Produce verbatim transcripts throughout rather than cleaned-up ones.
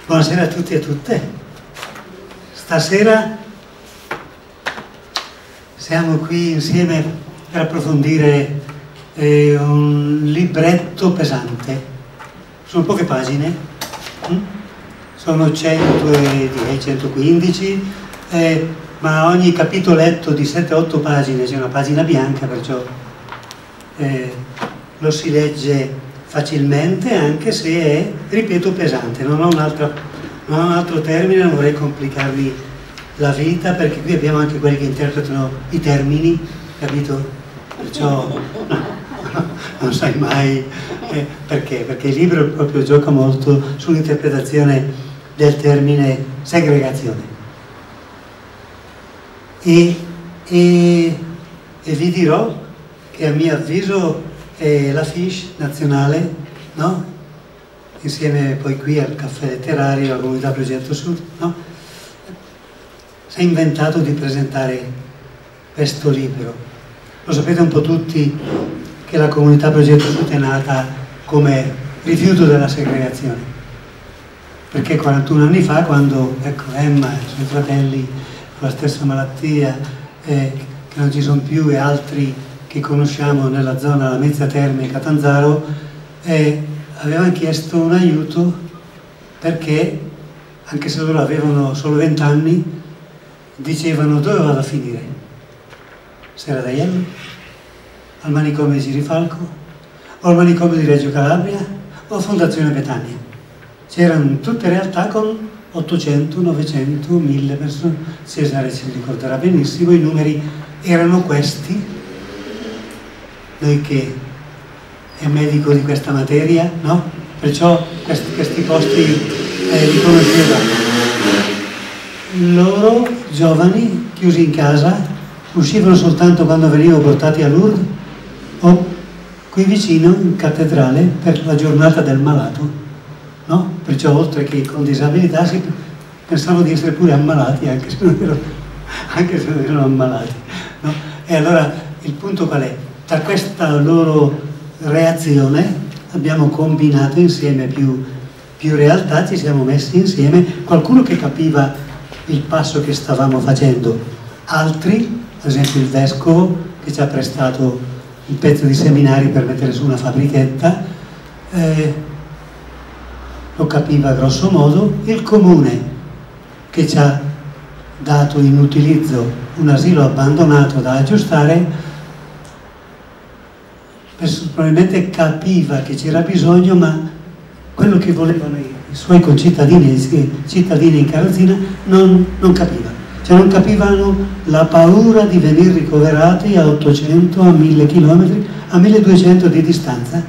Buonasera a tutti e a tutte. Stasera siamo qui insieme per approfondire eh, un libretto pesante. Sono poche pagine, hm? Sono centodieci, centoquindici, eh, ma ogni capitoletto di sette otto pagine, c'è una pagina bianca, perciò eh, lo si legge facilmente, anche se è, ripeto, pesante. Non ho un altro, non ho un altro termine, non vorrei complicarvi la vita, perché qui abbiamo anche quelli che interpretano i termini, capito? Perciò no, non sai mai eh, perché, perché il libro proprio gioca molto sull'interpretazione del termine segregazione. E, e, e vi dirò che a mio avviso è la Fish nazionale, no? Insieme poi qui al Caffè Letterario, alla Comunità Progetto Sud, no? Si è inventato di presentare questo libro. Lo sapete un po' tutti che la Comunità Progetto Sud è nata come rifiuto della segregazione, perché quarantuno anni fa, quando ecco, Emma e i suoi fratelli con la stessa malattia, eh, che non ci sono più, e altri che conosciamo nella zona La Mezza Terme e Catanzaro, eh, avevano chiesto un aiuto, perché anche se loro avevano solo vent'anni dicevano: dove vado a finire? Serra d'Aiello? Al manicomio di Girifalco? O al manicomio di Reggio Calabria? O a Fondazione Betania? C'erano tutte realtà con ottocento, novecento, mille persone. Cesare si ricorderà benissimo, i numeri erano questi. Noi che è medico di questa materia, no? Perciò questi, questi posti eh, li conosceva. Loro, giovani, chiusi in casa, uscivano soltanto quando venivano portati a Lourdes o qui vicino in cattedrale per la giornata del malato, no? Perciò oltre che con disabilità si pensavano di essere pure ammalati, anche se non erano, anche se non erano ammalati, no? E allora il punto qual è? Tra questa loro reazione abbiamo combinato insieme più, più realtà, ci siamo messi insieme, qualcuno che capiva il passo che stavamo facendo, altri, ad esempio il vescovo che ci ha prestato un pezzo di seminari per mettere su una fabbrichetta, eh, lo capiva grosso modo, il comune che ci ha dato in utilizzo un asilo abbandonato da aggiustare, probabilmente capiva che c'era bisogno, ma quello che volevano i suoi concittadini cittadini in carrozzina non, non capiva. Cioè non capivano la paura di venire ricoverati a ottocento, a mille chilometri, a milleduecento di distanza,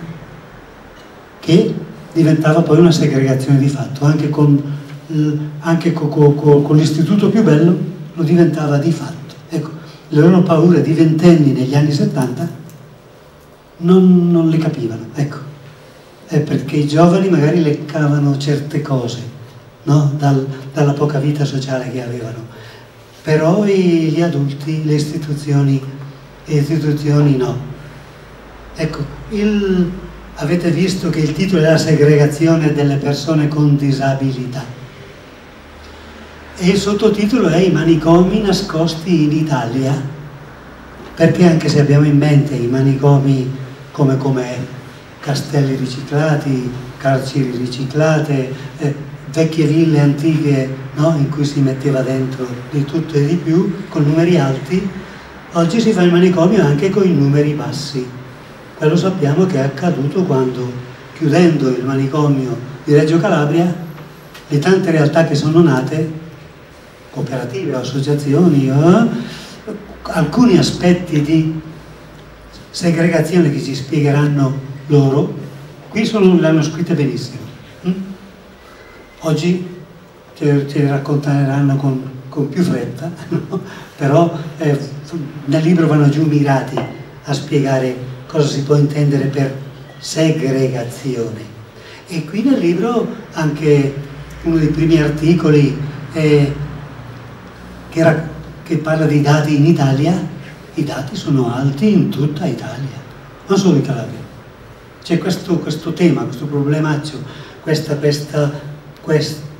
che diventava poi una segregazione di fatto. Anche con, anche con, con, con l'istituto più bello lo diventava di fatto. Ecco, le loro paure di ventenni negli anni settanta Non, non le capivano, ecco, è perché i giovani magari leccavano certe cose, no? Dal, dalla poca vita sociale che avevano, però i, gli adulti, le istituzioni, le istituzioni no. Ecco, il, avete visto che il titolo è la segregazione delle persone con disabilità e il sottotitolo è i manicomi nascosti in Italia, perché anche se abbiamo in mente i manicomi come, come castelli riciclati, carceri riciclate, eh, vecchie ville antiche, no? In cui si metteva dentro di tutto e di più, con numeri alti, oggi si fa il manicomio anche con i numeri bassi. Quello sappiamo che è accaduto quando, chiudendo il manicomio di Reggio Calabria, le tante realtà che sono nate, cooperative o associazioni, eh, alcuni aspetti di segregazione che ci spiegheranno loro, qui l'hanno scritta benissimo. Hm? Oggi ce, ce le racconteranno con, con più fretta, no? Però eh, nel libro vanno giù mirati a spiegare cosa si può intendere per segregazione. E qui nel libro anche uno dei primi articoli eh, che, era, che parla di dati in Italia. I dati sono alti in tutta Italia, non solo in Calabria. C'è questo, questo tema, questo problemaccio, questa, questa, quest,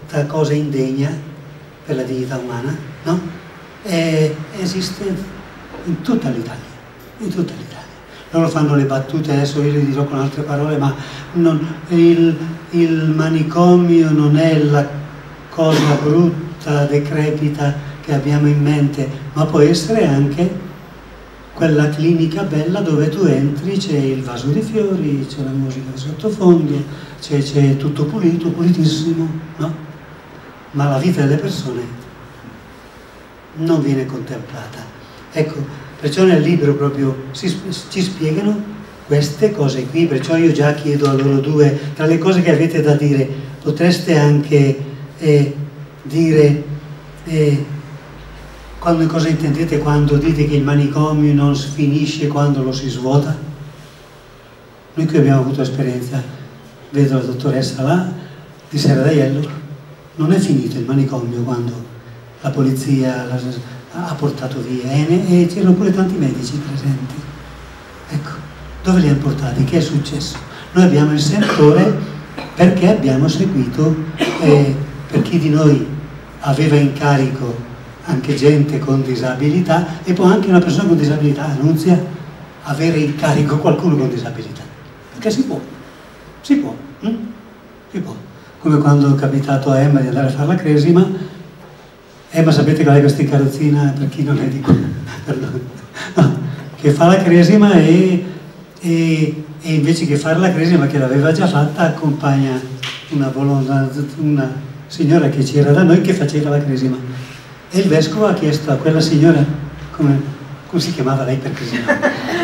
questa cosa indegna per la dignità umana, no? E esiste in tutta l'Italia, in tutta l'Italia. Loro fanno le battute, adesso io le dirò con altre parole, ma non, il, il manicomio non è la cosa brutta, decrepita che abbiamo in mente, ma può essere anche quella clinica bella dove tu entri, c'è il vaso di fiori, c'è la musica di sottofondo, c'è tutto pulito, pulitissimo, no? Ma la vita delle persone non viene contemplata. Ecco, perciò nel libro proprio si, ci spiegano queste cose qui, perciò io già chiedo a loro due, tra le cose che avete da dire, potreste anche eh, dire eh, quando, cosa intendete quando dite che il manicomio non finisce quando lo si svuota? Noi qui abbiamo avuto esperienza, vedo la dottoressa là, di Serra d'Aiello, non è finito il manicomio quando la polizia la, ha portato via e, e c'erano pure tanti medici presenti. Ecco, dove li hanno portati? Che è successo? Noi abbiamo il sentore perché abbiamo seguito, eh, per chi di noi aveva in carico anche gente con disabilità, e può anche una persona con disabilità, Annunzia, avere in carico qualcuno con disabilità, perché si può, si può, hm? si può. Come quando è capitato a Emma di andare a fare la cresima. Emma, sapete qual è questa in carrozzina, per chi non è di qua, no, che fa la cresima e, e, e invece che fare la cresima che l'aveva già fatta accompagna una, una, una signora che c'era da noi che faceva la cresima. E il vescovo ha chiesto a quella signora come, come si chiamava lei per cresima.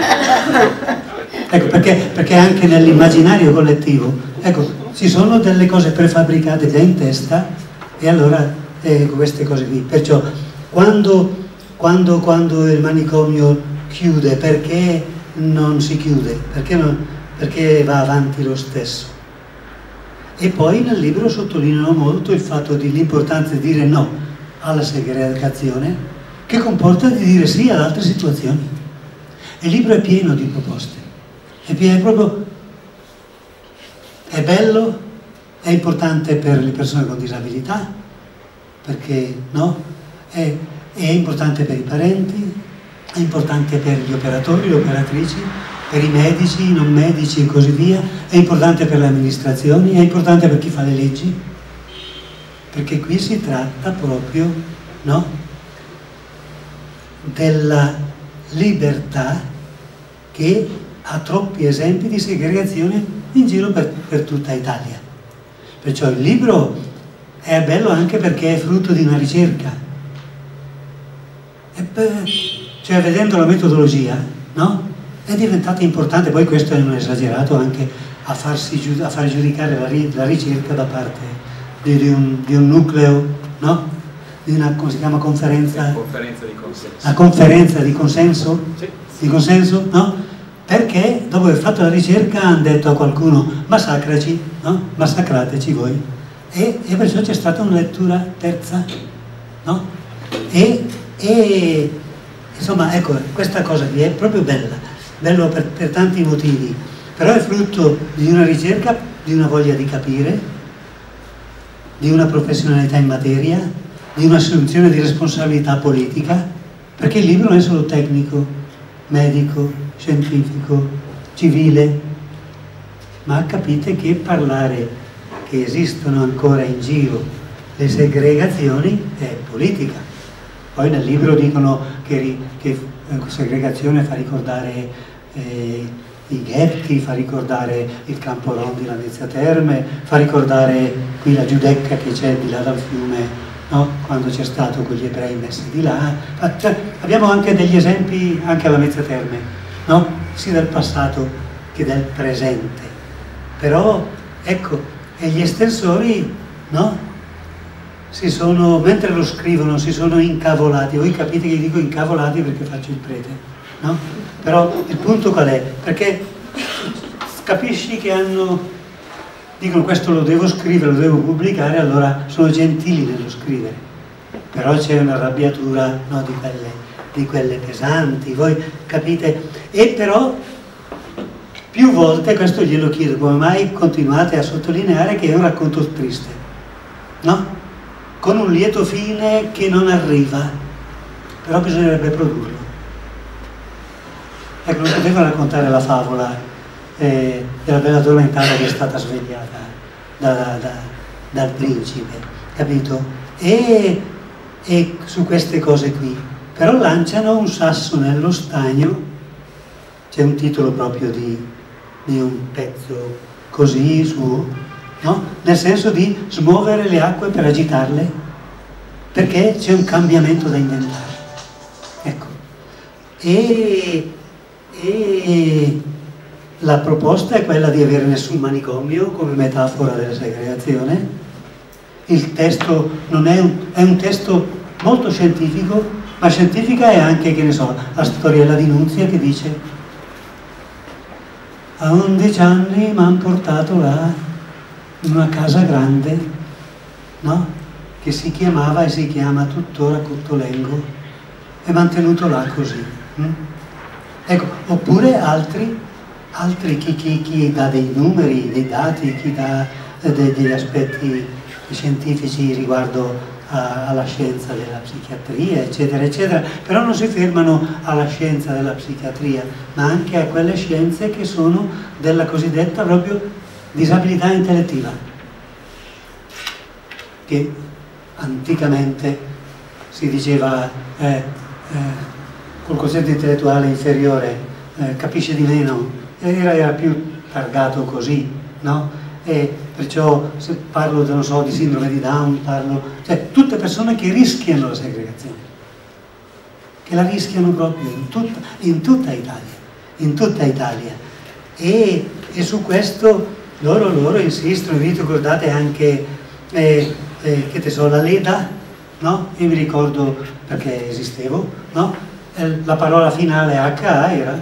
Ecco, perché, perché anche nell'immaginario collettivo, ecco, ci sono delle cose prefabbricate già in testa e allora eh, queste cose qui. Perciò quando, quando, quando il manicomio chiude, perché non si chiude? Perché, non, perché va avanti lo stesso? E poi nel libro sottolineano molto il fatto dell'importanza di dire no alla segregazione, che comporta di dire sì ad altre situazioni. E il libro è pieno di proposte, è pieno, è proprio, è bello, è importante per le persone con disabilità, perché no? È, è importante per i parenti, è importante per gli operatori, le operatrici, per i medici, i non medici e così via, è importante per le amministrazioni, è importante per chi fa le leggi, perché qui si tratta proprio, no? Della libertà che ha troppi esempi di segregazione in giro per, per tutta Italia. Perciò il libro è bello anche perché è frutto di una ricerca. E per, cioè vedendo la metodologia, no? È diventata importante, poi questo è un esagerato anche a, farsi, a fare giudicare la, la ricerca da parte di, di, un, di un nucleo, no? Di una, come si chiama, conferenza? Conferenza di consenso. Una conferenza di consenso? Sì. Di consenso, no? Perché dopo aver fatto la ricerca hanno detto a qualcuno massacraci, no? Massacrateci voi. E, e perciò c'è stata una lettura terza, no? E, e insomma, ecco, questa cosa qui è proprio bella, bello per, per tanti motivi, però è frutto di una ricerca, di una voglia di capire, di una professionalità in materia, di un'assunzione di responsabilità politica, perché il libro non è solo tecnico, medico, scientifico, civile, ma capite che parlare che esistono ancora in giro le segregazioni è politica. Poi nel libro dicono che, che segregazione fa ricordare eh, i ghetti, fa ricordare il Campo Rondi, la Lamezia Terme, fa ricordare qui la Giudecca che c'è di là dal fiume, no? Quando c'è stato quegli ebrei messi di là. Cioè, abbiamo anche degli esempi anche alla Lamezia Terme, no? Sia del passato che del presente. Però, ecco, e gli estensori, no? Si sono, mentre lo scrivono, si sono incavolati. Voi capite che dico incavolati perché faccio il prete, no? Però il punto qual è? Perché capisci che hanno, dicono questo lo devo scrivere, lo devo pubblicare, allora sono gentili nello scrivere. Però c'è una arrabbiatura, no, di quelle, di quelle pesanti, voi capite? E però più volte, questo glielo chiedo, come mai continuate a sottolineare che è un racconto triste? no? Con un lieto fine che non arriva, però bisognerebbe produrlo. Ecco, non potevo raccontare la favola eh, della bella addormentata che è stata svegliata da, da, da, dal principe, capito? E, e su queste cose qui, però lanciano un sasso nello stagno, c'è un titolo proprio di, di un pezzo così su, no? Nel senso di smuovere le acque per agitarle, perché c'è un cambiamento da inventare. Ecco. E, e la proposta è quella di avere nessun manicomio come metafora della segregazione. Il testo non è un, è un testo molto scientifico, ma scientifica è anche, che ne so, la storiella di Nunzia che dice: a undici anni mi hanno portato là in una casa grande, no? Che si chiamava e si chiama tuttora Cottolengo, e mantenuto là così. Hm? Ecco, oppure altri, altri chi, chi, chi dà dei numeri, dei dati, chi dà eh, degli aspetti scientifici riguardo a, alla scienza della psichiatria, eccetera, eccetera, però non si fermano alla scienza della psichiatria, ma anche a quelle scienze che sono della cosiddetta proprio disabilità intellettiva, che anticamente si diceva eh, eh, col quoziente intellettuale inferiore eh, capisce di meno, era, era più targato così, no? E perciò se parlo non so, di sindrome di Down, parlo, cioè tutte persone che rischiano la segregazione, che la rischiano proprio in tutta, in tutta Italia, in tutta Italia. E, e su questo loro, loro insistono. Vi ricordate anche eh, eh, che te so, la Leda, no? Io mi ricordo perché esistevo, no? Eh, la parola finale H A era,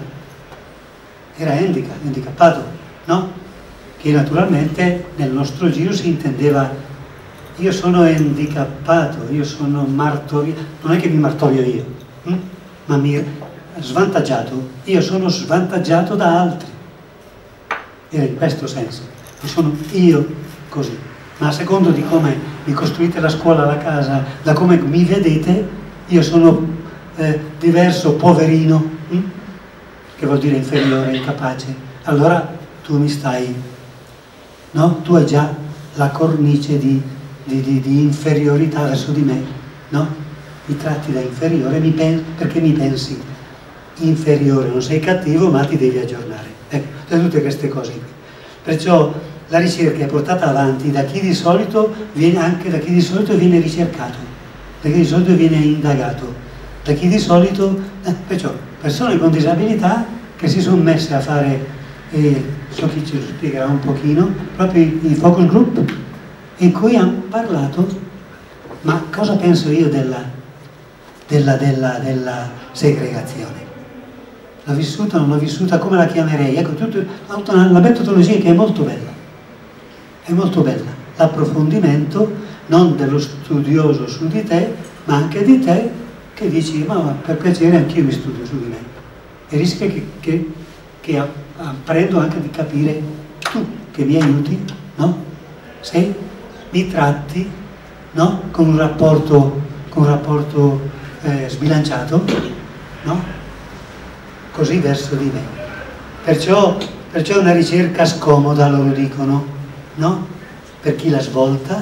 era handicap, handicappato, no? Che naturalmente nel nostro giro si intendeva: io sono handicappato, io sono martoriato, non è che mi martorio io, hm? ma mi svantaggiato, io sono svantaggiato da altri. Era in questo senso, sono io così. Ma a secondo di come mi costruite la scuola, la casa, da come mi vedete, io sono eh, diverso, poverino, hm? che vuol dire inferiore, incapace. Allora tu mi stai... No? Tu hai già la cornice di, di, di, di inferiorità verso di me, no? Mi tratti da inferiore mi pen- perché mi pensi inferiore, non sei cattivo ma ti devi aggiornare. Ecco, tutte queste cose qui. Perciò la ricerca è portata avanti da chi di solito viene, anche da chi di solito viene ricercato, da chi di solito viene indagato, da chi di solito, eh, perciò persone con disabilità che si sono messe a fare, e so chi ci spiegherà un pochino, proprio i focus group, in cui hanno parlato, ma cosa penso io della, della, della, della segregazione? L'ho vissuta, non l'ho vissuta, come la chiamerei? Ecco, tutto, la metodologia che è molto bella, è molto bella, l'approfondimento non dello studioso su di te, ma anche di te che dici: ma per piacere anch'io mi studio su di me, e rischia che, che, che apprendo anche di capire tu che mi aiuti, no? Se mi tratti, no? Con un rapporto, con un rapporto eh, sbilanciato, no? Così verso di me. Perciò, perciò è una ricerca scomoda, loro dicono, no? Per chi la svolta,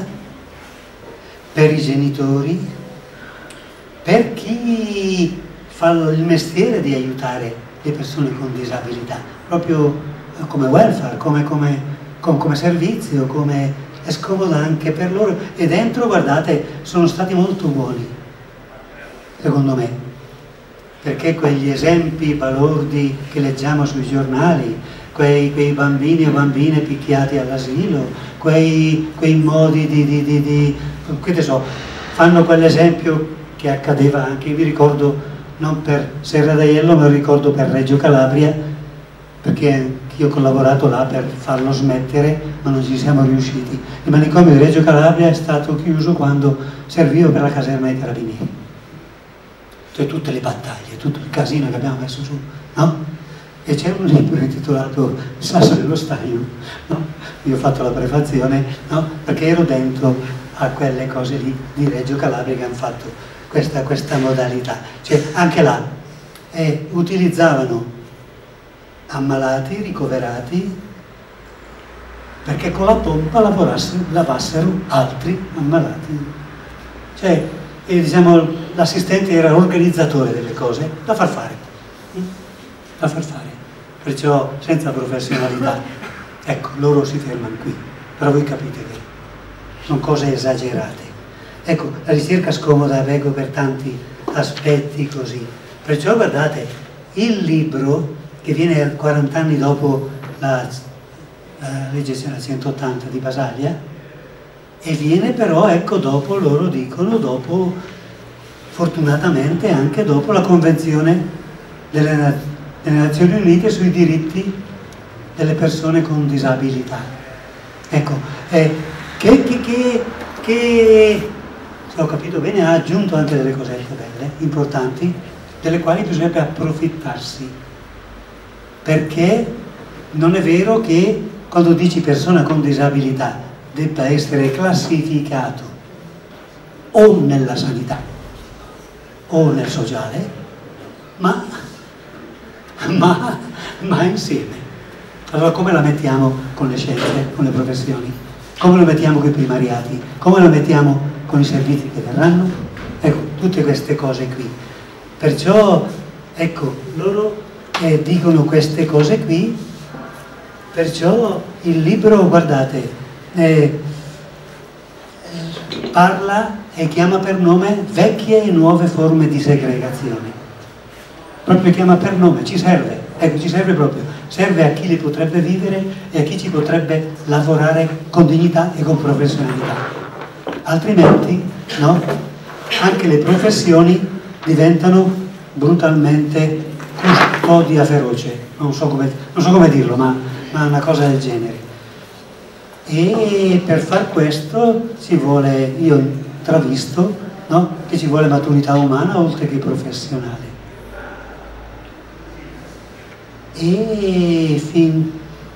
per i genitori, per chi fa il mestiere di aiutare le persone con disabilità, proprio come welfare, come, come, come, come servizio, come è scomoda anche per loro. E dentro, guardate, sono stati molto buoni, secondo me, perché quegli esempi balordi che leggiamo sui giornali, quei, quei bambini e bambine picchiati all'asilo, quei, quei modi di, di, di, di che ne so, fanno quell'esempio che accadeva anche, vi ricordo, non per Serra d'Aiello, ma ricordo per Reggio Calabria, perché io ho collaborato là per farlo smettere, ma non ci siamo riusciti. Il manicomio di Reggio Calabria è stato chiuso quando serviva per la caserma dei carabinieri. Cioè tutte le battaglie, tutto il casino che abbiamo messo su, no? E c'è un libro intitolato Il sasso dello stagno, no? Io ho fatto la prefazione, no? Perché ero dentro a quelle cose lì di Reggio Calabria che hanno fatto questa, questa modalità. Cioè anche là eh, utilizzavano ammalati, ricoverati, perché con la pompa lavassero altri ammalati. Cioè, eh, diciamo, l'assistente era organizzatore delle cose da far fare, da far fare, perciò senza professionalità. Ecco, loro si fermano qui, però voi capite che sono cose esagerate. Ecco, la ricerca scomoda, vengo per tanti aspetti così. Perciò guardate, il libro che viene quaranta anni dopo la, la legge centottanta di Basaglia, e viene però, ecco, dopo, loro dicono, dopo, fortunatamente anche dopo la Convenzione delle, delle Nazioni Unite sui diritti delle persone con disabilità. Ecco, eh, che, che, che, che, se ho capito bene, ha aggiunto anche delle cosette belle, importanti, delle quali bisognerebbe approfittarsi, perché non è vero che quando dici persona con disabilità debba essere classificato o nella sanità o nel sociale, ma, ma, ma insieme. Allora come la mettiamo con le scienze, con le professioni? Come lo mettiamo con i primariati? Come lo mettiamo con i servizi che verranno? Ecco, tutte queste cose qui. Perciò, ecco, loro eh, dicono queste cose qui, perciò il libro, guardate, Eh, parla e chiama per nome vecchie e nuove forme di segregazione. Proprio chiama per nome, ci serve, ecco, ci serve proprio, serve a chi li potrebbe vivere e a chi ci potrebbe lavorare con dignità e con professionalità. Altrimenti, no? Anche le professioni diventano brutalmente custodia feroce, non so come, non so come dirlo, ma, ma una cosa del genere. E per far questo ci vuole, io ho intravisto, no? Che ci vuole maturità umana oltre che professionale. E fin,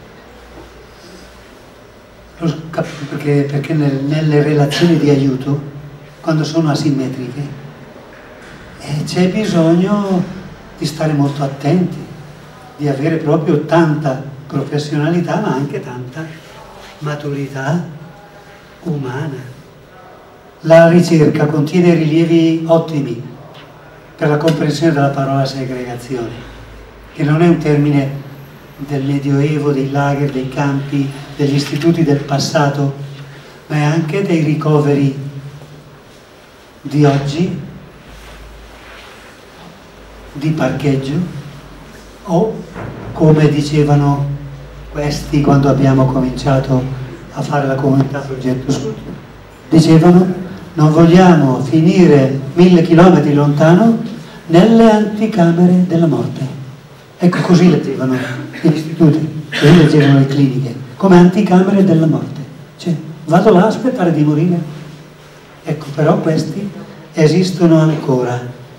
perché, perché nel, nelle relazioni di aiuto, quando sono asimmetriche, eh, c'è bisogno di stare molto attenti, di avere proprio tanta professionalità ma anche tanta maturità umana. La ricerca contiene rilievi ottimi per la comprensione della parola segregazione, che non è un termine del Medioevo, dei lager, dei campi, degli istituti del passato, ma è anche dei ricoveri di oggi, di parcheggio, o come dicevano questi quando abbiamo cominciato a fare la comunità Progetto Sud, dicevano: non vogliamo finire mille chilometri lontano nelle anticamere della morte. Ecco, così leggevano gli istituti, così leggevano le cliniche, come anticamere della morte. Cioè, vado là a aspettare di morire. Ecco, però questi esistono ancora.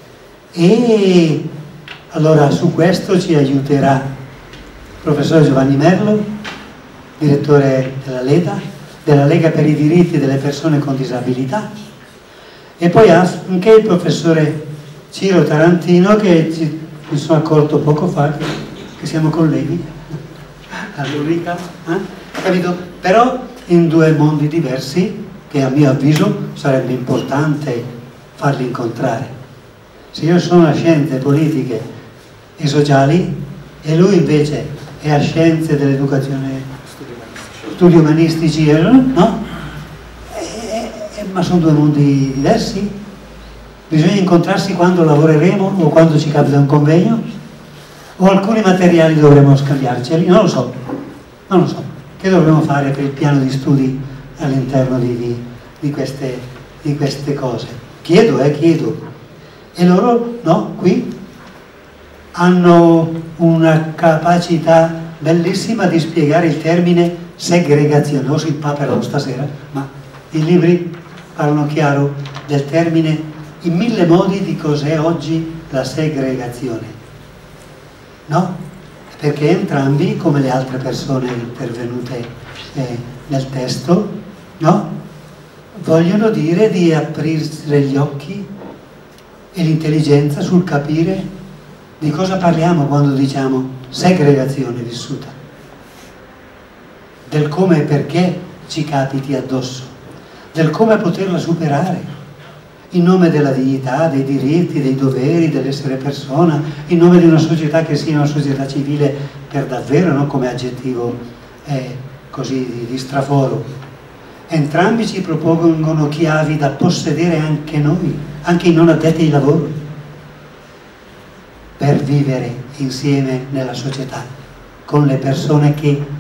E allora su questo ci aiuterà il professor Giovanni Merlo, direttore della Lega, della Lega per i diritti delle persone con disabilità, e poi anche il professore Ciro Tarantino, che ci, mi sono accorto poco fa che, che siamo colleghi all'Unica, eh? Capito? Però in due mondi diversi che a mio avviso sarebbe importante farli incontrare. Se io sono a scienze politiche e sociali e lui invece è a scienze dell'educazione, studi umanistici, no? E, e, ma sono due mondi diversi. Bisogna incontrarsi quando lavoreremo o quando ci capita un convegno, o alcuni materiali dovremo scambiarceli, non lo so, non lo so. Che dovremo fare per il piano di studi all'interno di, di, di, queste, di queste cose? Chiedo, eh, chiedo. E loro, no, qui hanno una capacità bellissima di spiegare il termine segregazione. O si impaperano stasera, ma i libri parlano chiaro del termine in mille modi di cos'è oggi la segregazione, no? Perché entrambi, come le altre persone intervenute eh, nel testo, no? vogliono dire di aprire gli occhi e l'intelligenza sul capire di cosa parliamo quando diciamo segregazione vissuta, del come e perché ci capiti addosso, del come poterla superare, in nome della dignità, dei diritti, dei doveri, dell'essere persona, in nome di una società che sia una società civile per davvero, non come aggettivo eh, così di, di straforo. Entrambi ci propongono chiavi da possedere anche noi, anche i non addetti ai lavori, per vivere insieme nella società, con le persone che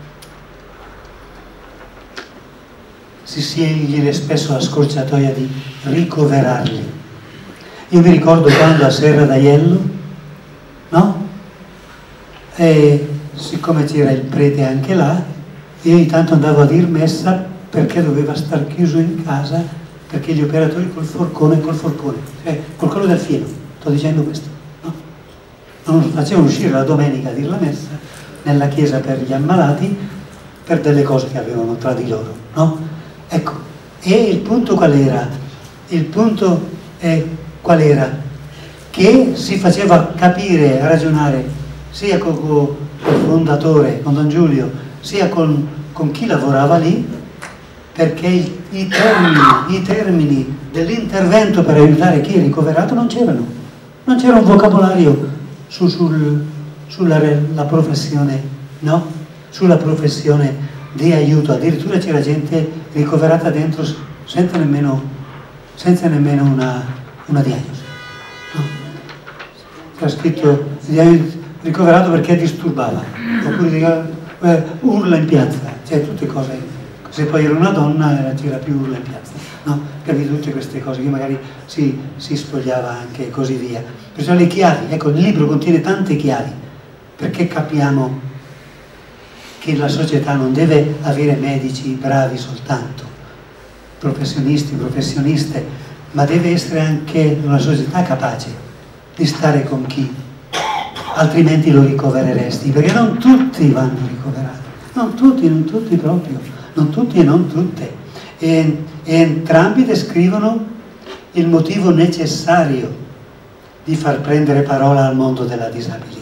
si sceglie spesso la scorciatoia di ricoverarli. Io mi ricordo quando a Serra d'Aiello, no? E siccome c'era il prete anche là, io ogni tanto andavo a dir messa perché doveva star chiuso in casa, perché gli operatori col forcone, col forcone, cioè col collo del fieno, sto dicendo questo, no? Non facevano uscire la domenica a dir la messa nella chiesa per gli ammalati per delle cose che avevano tra di loro, no? Ecco, e il punto qual era? Il punto è qual era? Che si faceva capire, ragionare sia con, con il fondatore, con Don Giulio, sia con, con chi lavorava lì, perché i, i termini, i termini dell'intervento per aiutare chi è ricoverato non c'erano. Non c'era un vocabolario su, sul, sulla la professione, no? Sulla professione di aiuto, addirittura c'era gente ricoverata dentro senza nemmeno, senza nemmeno una, una diagnosi, no? C'era scritto ricoverato perché disturbava, oppure eh, urla in piazza, cioè tutte cose, se poi era una donna c'era più urla in piazza, no? Capite, tutte queste cose che magari si, si spogliava anche e così via. Perciò le chiavi, ecco, il libro contiene tante chiavi, perché capiamo che la società non deve avere medici bravi soltanto, professionisti, professioniste, ma deve essere anche una società capace di stare con chi, altrimenti lo ricovereresti, perché non tutti vanno ricoverati, non tutti, non tutti proprio, non tutti e non tutte, e, e entrambi descrivono il motivo necessario di far prendere parola al mondo della disabilità.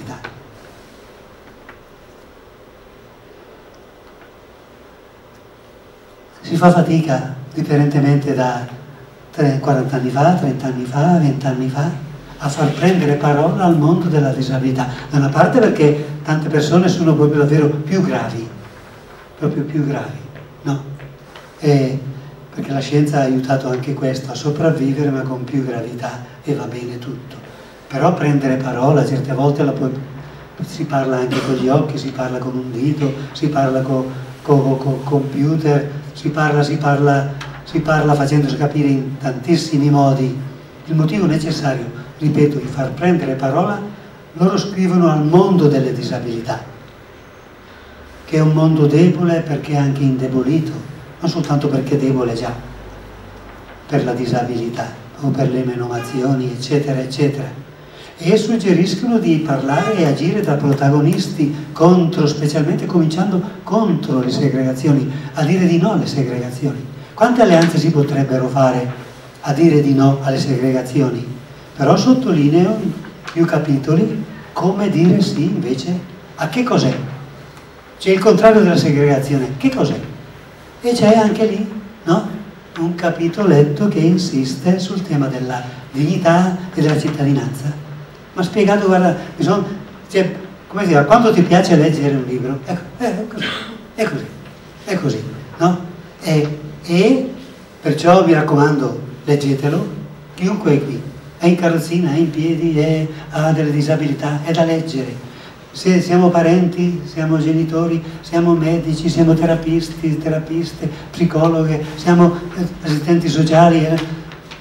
Si fa fatica, differentemente da quaranta anni fa, trenta anni fa, venti anni fa, a far prendere parola al mondo della disabilità. Da una parte perché tante persone sono proprio davvero più gravi, proprio più gravi, no? E perché la scienza ha aiutato anche questo, a sopravvivere ma con più gravità, e va bene tutto. Però prendere parola, certe volte la puoi, si parla anche con gli occhi, si parla con un dito, si parla con con co computer, si parla, si parla, si parla facendosi capire in tantissimi modi. Il motivo necessario, ripeto, di far prendere parola, loro scrivono al mondo delle disabilità, che è un mondo debole perché è anche indebolito, non soltanto perché è debole già per la disabilità o per le menomazioni, eccetera, eccetera. E suggeriscono di parlare e agire da protagonisti contro, specialmente cominciando contro le segregazioni, a dire di no alle segregazioni. Quante alleanze si potrebbero fare a dire di no alle segregazioni? Però sottolineo in più capitoli come dire sì invece a che cos'è. C'è il contrario della segregazione, che cos'è? E c'è anche lì, no? Un capitoletto che insiste sul tema della dignità e della cittadinanza. Ma spiegato, guarda, insomma, cioè, come si dice, quando ti piace leggere un libro, ecco, è così, è così, è così, no? E, e perciò mi raccomando, leggetelo, chiunque è qui, è in carrozzina, è in piedi, è, ha delle disabilità, è da leggere. Se siamo parenti, siamo genitori, siamo medici, siamo terapisti, terapiste, psicologhe, siamo assistenti sociali. Eh.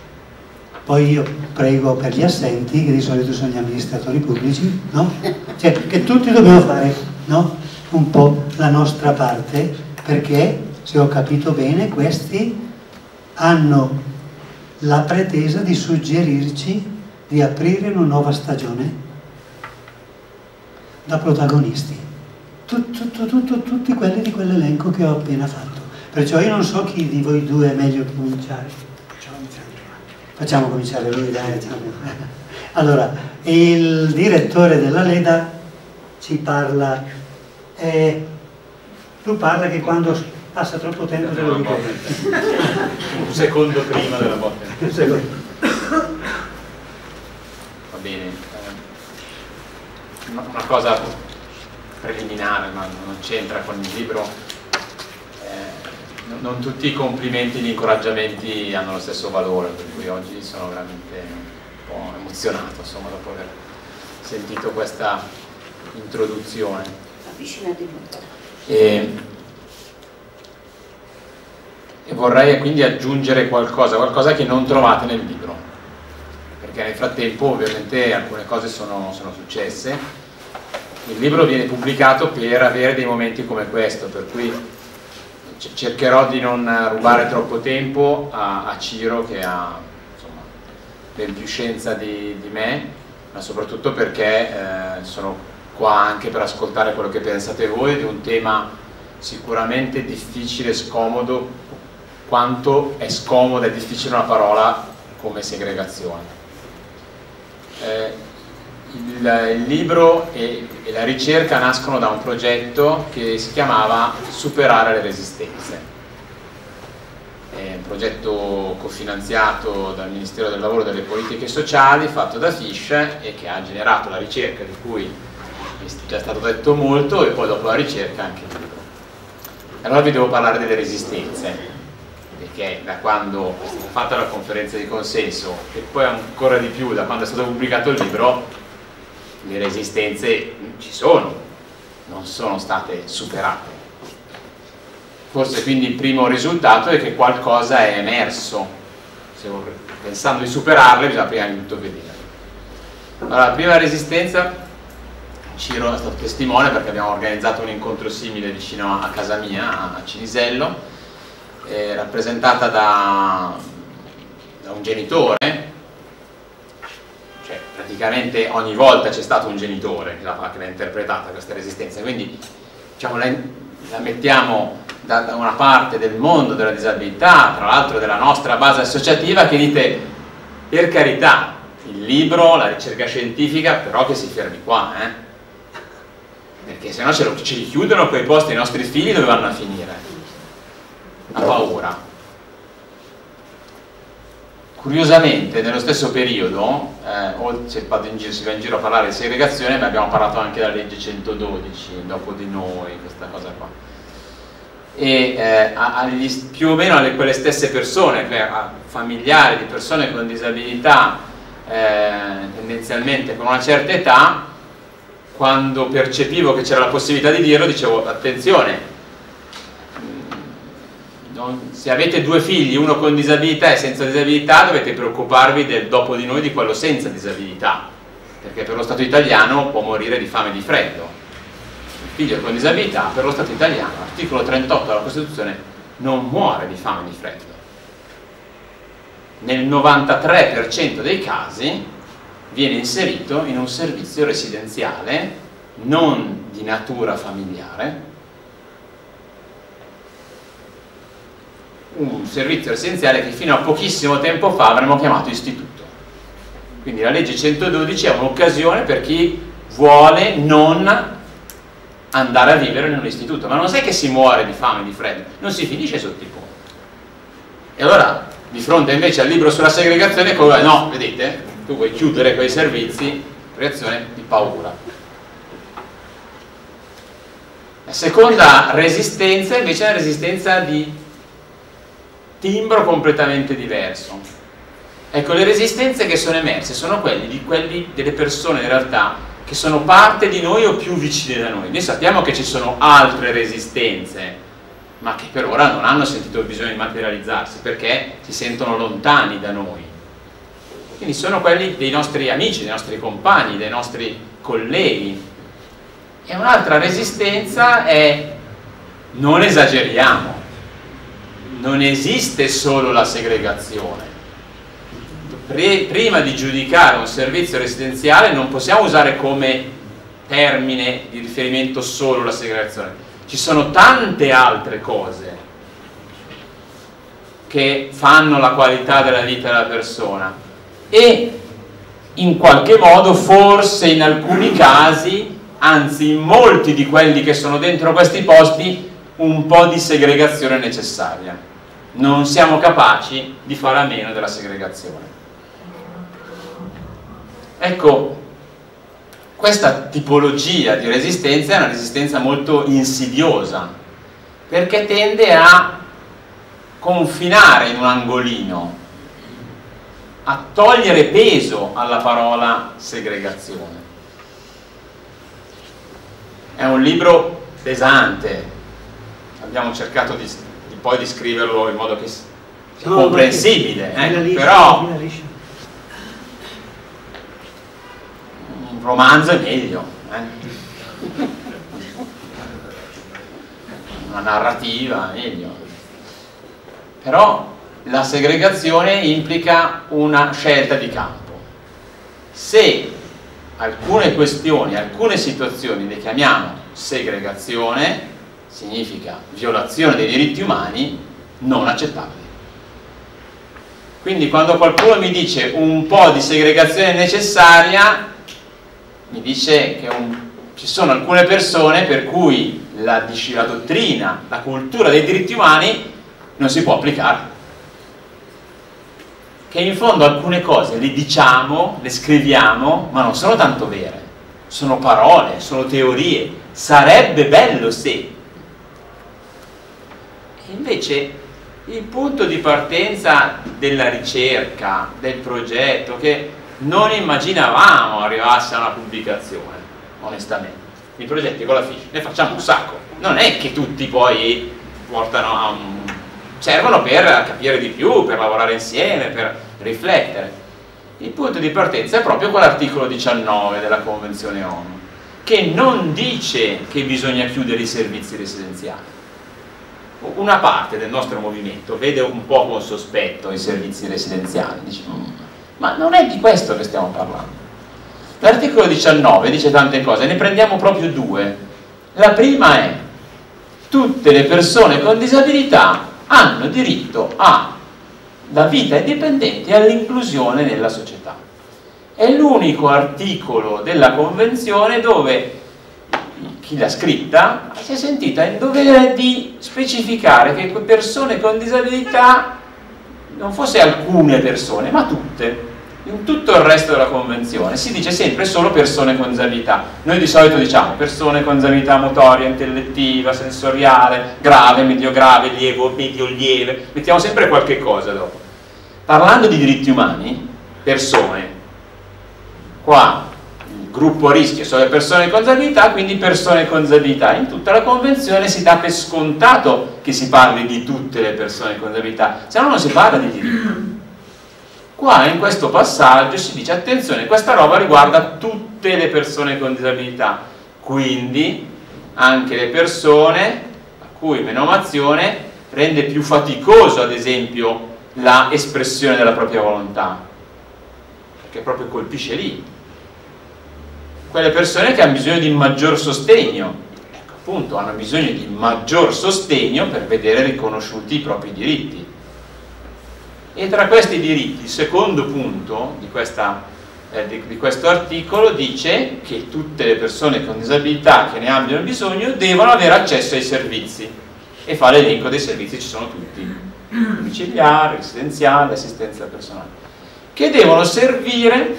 Poi io prego per gli assenti, che di solito sono gli amministratori pubblici, no? Cioè, che tutti dobbiamo fare, no? Un po' la nostra parte, perché, se ho capito bene, questi hanno la pretesa di suggerirci di aprire una nuova stagione da protagonisti. Tut, tut, tut, tut, tutti quelli di quell'elenco che ho appena fatto. Perciò io non so chi di voi due è meglio cominciare. Facciamo cominciare lui, dai. Allora, il direttore della Leda ci parla, eh, lui parla che quando passa troppo tempo te lo dico. Un secondo prima della botte. Un secondo. Va bene. Una cosa preliminare, ma non c'entra con il libro. Eh, non tutti i complimenti e gli incoraggiamenti hanno lo stesso valore, per cui oggi sono veramente un po' emozionato, insomma, dopo aver sentito questa introduzione. E, e vorrei quindi aggiungere qualcosa, qualcosa che non trovate nel libro, perché nel frattempo ovviamente alcune cose sono, sono successe. Il libro viene pubblicato per avere dei momenti come questo, per cui cercherò di non rubare troppo tempo a, a Ciro, che ha insomma, ben più scienza di, di me, ma soprattutto perché eh, sono qua anche per ascoltare quello che pensate voi di un tema sicuramente difficile e scomodo, quanto è scomoda e difficile una parola come segregazione. Eh, il, il libro e, e la ricerca nascono da un progetto che si chiamava Superare le resistenze. È un progetto cofinanziato dal Ministero del Lavoro e delle Politiche Sociali, fatto da Fish, e che ha generato la ricerca di cui è già stato detto molto, e poi dopo la ricerca anche il libro. Allora vi devo parlare delle resistenze, perché da quando è stata fatta la conferenza di consenso e poi ancora di più da quando è stato pubblicato il libro, le resistenze ci sono, non sono state superate. Forse quindi il primo risultato è che qualcosa è emerso. Se pensando di superarle bisogna prima di tutto vedere. Allora, la prima resistenza, Ciro è stato testimone perché abbiamo organizzato un incontro simile vicino a casa mia, a Cinisello, eh, rappresentata da, da un genitore. Cioè, praticamente ogni volta c'è stato un genitore che l'ha interpretata questa resistenza, quindi diciamo, la, la mettiamo da, da una parte del mondo della disabilità, tra l'altro della nostra base associativa, che dite, per carità, il libro, la ricerca scientifica, però che si fermi qua, eh? Perché se no ce, ce li chiudono quei posti, i nostri figli dove vanno a finire? Ha paura. Curiosamente, nello stesso periodo, eh, se vado in giro, si va in giro a parlare di segregazione, ma abbiamo parlato anche della legge centododici, dopo di noi, questa cosa qua. E eh, agli, più o meno alle quelle stesse persone, cioè a familiari di persone con disabilità, eh, tendenzialmente con una certa età, quando percepivo che c'era la possibilità di dirlo, dicevo, attenzione, se avete due figli, uno con disabilità e senza disabilità, dovete preoccuparvi del dopo di noi, di quello senza disabilità, perché per lo Stato italiano può morire di fame e di freddo. Il figlio con disabilità, per lo Stato italiano, articolo trentotto della Costituzione, non muore di fame e di freddo. Nel novantatré per cento dei casi viene inserito in un servizio residenziale non di natura familiare, un servizio essenziale che fino a pochissimo tempo fa avremmo chiamato istituto. Quindi la legge centododici è un'occasione per chi vuole non andare a vivere in un istituto, ma non sai che si muore di fame e di freddo, non si finisce sotto i ponti. E allora, di fronte invece al libro sulla segregazione, no, vedete, tu vuoi chiudere quei servizi, reazione di paura. La seconda resistenza invece è una resistenza di timbro completamente diverso. Ecco, le resistenze che sono emerse sono quelle di quelli delle persone in realtà che sono parte di noi o più vicine da noi. Noi sappiamo che ci sono altre resistenze, ma che per ora non hanno sentito il bisogno di materializzarsi perché si sentono lontani da noi. Quindi sono quelli dei nostri amici, dei nostri compagni, dei nostri colleghi. E un'altra resistenza è: non esageriamo. Non esiste solo la segregazione. Prima di giudicare un servizio residenziale non possiamo usare come termine di riferimento solo la segregazione. Ci sono tante altre cose che fanno la qualità della vita della persona e in qualche modo forse in alcuni casi, anzi in molti di quelli che sono dentro questi posti, un po' di segregazione necessaria. Non siamo capaci di fare a meno della segregazione. Ecco, questa tipologia di resistenza è una resistenza molto insidiosa, perché tende a confinare in un angolino, a togliere peso alla parola segregazione. È un libro pesante, abbiamo cercato di, di poi di scriverlo in modo che sia no, comprensibile, eh, liscia, però un romanzo è meglio, eh. Una narrativa è meglio. Però la segregazione implica una scelta di campo. Se alcune questioni, alcune situazioni le chiamiamo segregazione, significa violazione dei diritti umani non accettabili. Quindi quando qualcuno mi dice un po' di segregazione necessaria, mi dice che un, ci sono alcune persone per cui la, la dottrina, la cultura dei diritti umani non si può applicare, che in fondo alcune cose le diciamo, le scriviamo, ma non sono tanto vere, sono parole, sono teorie, sarebbe bello se. E invece il punto di partenza della ricerca, del progetto, che non immaginavamo arrivasse a una pubblicazione, onestamente. I progetti con la fiche ne facciamo un sacco, non è che tutti poi portano a un... servono per capire di più, per lavorare insieme, per riflettere. Il punto di partenza è proprio quell'articolo diciannove della Convenzione ONU, che non dice che bisogna chiudere i servizi residenziali. Una parte del nostro movimento vede un po' con sospetto i servizi residenziali, dice, ma non è di questo che stiamo parlando. L'articolo diciannove dice tante cose, ne prendiamo proprio due. La prima è: tutte le persone con disabilità hanno diritto alla vita indipendente e all'inclusione nella società. È l'unico articolo della Convenzione dove chi l'ha scritta si è sentita in dovere di specificare che persone con disabilità non fosse alcune persone, ma tutte. In tutto il resto della Convenzione si dice sempre solo persone con disabilità. Noi di solito diciamo persone con disabilità motoria, intellettiva, sensoriale, grave, medio grave, lievo, medio lieve, mettiamo sempre qualche cosa dopo. Parlando di diritti umani, persone, qua il gruppo a rischio sono le persone con disabilità, quindi persone con disabilità. In tutta la Convenzione si dà per scontato che si parli di tutte le persone con disabilità, se no non si parla di diritti. Qua in questo passaggio si dice attenzione, questa roba riguarda tutte le persone con disabilità, quindi anche le persone a cui menomazione rende più faticoso ad esempio la espressione della propria volontà, perché proprio colpisce lì. Quelle persone che hanno bisogno di maggior sostegno, ecco appunto, hanno bisogno di maggior sostegno per vedere riconosciuti i propri diritti. E tra questi diritti, il secondo punto di, questa, eh, di, di questo articolo dice che tutte le persone con disabilità che ne abbiano bisogno devono avere accesso ai servizi, e fa l'elenco dei servizi, ci sono tutti: domiciliare, residenziale, assistenza personale, che devono servire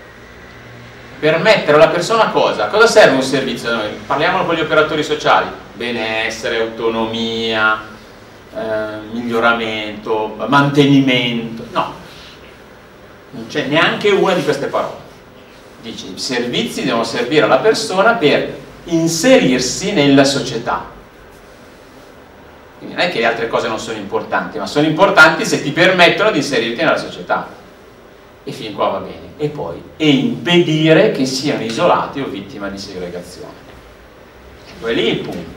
per mettere alla persona cosa? Cosa serve un servizio da noi? Parliamo con gli operatori sociali: benessere, autonomia, Eh, miglioramento, mantenimento. No, non c'è neanche una di queste parole. Dice i servizi devono servire alla persona per inserirsi nella società. Quindi non è che le altre cose non sono importanti, ma sono importanti se ti permettono di inserirti nella società, e fin qua va bene. E poi e impedire che siano isolati o vittima di segregazione. Ecco, è lì il punto.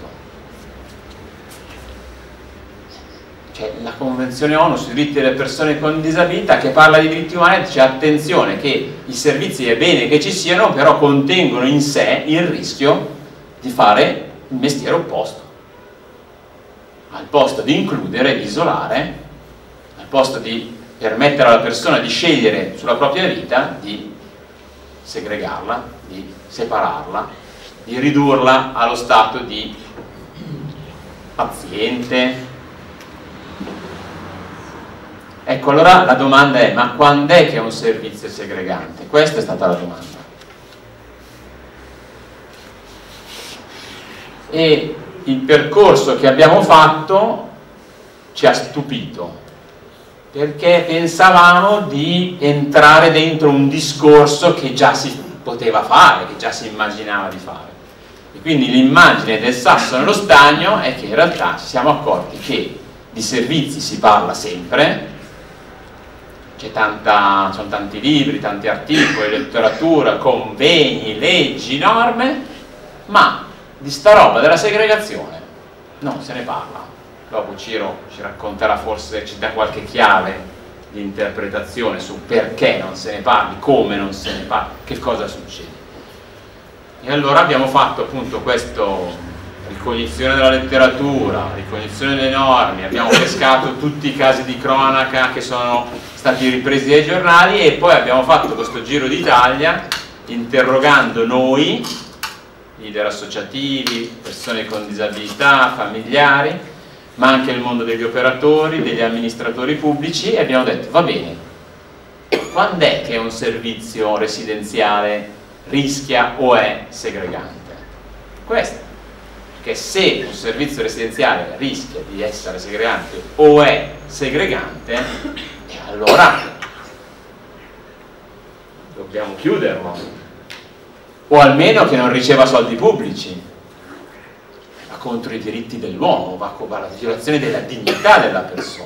Cioè, la Convenzione ONU sui diritti delle persone con disabilità, che parla di diritti umani, dice attenzione che i servizi è bene che ci siano, però contengono in sé il rischio di fare il mestiere opposto. Al posto di includere e di isolare, posto di permettere alla persona di scegliere sulla propria vita, di segregarla, di separarla, di ridurla allo stato di paziente. Ecco, allora la domanda è: ma quando è che è un servizio segregante? Questa è stata la domanda. E il percorso che abbiamo fatto ci ha stupito, perché pensavamo di entrare dentro un discorso che già si poteva fare, che già si immaginava di fare. E quindi l'immagine del sasso nello stagno è che in realtà ci siamo accorti che di servizi si parla sempre, c'è tanta, sono tanti libri, tanti articoli, letteratura, convegni, leggi, norme, ma di sta roba della segregazione non se ne parla. Dopo Ciro ci racconterà, forse ci dà qualche chiave di interpretazione su perché non se ne parli, come non se ne parli, che cosa succede. E allora abbiamo fatto appunto questo ricognizione della letteratura, ricognizione delle norme, abbiamo pescato tutti i casi di cronaca che sono stati ripresi dai giornali e poi abbiamo fatto questo giro d'Italia interrogando noi, leader associativi, persone con disabilità, familiari, ma anche il mondo degli operatori, degli amministratori pubblici, e abbiamo detto: va bene, quando è che un servizio residenziale rischia o è segregante? Questo, perché se un servizio residenziale rischia di essere segregante o è segregante, e allora dobbiamo chiuderlo, o almeno che non riceva soldi pubblici. Contro i diritti dell'uomo, va alla violazione della dignità della persona.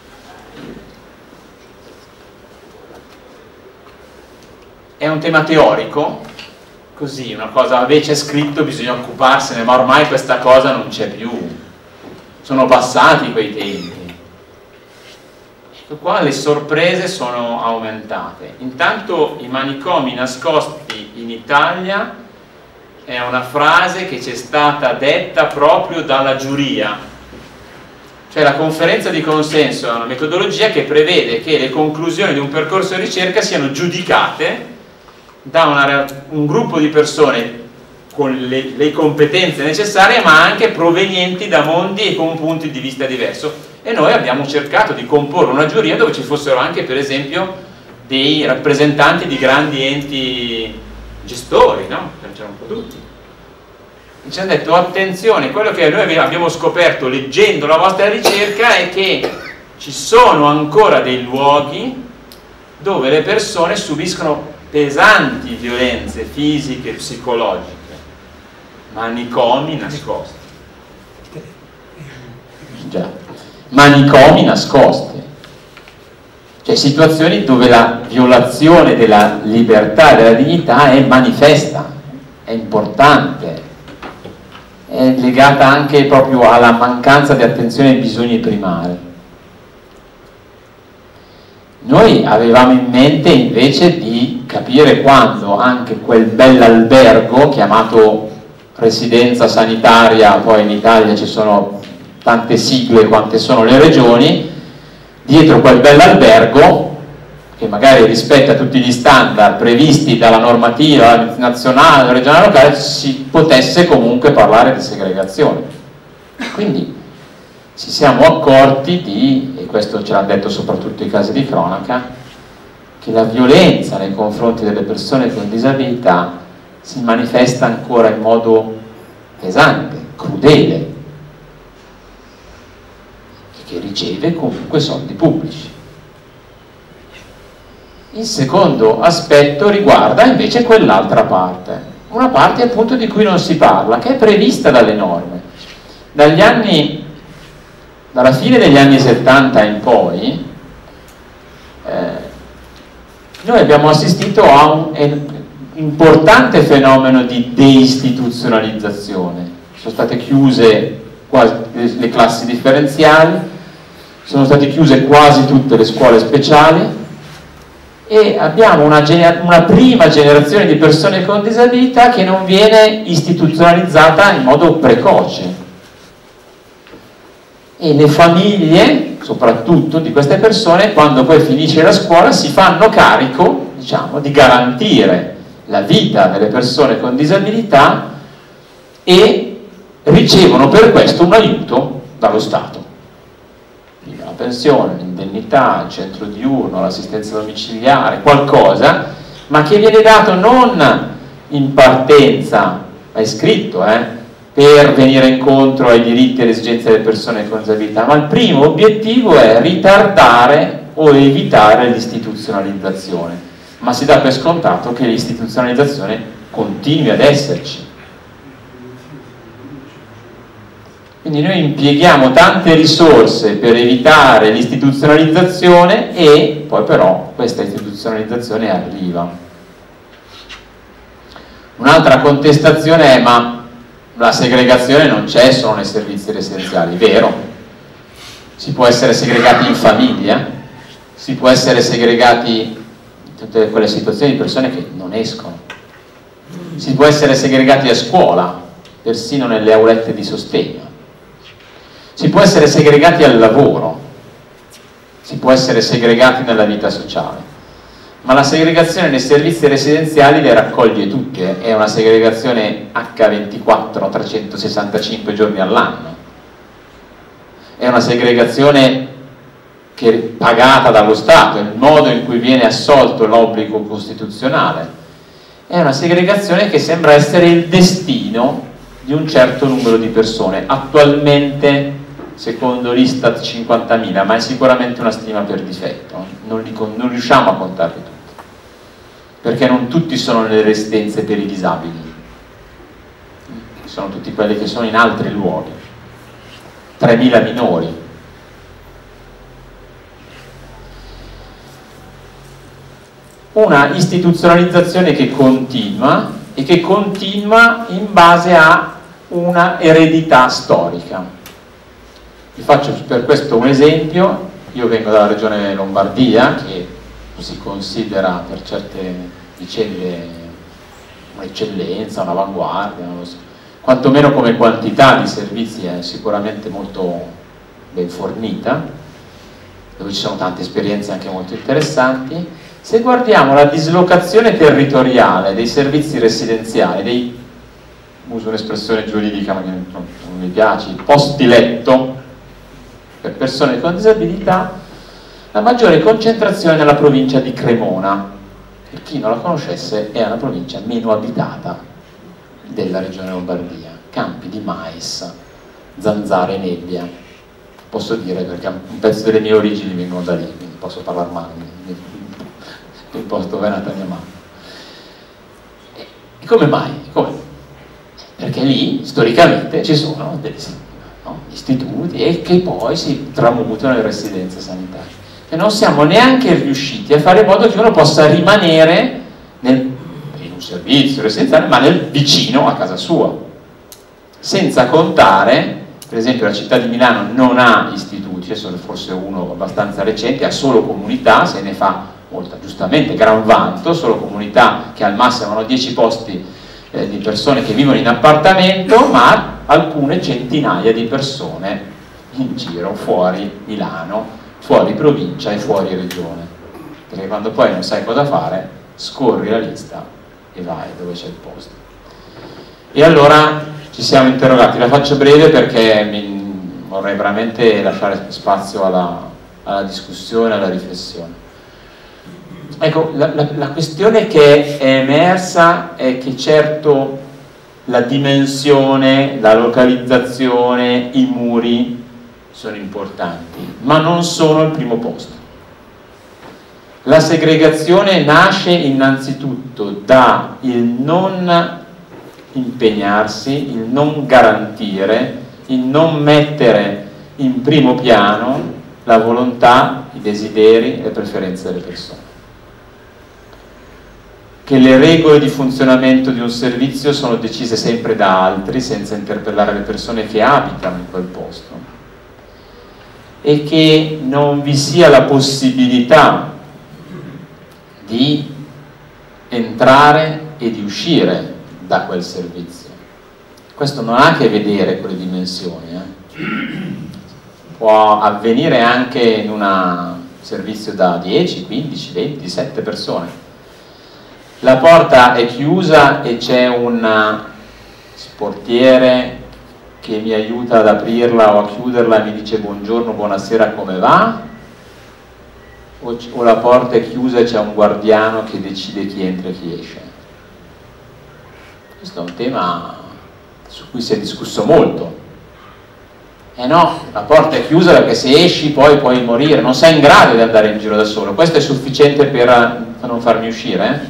È un tema teorico, così, una cosa, vabbè, c'è scritto, bisogna occuparsene, ma ormai questa cosa non c'è più, sono passati quei tempi. Ecco qua le sorprese sono aumentate. Intanto i manicomi nascosti in Italia è una frase che ci è stata detta proprio dalla giuria, cioè la conferenza di consenso è una metodologia che prevede che le conclusioni di un percorso di ricerca siano giudicate da una, un gruppo di persone con le, le competenze necessarie, ma anche provenienti da mondi e con punti di vista diversi. E noi abbiamo cercato di comporre una giuria dove ci fossero anche, per esempio, dei rappresentanti di grandi enti gestori, no? C'erano un po' tutti. E ci hanno detto: attenzione, quello che noi abbiamo scoperto leggendo la vostra ricerca è che ci sono ancora dei luoghi dove le persone subiscono pesanti violenze fisiche e psicologiche, manicomi nascosti. Già, manicomi nascosti. Cioè situazioni dove la violazione della libertà e della dignità è manifesta, è importante, è legata anche proprio alla mancanza di attenzione ai bisogni primari. Noi avevamo in mente invece di capire quando anche quel bell'albergo chiamato residenza sanitaria, poi in Italia ci sono tante sigle quante sono le regioni, dietro quel bell'albergo, che magari rispetta tutti gli standard previsti dalla normativa nazionale, regionale, locale, si potesse comunque parlare di segregazione. Quindi ci siamo accorti di, e questo ce l'hanno detto soprattutto i casi di cronaca, che la violenza nei confronti delle persone con disabilità si manifesta ancora in modo pesante, crudele, che riceve comunque soldi pubblici. Il secondo aspetto riguarda invece quell'altra parte, una parte appunto di cui non si parla, che è prevista dalle norme. Dagli anni, dalla fine degli anni settanta in poi, eh, noi abbiamo assistito a un eh, importante fenomeno di deistituzionalizzazione. Sono state chiuse quasi le classi differenziali, sono state chiuse quasi tutte le scuole speciali e abbiamo una, una prima generazione di persone con disabilità che non viene istituzionalizzata in modo precoce. e le famiglie, soprattutto di queste persone, quando poi finisce la scuola, si fanno carico, diciamo, di garantire la vita delle persone con disabilità e ricevono per questo un aiuto dallo Stato. Quindi la pensione, l'indennità, il centro diurno, l'assistenza domiciliare, qualcosa, ma che viene dato non in partenza, è scritto, eh, per venire incontro ai diritti e alle esigenze delle persone con disabilità, ma il primo obiettivo è ritardare o evitare l'istituzionalizzazione, ma si dà per scontato che l'istituzionalizzazione continui ad esserci. Quindi noi impieghiamo tante risorse per evitare l'istituzionalizzazione e poi però questa istituzionalizzazione arriva. Un'altra contestazione è: ma la segregazione non c'è solo nei servizi residenziali, vero? Si può essere segregati in famiglia, si può essere segregati in tutte quelle situazioni di persone che non escono, si può essere segregati a scuola, persino nelle aulette di sostegno, si può essere segregati al lavoro, si può essere segregati nella vita sociale. Ma la segregazione nei servizi residenziali le raccoglie tutte, è una segregazione acca ventiquattro, trecentosessantacinque giorni all'anno. È una segregazione che è pagata dallo Stato, è il modo in cui viene assolto l'obbligo costituzionale. È una segregazione che sembra essere il destino di un certo numero di persone. Attualmente, secondo l'Istat, cinquantamila, ma è sicuramente una stima per difetto, non, li, non riusciamo a contarli tutti, perché non tutti sono nelle residenze per i disabili, sono tutti quelli che sono in altri luoghi, tremila minori. Una istituzionalizzazione che continua e che continua in base a una eredità storica. Vi faccio per questo un esempio. Io vengo dalla regione Lombardia, che si considera per certe vicende un'eccellenza, un'avanguardia, non lo so. Quantomeno come quantità di servizi è sicuramente molto ben fornita, dove ci sono tante esperienze anche molto interessanti. Se guardiamo la dislocazione territoriale dei servizi residenziali, dei, uso un'espressione giuridica ma che non, non mi piace, posti letto per persone con disabilità, la maggiore concentrazione nella provincia di Cremona. Per chi non la conoscesse, è la provincia meno abitata della regione Lombardia. Campi di mais, zanzare e nebbia. Posso dire perché un pezzo delle mie origini vengono da lì, quindi posso parlare male del posto dove è nata mia mamma. E come mai? Come? Perché lì storicamente ci sono degli no, istituti e che poi si tramutano in residenze sanitarie. E non siamo neanche riusciti a fare in modo che uno possa rimanere nel, in un servizio residenziale, ma nel vicino a casa sua. Senza contare, per esempio, la città di Milano non ha istituti, adesso forse uno abbastanza recente, ha solo comunità, se ne fa molta, giustamente, gran vanto, solo comunità che al massimo hanno dieci posti eh, di persone che vivono in appartamento, ma alcune centinaia di persone in giro, fuori Milano, fuori provincia e fuori regione, perché quando poi non sai cosa fare scorri la lista e vai dove c'è il posto. E allora ci siamo interrogati, la faccio breve perché mi, vorrei veramente lasciare spazio alla, alla discussione, alla riflessione. Ecco, la, la, la questione che è emersa è che certo la dimensione, la localizzazione, i muri sono importanti, ma non sono il primo posto. La segregazione nasce innanzitutto da il non impegnarsi, il non garantire, il non mettere in primo piano la volontà, i desideri e le preferenze delle persone. Che le regole di funzionamento di un servizio sono decise sempre da altri, senza interpellare le persone che abitano in quel posto, e che non vi sia la possibilità di entrare e di uscire da quel servizio. Questo non ha a che vedere con le dimensioni, eh? può avvenire anche in un servizio da dieci, quindici, venti, sette persone. La porta è chiusa e c'è un portiere che mi aiuta ad aprirla o a chiuderla e mi dice buongiorno, buonasera, come va? O, o la porta è chiusa e c'è un guardiano che decide chi entra e chi esce? Questo è un tema su cui si è discusso molto. Eh no, la porta è chiusa perché se esci poi puoi morire, non sei in grado di andare in giro da solo. Questo è sufficiente per non farmi uscire? Eh?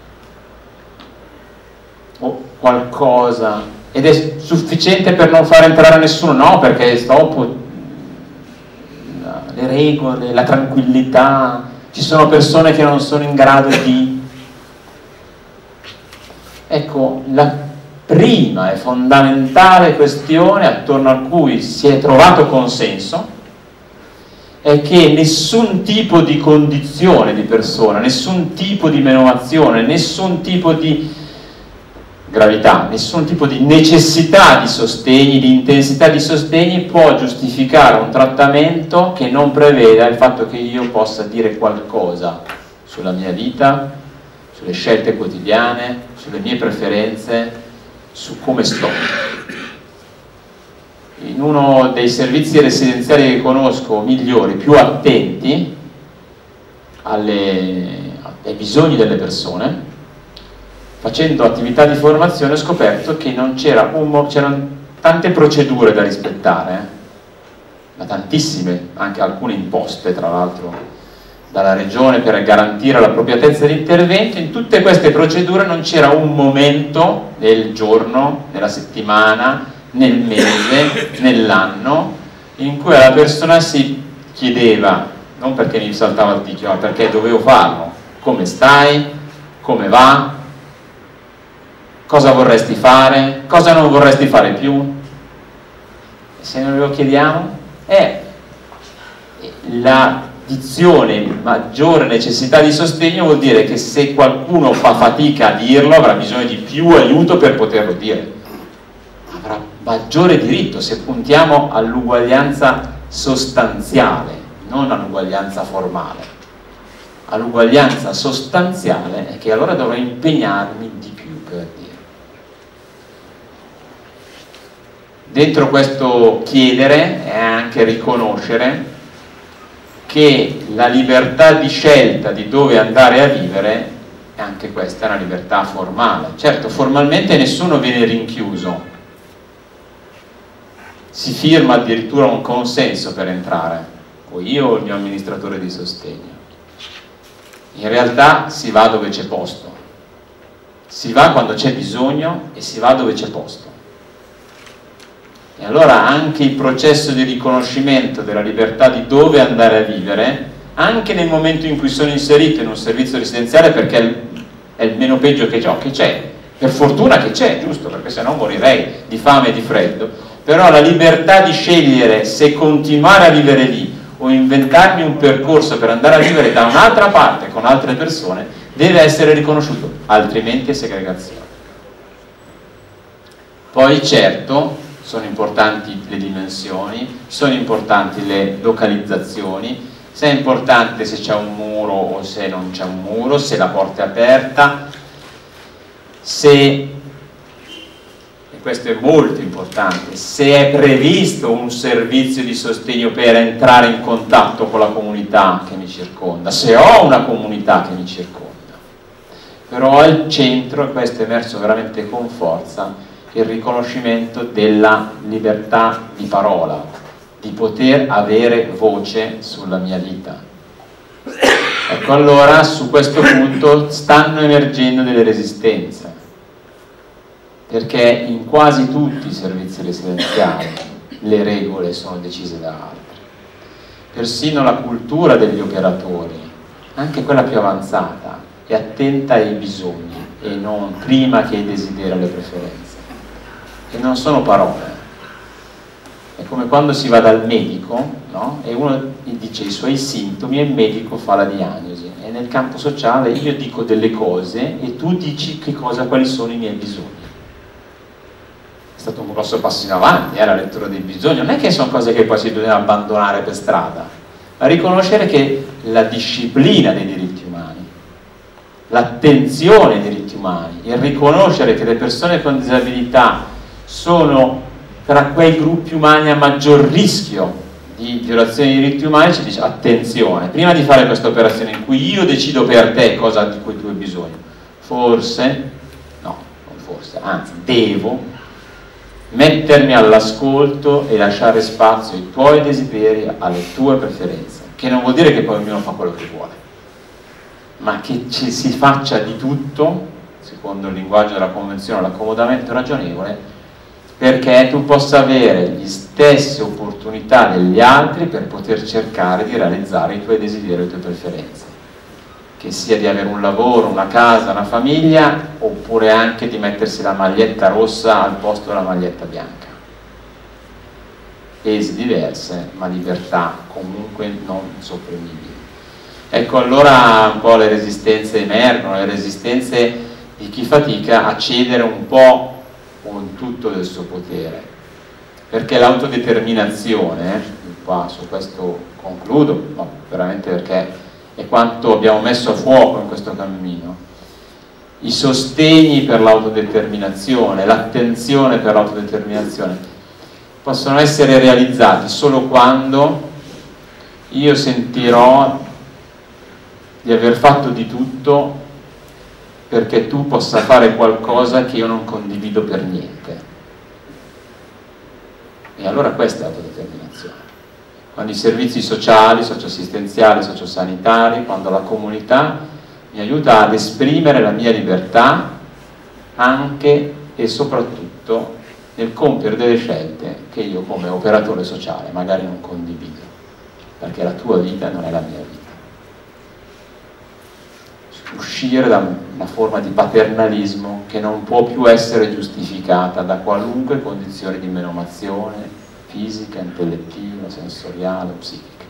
O qualcosa, ed è sufficiente per non far entrare nessuno? No, perché dopo le regole, la tranquillità, ci sono persone che non sono in grado di... Ecco, la prima e fondamentale questione attorno a cui si è trovato consenso è che nessun tipo di condizione di persona, nessun tipo di menomazione, nessun tipo di gravità, nessun tipo di necessità di sostegni, di intensità di sostegni può giustificare un trattamento che non preveda il fatto che io possa dire qualcosa sulla mia vita, sulle scelte quotidiane, sulle mie preferenze, su come sto. In uno dei servizi residenziali che conosco migliori, più attenti alle, ai bisogni delle persone, facendo attività di formazione ho scoperto che non c'era un, c'erano tante procedure da rispettare, eh? ma tantissime, anche alcune imposte tra l'altro dalla regione per garantire l'appropriatezza di intervento. In tutte queste procedure non c'era un momento nel giorno, nella settimana, nel mese, nell'anno in cui la persona si chiedeva, non perché mi saltava il ticchio, ma perché dovevo farlo: come stai, come va, cosa vorresti fare, cosa non vorresti fare più. E se non lo chiediamo è la dizione maggiore necessità di sostegno, vuol dire che se qualcuno fa fatica a dirlo avrà bisogno di più aiuto per poterlo dire, avrà maggiore diritto. Se puntiamo all'uguaglianza sostanziale, non all'uguaglianza formale, all'uguaglianza sostanziale, è che allora dovrò impegnarmi di più per dire. Dentro questo chiedere è anche riconoscere che la libertà di scelta di dove andare a vivere, anche questa è una libertà formale. Certo, formalmente nessuno viene rinchiuso, si firma addirittura un consenso per entrare, o io o il mio amministratore di sostegno. In realtà si va dove c'è posto, si va quando c'è bisogno e si va dove c'è posto. E allora anche il processo di riconoscimento della libertà di dove andare a vivere, anche nel momento in cui sono inserito in un servizio residenziale, perché è il meno peggio che ho, che c'è, per fortuna che c'è, giusto, perché sennò morirei di fame e di freddo, però la libertà di scegliere se continuare a vivere lì o inventarmi un percorso per andare a vivere da un'altra parte con altre persone deve essere riconosciuto, altrimenti è segregazione. Poi certo sono importanti le dimensioni, sono importanti le localizzazioni, se è importante se c'è un muro o se non c'è un muro, se la porta è aperta, se, e questo è molto importante, se è previsto un servizio di sostegno per entrare in contatto con la comunità che mi circonda, se ho una comunità che mi circonda. Però al centro, e questo è emerso veramente con forza, il riconoscimento della libertà di parola, di poter avere voce sulla mia vita. Ecco, allora su questo punto stanno emergendo delle resistenze, perché in quasi tutti i servizi residenziali le regole sono decise da altri. Persino la cultura degli operatori, anche quella più avanzata, è attenta ai bisogni e non prima che ai desideri e alle preferenze. E non sono parole. È come quando si va dal medico, no? E uno gli dice i suoi sintomi e il medico fa la diagnosi. E nel campo sociale io dico delle cose e tu dici che cosa, quali sono i miei bisogni. stato un grosso passo in avanti, eh, la lettura dei bisogni, non è che sono cose che poi si devono abbandonare per strada, ma riconoscere che la disciplina dei diritti umani, l'attenzione ai diritti umani, il riconoscere che le persone con disabilità sono tra quei gruppi umani a maggior rischio di violazione dei diritti umani, ci dice attenzione, prima di fare questa operazione in cui io decido per te cosa di cui tu hai bisogno, forse, no, non forse, anzi devo mettermi all'ascolto e lasciare spazio ai tuoi desideri, alle tue preferenze, che non vuol dire che poi ognuno fa quello che vuole, ma che ci si faccia di tutto, secondo il linguaggio della Convenzione, l'accomodamento ragionevole, perché tu possa avere le stesse opportunità degli altri per poter cercare di realizzare i tuoi desideri e le tue preferenze, che sia di avere un lavoro, una casa, una famiglia, oppure anche di mettersi la maglietta rossa al posto della maglietta bianca. Pesi diverse, ma libertà comunque non sopprimibili. Ecco, allora un po' le resistenze emergono, le resistenze di chi fatica a cedere un po' con tutto del suo potere, perché l'autodeterminazione, qua su questo concludo, no, veramente perché è quanto abbiamo messo a fuoco in questo cammino, i sostegni per l'autodeterminazione, l'attenzione per l'autodeterminazione possono essere realizzati solo quando io sentirò di aver fatto di tutto perché tu possa fare qualcosa che io non condivido per niente. E allora questa è l'autodeterminazione. Quando i servizi sociali, socioassistenziali, sociosanitari, quando la comunità mi aiuta ad esprimere la mia libertà anche e soprattutto nel compiere delle scelte che io come operatore sociale magari non condivido, perché la tua vita non è la mia vita. Uscire da una forma di paternalismo che non può più essere giustificata da qualunque condizione di menomazione fisica, intellettiva, sensoriale o psichica.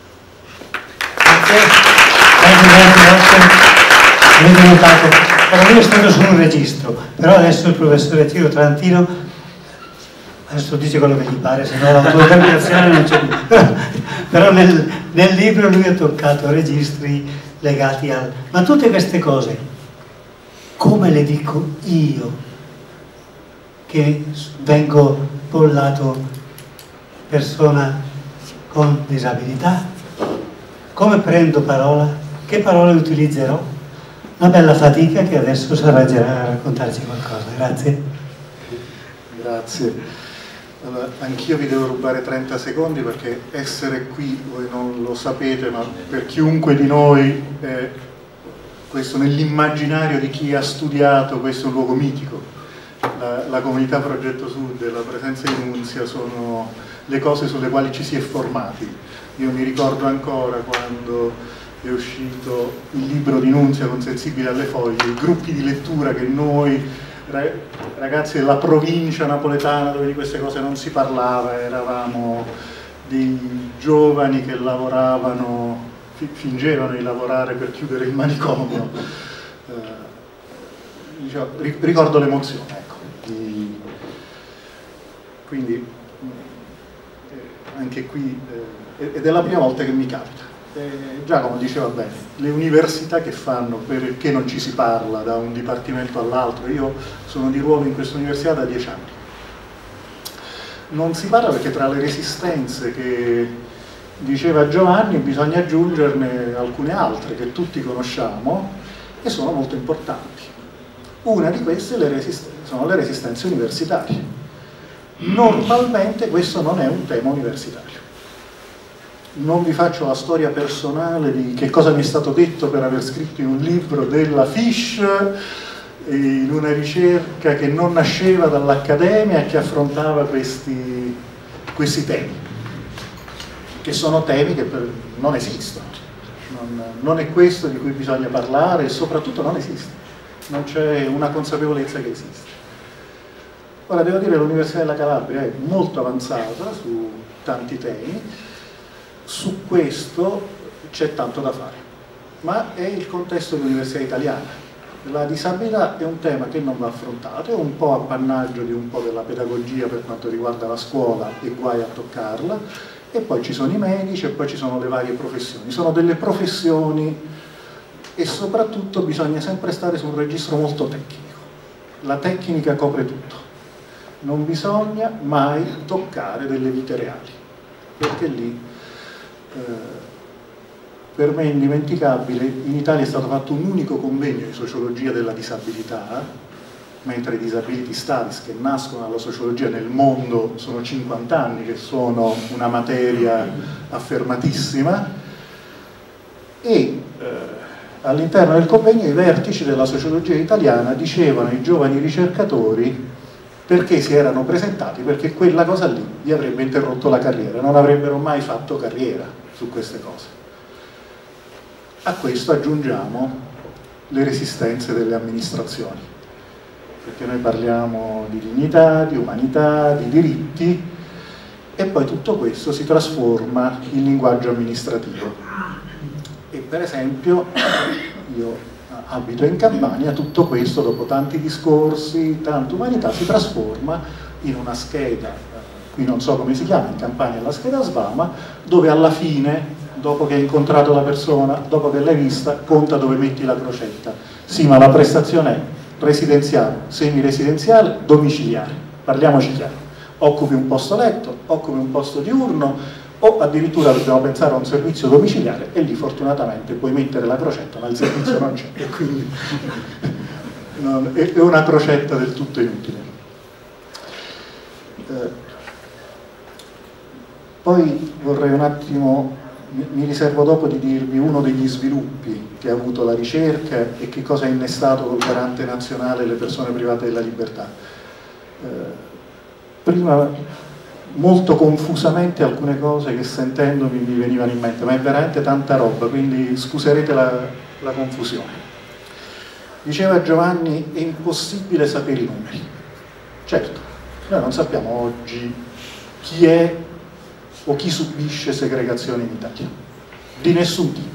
Avete notato, allora io sto su un registro, però adesso il professore Tiro Tarantino adesso dice quello che gli pare, se no l'autodeterminazione non c'è più. Però nel, nel libro lui ha toccato registri legati al... Ma tutte queste cose, come le dico io, che vengo bollato persona con disabilità? Come prendo parola? Che parole utilizzerò? Una bella fatica che adesso sarà a raccontarci qualcosa. Grazie. Grazie. Allora, anch'io vi devo rubare trenta secondi perché essere qui, voi non lo sapete, ma per chiunque di noi, eh, questo nell'immaginario di chi ha studiato, questo è un luogo mitico. La, la comunità Progetto Sud e la presenza di Nunzia sono le cose sulle quali ci si è formati. Io mi ricordo ancora quando è uscito il libro di Nunzia con Sensibile alle foglie, i gruppi di lettura che noi ragazzi della provincia napoletana dove di queste cose non si parlava, eravamo dei giovani che lavoravano, fingevano di lavorare per chiudere il manicomio. Eh, diciamo, ricordo l'emozione, ecco. Di, quindi eh, anche qui, eh, ed è la prima volta che mi capita. Eh, Giacomo diceva bene, le università che fanno perché non ci si parla da un dipartimento all'altro. Io sono di ruolo in questa università da dieci anni, non si parla perché tra le resistenze che diceva Giovanni bisogna aggiungerne alcune altre che tutti conosciamo e sono molto importanti. Una di queste le resisten- sono le resistenze universitarie. Normalmente questo non è un tema universitario. Non vi faccio la storia personale di che cosa mi è stato detto per aver scritto in un libro della Fish, in una ricerca che non nasceva dall'accademia e che affrontava questi, questi temi, che sono temi che per, non esistono. Non, non è questo di cui bisogna parlare e soprattutto non esiste. Non c'è una consapevolezza che esiste. Ora devo dire che l'Università della Calabria è molto avanzata su tanti temi. Su questo c'è tanto da fare, ma è il contesto dell'università italiana. La disabilità è un tema che non va affrontato, è un po' appannaggio di un po' della pedagogia per quanto riguarda la scuola e guai a toccarla, e poi ci sono i medici e poi ci sono le varie professioni. Sono delle professioni e soprattutto bisogna sempre stare su un registro molto tecnico. La tecnica copre tutto, non bisogna mai toccare delle vite reali, perché lì eh, per me è indimenticabile. In Italia è stato fatto un unico convegno di sociologia della disabilità, mentre i disability studies che nascono dalla sociologia nel mondo sono cinquanta anni che sono una materia affermatissima, e eh, all'interno del convegno i vertici della sociologia italiana dicevano ai giovani ricercatori perché si erano presentati, perché quella cosa lì gli avrebbe interrotto la carriera, non avrebbero mai fatto carriera su queste cose. A questo aggiungiamo le resistenze delle amministrazioni, perché noi parliamo di dignità, di umanità, di diritti, e poi tutto questo si trasforma in linguaggio amministrativo. E per esempio, io abito in Campania, tutto questo dopo tanti discorsi, tanta umanità, si trasforma in una scheda, qui non so come si chiama, in Campania la scheda Svama, dove alla fine, dopo che hai incontrato la persona, dopo che l'hai vista, conta dove metti la crocetta. Sì, ma la prestazione è residenziale, semiresidenziale, domiciliare, parliamoci chiaro. Occupi un posto letto, occupi un posto diurno, o addirittura dobbiamo pensare a un servizio domiciliare, e lì fortunatamente puoi mettere la crocetta, ma il servizio non c'è, e quindi non, è, è una crocetta del tutto inutile. Eh, poi vorrei un attimo, mi riservo dopo di dirvi uno degli sviluppi che ha avuto la ricerca e che cosa ha innestato col garante nazionale le persone private della libertà. Eh, prima, molto confusamente, alcune cose che sentendomi mi venivano in mente, ma è veramente tanta roba, quindi scuserete la, la confusione. Diceva Giovanni, è impossibile sapere i numeri. Certo, noi non sappiamo oggi chi è o chi subisce segregazione in Italia, di nessun tipo.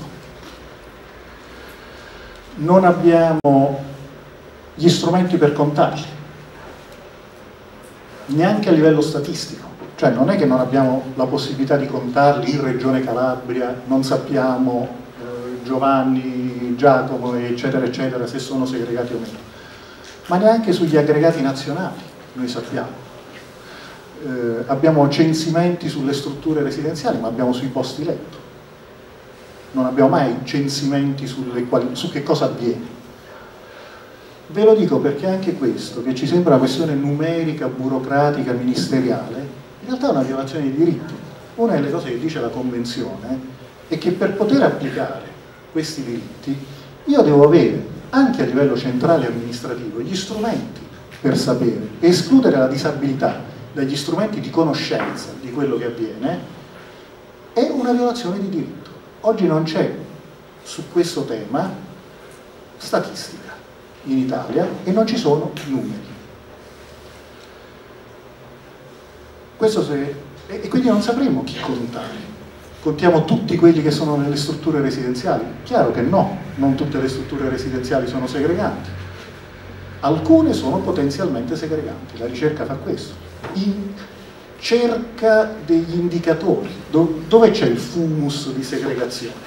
Non abbiamo gli strumenti per contarli, neanche a livello statistico. Cioè non è che non abbiamo la possibilità di contarli in Regione Calabria, non sappiamo eh, Giovanni, Giacomo, eccetera, eccetera, se sono segregati o meno. Ma neanche sugli aggregati nazionali noi sappiamo. Eh, abbiamo censimenti sulle strutture residenziali, ma abbiamo sui posti letto. Non abbiamo mai censimenti sulle quali, su che cosa avviene. Ve lo dico perché anche questo, che ci sembra una questione numerica, burocratica, ministeriale, in realtà è una violazione dei diritti. Una delle cose che dice la Convenzione è che per poter applicare questi diritti io devo avere, anche a livello centrale e amministrativo, gli strumenti per sapere. Escludere la disabilità dagli strumenti di conoscenza di quello che avviene è una violazione di diritto. Oggi non c'è su questo tema statistica in Italia e non ci sono numeri. Questo se, e quindi non sapremo chi contare. Contiamo tutti quelli che sono nelle strutture residenziali? Chiaro che no, non tutte le strutture residenziali sono segreganti. Alcune sono potenzialmente segreganti, la ricerca fa questo. In cerca degli indicatori, dove c'è il fumus di segregazione.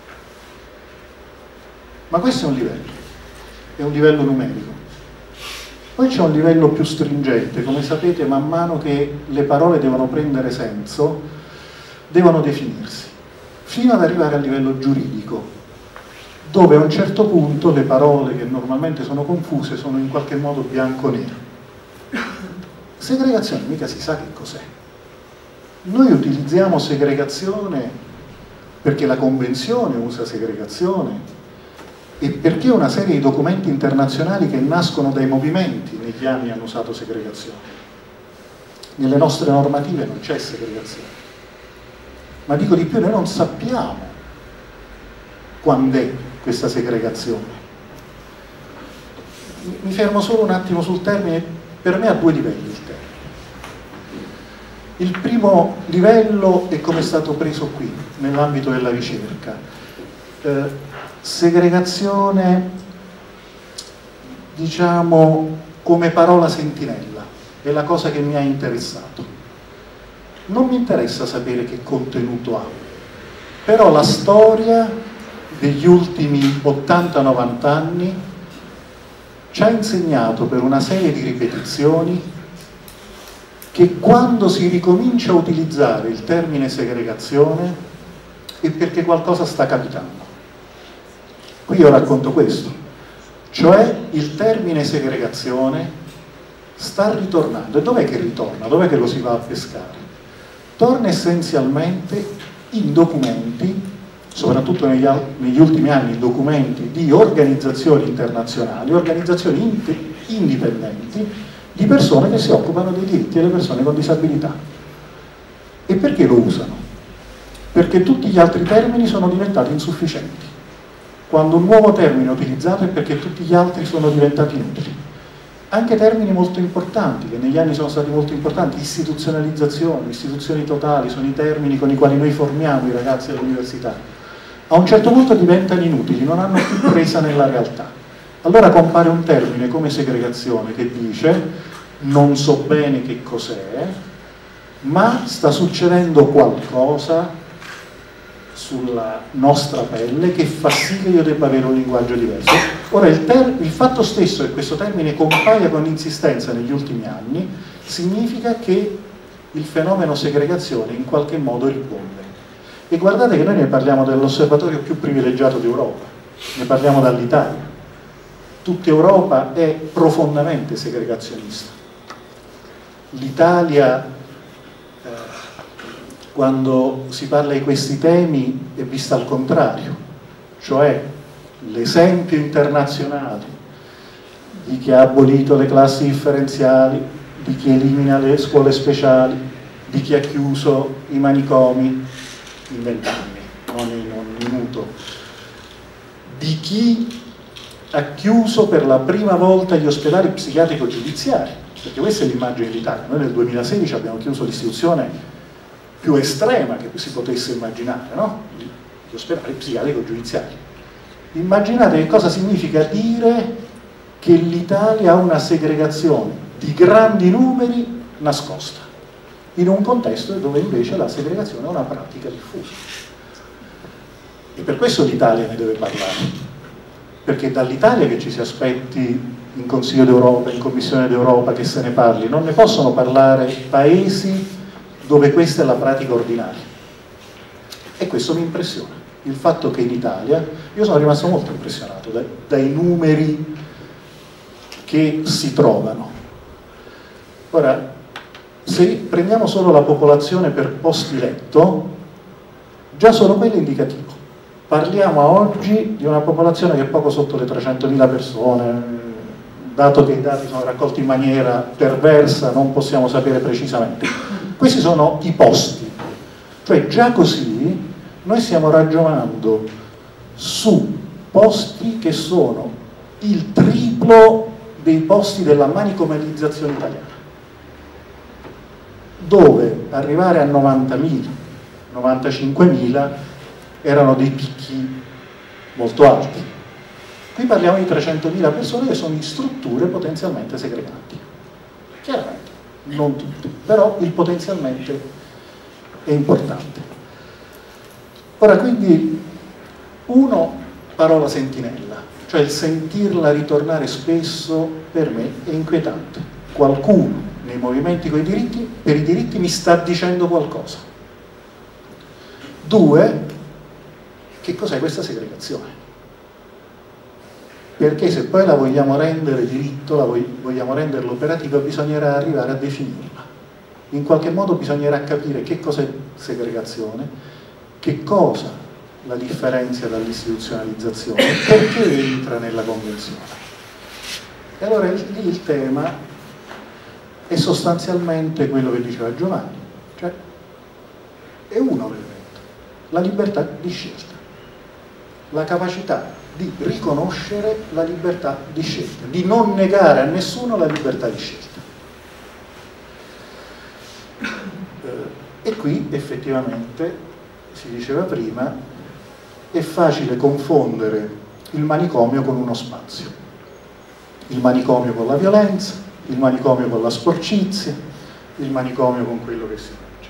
Ma questo è un livello, è un livello numerico. Poi c'è un livello più stringente, come sapete man mano che le parole devono prendere senso, devono definirsi, fino ad arrivare al livello giuridico, dove a un certo punto le parole che normalmente sono confuse sono in qualche modo bianco-nero. Segregazione mica si sa che cos'è. Noi utilizziamo segregazione perché la Convenzione usa segregazione e perché una serie di documenti internazionali che nascono dai movimenti negli anni hanno usato segregazione. Nelle nostre normative non c'è segregazione. Ma dico di più, noi non sappiamo quando è questa segregazione. Mi fermo solo un attimo sul termine, per me ha due livelli il termine. Il primo livello è come è stato preso qui, nell'ambito della ricerca. Eh, segregazione diciamo, come parola sentinella, è la cosa che mi ha interessato. Non mi interessa sapere che contenuto ha, però la storia degli ultimi ottanta novanta anni ci ha insegnato per una serie di ripetizioni che quando si ricomincia a utilizzare il termine segregazione è perché qualcosa sta capitando. Qui io racconto questo, cioè il termine segregazione sta ritornando. E dov'è che ritorna? Dov'è che lo si va a pescare? Torna essenzialmente in documenti, soprattutto negli, negli ultimi anni, in documenti di organizzazioni internazionali, organizzazioni indipendenti, di persone che si occupano dei diritti delle persone con disabilità. E perché lo usano? Perché tutti gli altri termini sono diventati insufficienti. Quando un nuovo termine è utilizzato è perché tutti gli altri sono diventati inutili. Anche termini molto importanti, che negli anni sono stati molto importanti, istituzionalizzazione, istituzioni totali, sono i termini con i quali noi formiamo i ragazzi all'università. A un certo punto diventano inutili, non hanno più presa nella realtà. Allora compare un termine come segregazione che dice non so bene che cos'è, ma sta succedendo qualcosa sulla nostra pelle che fa sì che io debba avere un linguaggio diverso. Ora il, il fatto stesso che questo termine compaia con insistenza negli ultimi anni significa che il fenomeno segregazione in qualche modo risponde. E guardate che noi ne parliamo dell'osservatorio più privilegiato d'Europa, ne parliamo dall'Italia. Tutta Europa è profondamente segregazionista. L'Italia, eh, quando si parla di questi temi, è vista al contrario, cioè l'esempio internazionale di chi ha abolito le classi differenziali, di chi elimina le scuole speciali, di chi ha chiuso i manicomi in vent'anni, non in un minuto, di chi ha chiuso per la prima volta gli ospedali psichiatrico-giudiziari, perché questa è l'immagine dell'Italia. Noi nel duemilasedici abbiamo chiuso l'istituzione più estrema che si potesse immaginare, no? Gli ospedali psichiatrico-giudiziari. Immaginate che cosa significa dire che l'Italia ha una segregazione di grandi numeri nascosta, in un contesto dove invece la segregazione è una pratica diffusa. E per questo l'Italia ne deve parlare. Perché è dall'Italia che ci si aspetti in Consiglio d'Europa, in Commissione d'Europa che se ne parli, non ne possono parlare paesi dove questa è la pratica ordinaria. E questo mi impressiona, il fatto che in Italia, io sono rimasto molto impressionato dai, dai numeri che si trovano. Ora, se prendiamo solo la popolazione per posti letto, già solo quello è indicativo. Parliamo a oggi di una popolazione che è poco sotto le trecentomila persone, dato che i dati sono raccolti in maniera perversa, non possiamo sapere precisamente. Questi sono i posti, cioè già così noi stiamo ragionando su posti che sono il triplo dei posti della manicomalizzazione italiana, dove arrivare a novantamila, novantacinquemila erano dei picchi molto alti. Qui parliamo di trecentomila persone che sono in strutture potenzialmente segreganti. Chiaramente, non tutte, però il potenzialmente è importante. Ora, quindi, uno, parola sentinella, cioè il sentirla ritornare spesso per me è inquietante. Qualcuno nei movimenti coi diritti, per i diritti mi sta dicendo qualcosa. Due, che cos'è questa segregazione? Perché se poi la vogliamo rendere diritto, la vogliamo renderla operativa, bisognerà arrivare a definirla. In qualche modo bisognerà capire che cos'è segregazione, che cosa la differenzia dall'istituzionalizzazione, perché entra nella convenzione. E allora lì il tema è sostanzialmente quello che diceva Giovanni, cioè è uno l'elemento, la libertà di scelta. La capacità di riconoscere la libertà di scelta, di non negare a nessuno la libertà di scelta. Eh, e qui effettivamente, si diceva prima, è facile confondere il manicomio con uno spazio. il manicomio con la violenza, il manicomio con la sporcizia, il manicomio con quello che si mangia.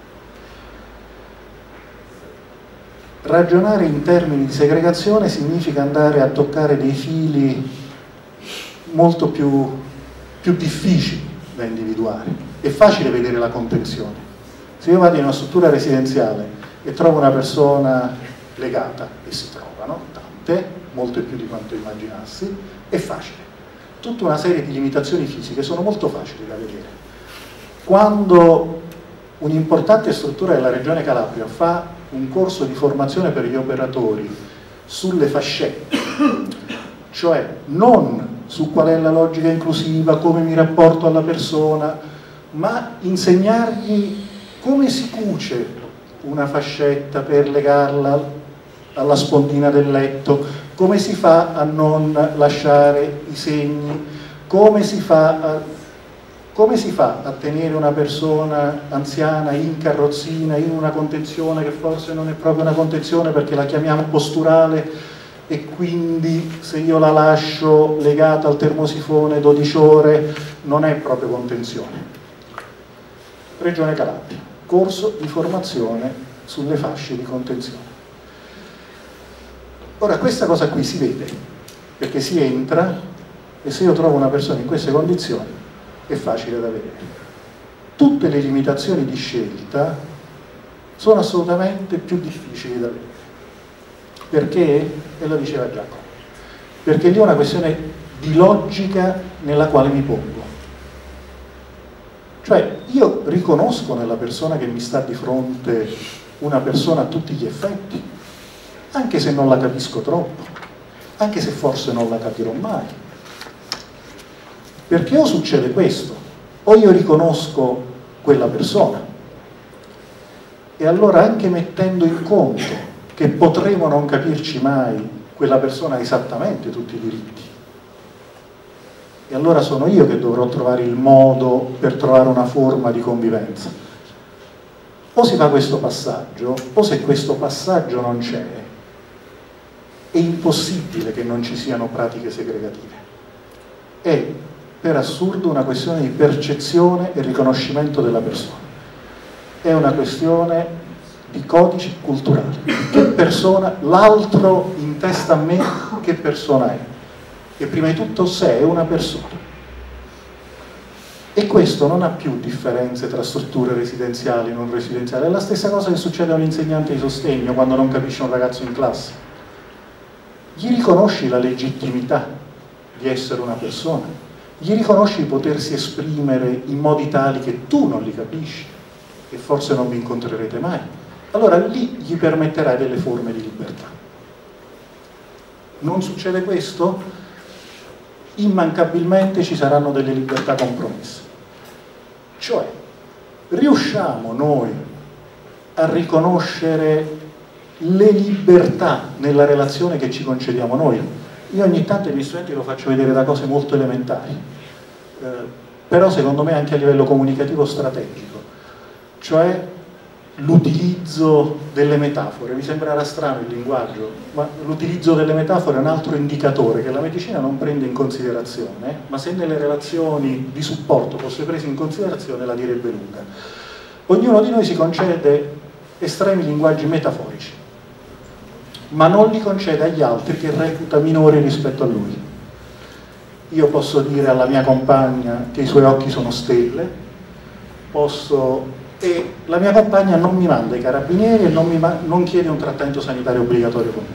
Ragionare in termini di segregazione significa andare a toccare dei fili molto più, più difficili da individuare. È facile vedere la contenzione. Se io vado in una struttura residenziale e trovo una persona legata, e si trovano tante, molte più di quanto immaginassi, è facile. Tutta una serie di limitazioni fisiche sono molto facili da vedere. Quando un'importante struttura della Regione Calabria fa un corso di formazione per gli operatori sulle fascette, cioè non su qual è la logica inclusiva, come mi rapporto alla persona, ma insegnargli come si cuce una fascetta per legarla alla spondina del letto, come si fa a non lasciare i segni, come si fa a, come si fa a tenere una persona anziana in carrozzina, in una contenzione che forse non è proprio una contenzione perché la chiamiamo posturale, e quindi se io la lascio legata al termosifone dodici ore non è proprio contenzione. Regione Calabria, corso di formazione sulle fasce di contenzione. Ora questa cosa qui si vede, perché si entra e se io trovo una persona in queste condizioni è facile da vedere. Tutte le limitazioni di scelta sono assolutamente più difficili da vedere. Perché? E lo diceva Giacomo. Perché lì è una questione di logica nella quale mi pongo. Cioè, io riconosco nella persona che mi sta di fronte una persona a tutti gli effetti, anche se non la capisco troppo, anche se forse non la capirò mai. Perché o succede questo, o io riconosco quella persona, e allora anche mettendo in conto che potremo non capirci mai, quella persona ha esattamente tutti i diritti. E allora sono io che dovrò trovare il modo per trovare una forma di convivenza. O si fa questo passaggio, o se questo passaggio non c'è, è impossibile che non ci siano pratiche segregative. È, per assurdo, una questione di percezione e riconoscimento della persona. È una questione di codici culturali. Che persona, l'altro in testa a me, che persona è? E prima di tutto se è una persona. E questo non ha più differenze tra strutture residenziali e non residenziali. È la stessa cosa che succede a un insegnante di sostegno quando non capisce un ragazzo in classe. Gli riconosci la legittimità di essere una persona, gli riconosci di potersi esprimere in modi tali che tu non li capisci e forse non vi incontrerete mai. Allora lì gli permetterai delle forme di libertà. Non succede questo? Immancabilmente ci saranno delle libertà compromesse. Cioè, riusciamo noi a riconoscere le libertà nella relazione che ci concediamo noi? Io ogni tanto ai miei studenti lo faccio vedere da cose molto elementari, eh, però secondo me anche a livello comunicativo strategico, cioè l'utilizzo delle metafore. Vi sembrerà strano il linguaggio, ma l'utilizzo delle metafore è un altro indicatore che la medicina non prende in considerazione, ma se nelle relazioni di supporto fosse preso in considerazione la direbbe lunga. Ognuno di noi si concede estremi linguaggi metaforici, ma non li concede agli altri che reputa minori rispetto a lui. Io posso dire alla mia compagna che i suoi occhi sono stelle, posso... e la mia compagna non mi manda i carabinieri e non, mi ma... non chiede un trattamento sanitario obbligatorio con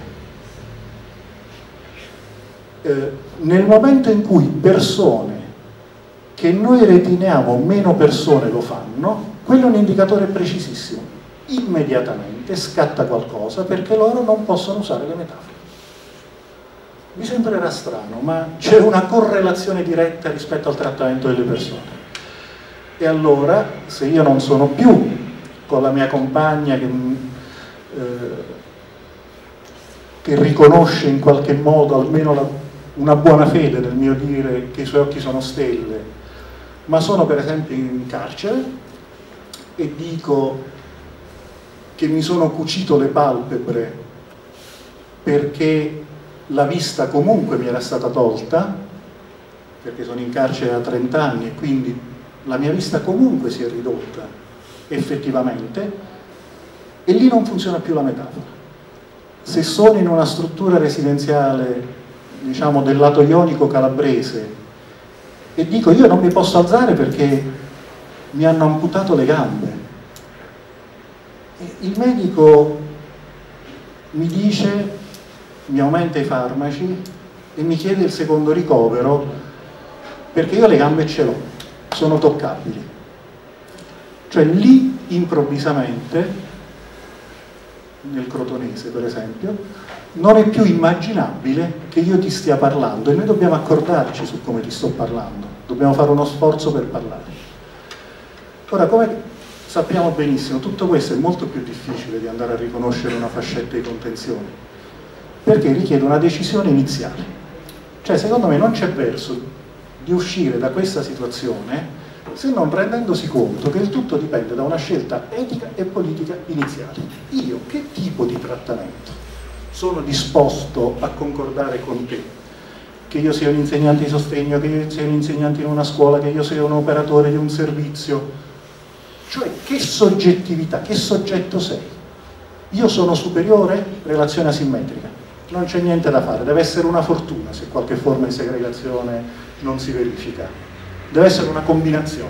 me. Eh, nel momento in cui persone che noi riteniamo meno persone lo fanno, quello è un indicatore precisissimo. Immediatamente scatta qualcosa perché loro non possono usare le metafore. Vi sembrerà strano, ma c'è una correlazione diretta rispetto al trattamento delle persone. E allora, se io non sono più con la mia compagna che, eh, che riconosce in qualche modo almeno la, una buona fede nel mio dire che i suoi occhi sono stelle, ma sono per esempio in carcere e dico che mi sono cucito le palpebre perché la vista comunque mi era stata tolta, perché sono in carcere da trenta anni e quindi la mia vista comunque si è ridotta effettivamente, e lì non funziona più la metafora. Se sono in una struttura residenziale, diciamo, del lato ionico calabrese e dico io non mi posso alzare perché mi hanno amputato le gambe, e il medico mi dice, mi aumenta i farmaci e mi chiede il secondo ricovero perché io le gambe ce l'ho, sono toccabili. Cioè lì improvvisamente, nel crotonese per esempio, non è più immaginabile che io ti stia parlando, e noi dobbiamo accordarci su come ti sto parlando, dobbiamo fare uno sforzo per parlare. Ora, come sappiamo benissimo, tutto questo è molto più difficile di andare a riconoscere una fascetta di contenzione, perché richiede una decisione iniziale. Cioè, secondo me non c'è verso di uscire da questa situazione se non rendendosi conto che il tutto dipende da una scelta etica e politica iniziale. Io che tipo di trattamento sono disposto a concordare con te? Che io sia un insegnante di sostegno, che io sia un insegnante in una scuola, che io sia un operatore di un servizio? Cioè, che soggettività, che soggetto sei? Io sono superiore? Relazione asimmetrica. Non c'è niente da fare, deve essere una fortuna se qualche forma di segregazione non si verifica. Deve essere una combinazione.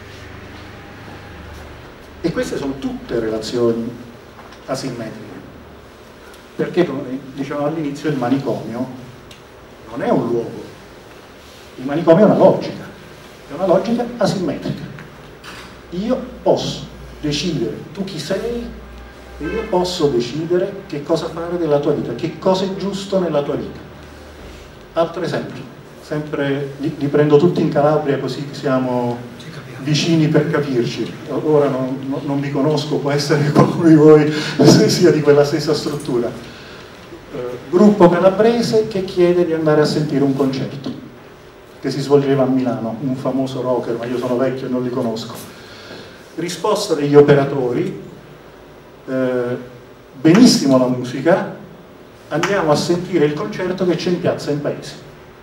E queste sono tutte relazioni asimmetriche. Perché, come dicevamo all'inizio, il manicomio non è un luogo. Il manicomio è una logica. È una logica asimmetrica. Io posso decidere tu chi sei e io posso decidere che cosa fare della tua vita, che cosa è giusto nella tua vita. Altro esempio. Sempre li, li prendo tutti in Calabria così siamo vicini per capirci. Ora non, non, non vi conosco, può essere che qualcuno di voi sia di quella stessa struttura. Eh, gruppo calabrese che chiede di andare a sentire un concerto che si svolgeva a Milano, un famoso rocker, ma io sono vecchio e non li conosco. Risposta degli operatori, eh, benissimo la musica, andiamo a sentire il concerto che c'è in piazza in paese.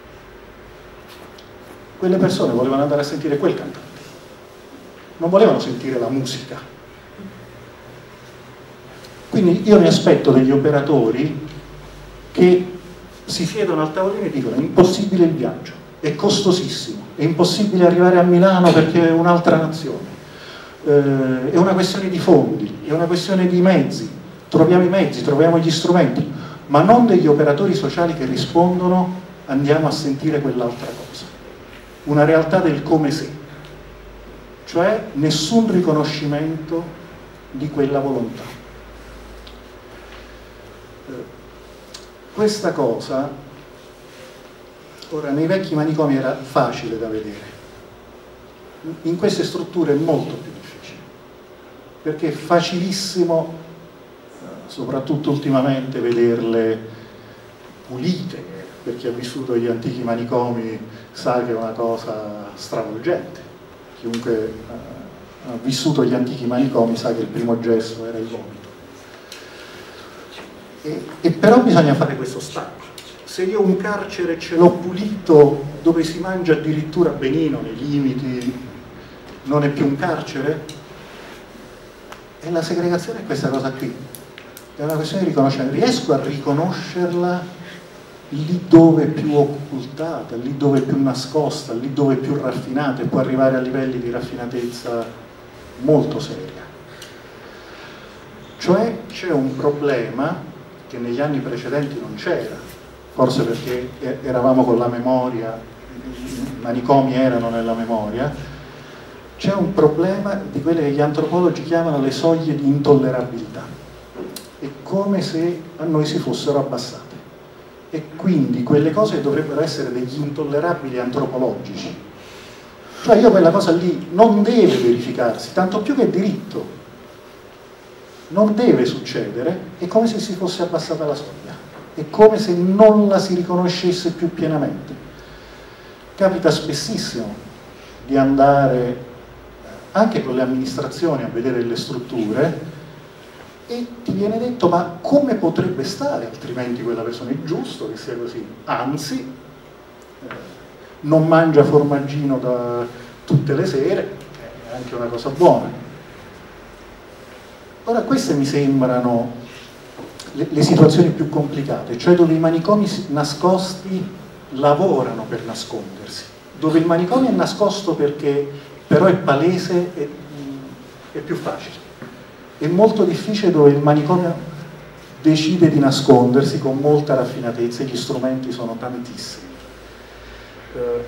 Quelle persone volevano andare a sentire quel cantante, non volevano sentire la musica. Quindi io mi aspetto degli operatori che si siedono al tavolino e dicono: è impossibile il viaggio, è costosissimo, è impossibile arrivare a Milano perché è un'altra nazione, eh, è una questione di fondi, è una questione di mezzi, troviamo i mezzi, troviamo gli strumenti, ma non degli operatori sociali che rispondono: andiamo a sentire quell'altra cosa. Una realtà del come se, cioè nessun riconoscimento di quella volontà. Questa cosa, ora, nei vecchi manicomi era facile da vedere, in queste strutture è molto più difficile, perché è facilissimo, soprattutto ultimamente, vederle pulite. Per chi ha vissuto gli antichi manicomi sa che è una cosa stravolgente. Chiunque ha vissuto gli antichi manicomi sa che il primo gesto era il vomito. E, e però bisogna fare questo stacco. Se io un carcere ce l'ho pulito, dove si mangia addirittura benino, nei limiti, non è più un carcere? E la segregazione è questa cosa qui. È una questione di riconoscere. Riesco a riconoscerla lì dove è più occultata, lì dove è più nascosta, lì dove è più raffinata, e può arrivare a livelli di raffinatezza molto seria. Cioè c'è un problema che negli anni precedenti non c'era, forse perché eravamo con la memoria, i manicomi erano nella memoria. C'è un problema di quelle che gli antropologi chiamano le soglie di intollerabilità. È come se a noi si fossero abbassate. E quindi quelle cose dovrebbero essere degli intollerabili antropologici. Cioè io quella cosa lì non deve verificarsi, tanto più che è diritto. Non deve succedere, è come se si fosse abbassata la soglia, è come se non la si riconoscesse più pienamente. Capita spessissimo di andare anche con le amministrazioni a vedere le strutture e ti viene detto: ma come potrebbe stare altrimenti quella persona? È giusto che sia così, anzi eh, non mangia formaggino da tutte le sere, è anche una cosa buona. Ora queste mi sembrano le, le situazioni più complicate, cioè dove i manicomi nascosti lavorano per nascondersi, dove il manicomio è nascosto perché però è palese e è più facile. È molto difficile dove il manicomio decide di nascondersi con molta raffinatezza e gli strumenti sono tantissimi. Eh,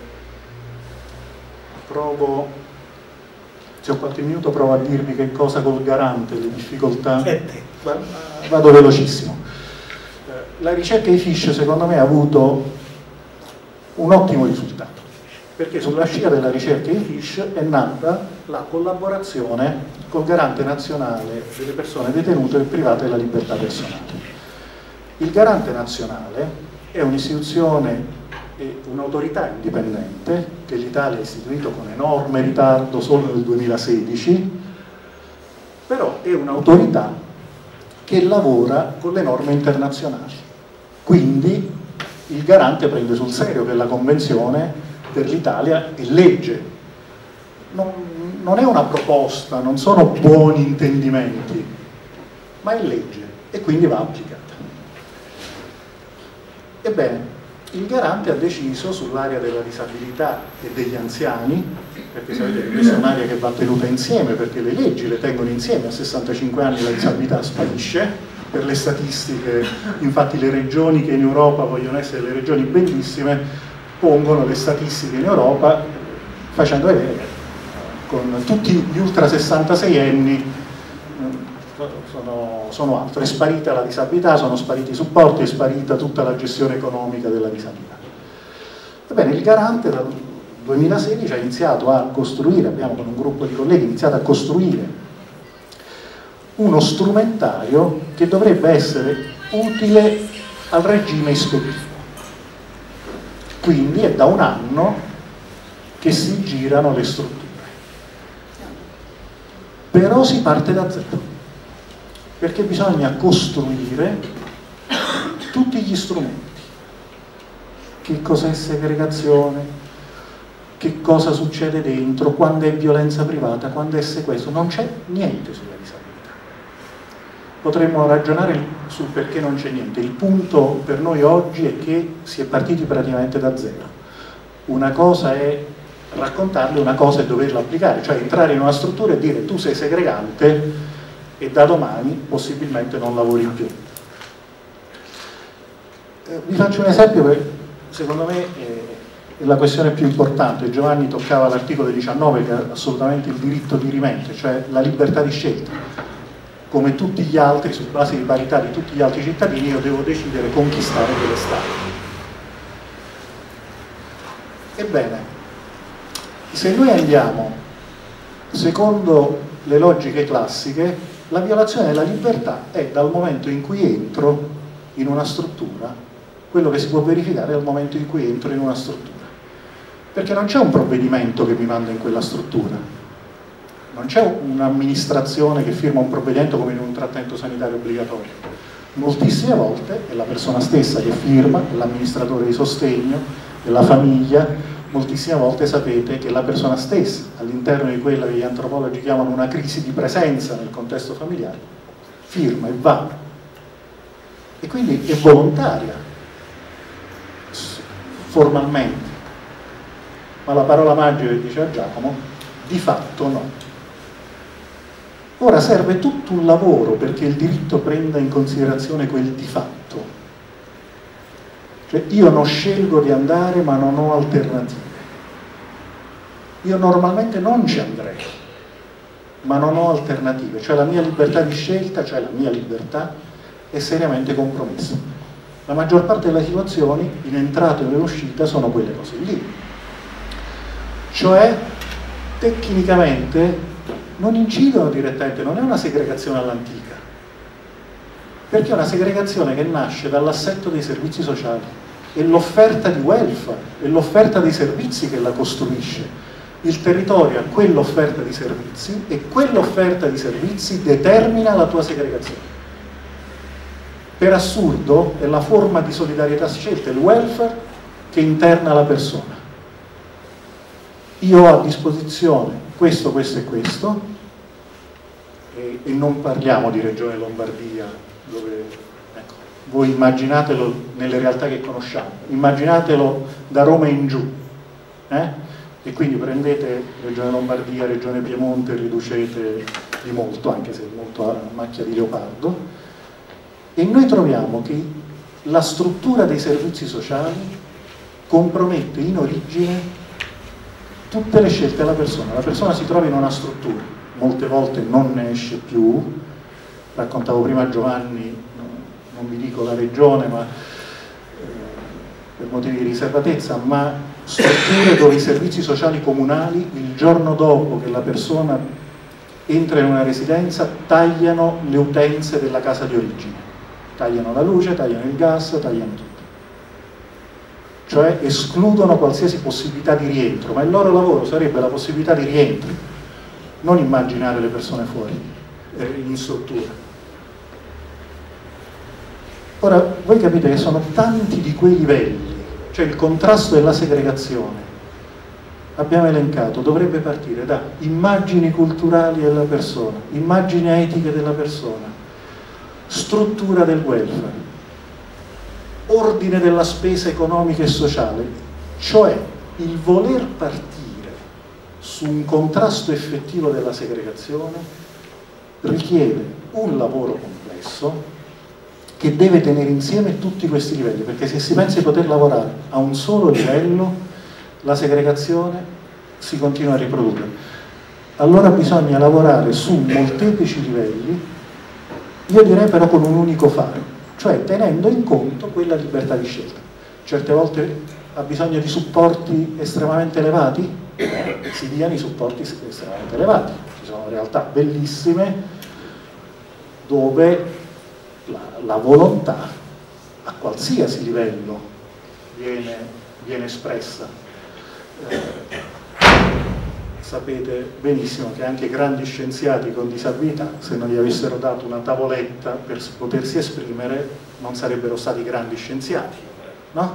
provo, se ho qualche minuto provo a dirvi che cosa col garante, le difficoltà. Vado velocissimo. Eh, la ricerca I Fish secondo me ha avuto un ottimo risultato, perché sulla scia della ricerca I Fish è nata la collaborazione col Garante Nazionale delle persone detenute e private della libertà personale. Il Garante Nazionale è un'istituzione e un'autorità indipendente che l'Italia ha istituito con enorme ritardo solo nel duemilasedici, però è un'autorità che lavora con le norme internazionali. Quindi il Garante prende sul serio che la Convenzione per l'Italia è legge. Non, non è una proposta, non sono buoni intendimenti, ma è legge e quindi va applicata. Ebbene, il Garante ha deciso sull'area della disabilità e degli anziani, perché sapete che questa è un'area che va tenuta insieme, perché le leggi le tengono insieme, a sessantacinque anni la disabilità sparisce, per le statistiche, infatti le regioni che in Europa vogliono essere le regioni bellissime, pongono le statistiche in Europa facendo vedere che con tutti gli ultra sessantasei anni sono, sono altro, è sparita la disabilità, sono spariti i supporti, è sparita tutta la gestione economica della disabilità. Ebbene, il Garante dal duemilasedici ha iniziato a costruire, abbiamo con un gruppo di colleghi iniziato a costruire uno strumentario che dovrebbe essere utile al regime ispettivo. Quindi è da un anno che si girano le strutture. Però si parte da zero, perché bisogna costruire tutti gli strumenti. Che cos'è segregazione, che cosa succede dentro, quando è violenza privata, quando è sequestro, non c'è niente sulla disabilità. Potremmo ragionare sul perché non c'è niente. Il punto per noi oggi è che si è partiti praticamente da zero. Una cosa è raccontarle, una cosa è doverlo applicare, cioè entrare in una struttura e dire tu sei segregante e da domani possibilmente non lavori più. Eh, vi faccio un esempio che secondo me è la questione più importante. Giovanni toccava l'articolo diciannove che è assolutamente il diritto di rimente, cioè la libertà di scelta. Come tutti gli altri, su base di parità di tutti gli altri cittadini, io devo decidere con chi stare e dove stare. Ebbene, se noi andiamo secondo le logiche classiche, la violazione della libertà è dal momento in cui entro in una struttura, quello che si può verificare è dal momento in cui entro in una struttura. Perché non c'è un provvedimento che mi manda in quella struttura. Non c'è un'amministrazione che firma un provvedimento come in un trattamento sanitario obbligatorio. Moltissime volte è la persona stessa che firma, l'amministratore di sostegno, è la famiglia. Moltissime volte sapete che è la persona stessa, all'interno di quella che gli antropologi chiamano una crisi di presenza nel contesto familiare, firma e va. E quindi è volontaria, formalmente. Ma la parola magica che diceva Giacomo, di fatto no. Ora serve tutto un lavoro perché il diritto prenda in considerazione quel di fatto. Cioè io non scelgo di andare ma non ho alternative. Io normalmente non ci andrei, ma non ho alternative. Cioè la mia libertà di scelta, cioè la mia libertà, è seriamente compromessa. La maggior parte delle situazioni, in entrata e in uscita, sono quelle cose lì. Cioè, tecnicamente, non incidono direttamente, non è una segregazione all'antica, perché è una segregazione che nasce dall'assetto dei servizi sociali, è l'offerta di welfare, è l'offerta dei servizi che la costruisce. Il territorio ha quell'offerta di servizi e quell'offerta di servizi determina la tua segregazione. Per assurdo è la forma di solidarietà scelta, il welfare, che interna la persona. io ho a disposizione questo, questo e questo, e, e non parliamo di Regione Lombardia, dove, ecco, voi immaginatelo nelle realtà che conosciamo, immaginatelo da Roma in giù, eh? E quindi prendete Regione Lombardia, Regione Piemonte, riducete di molto, anche se molto a macchia di leopardo, e noi troviamo che la struttura dei servizi sociali compromette in origine tutte le scelte della persona. La persona si trova in una struttura, molte volte non ne esce più. Raccontavo prima a Giovanni, non vi dico la regione, ma eh, per motivi di riservatezza, ma strutture dove i servizi sociali comunali, il giorno dopo che la persona entra in una residenza, tagliano le utenze della casa di origine, tagliano la luce, tagliano il gas, tagliano tutto, cioè escludono qualsiasi possibilità di rientro, ma il loro lavoro sarebbe la possibilità di rientro, non immaginare le persone fuori, eh, in struttura. Ora, voi capite che sono tanti di quei livelli, cioè il contrasto della segregazione, abbiamo elencato, dovrebbe partire da immagini culturali della persona, immagini etiche della persona, struttura del welfare, ordine della spesa economica e sociale, cioè il voler partire su un contrasto effettivo della segregazione richiede un lavoro complesso che deve tenere insieme tutti questi livelli, perché se si pensa di poter lavorare a un solo livello, la segregazione si continua a riprodurre. Allora bisogna lavorare su molteplici livelli, io direi però con un unico fare, cioè tenendo in conto quella libertà di scelta. Certe volte ha bisogno di supporti estremamente elevati, eh, si diano i supporti estremamente elevati. Ci sono realtà bellissime dove la, la volontà a qualsiasi livello viene, viene espressa. Eh, sapete benissimo che anche grandi scienziati con disabilità, se non gli avessero dato una tavoletta per potersi esprimere, non sarebbero stati grandi scienziati, no?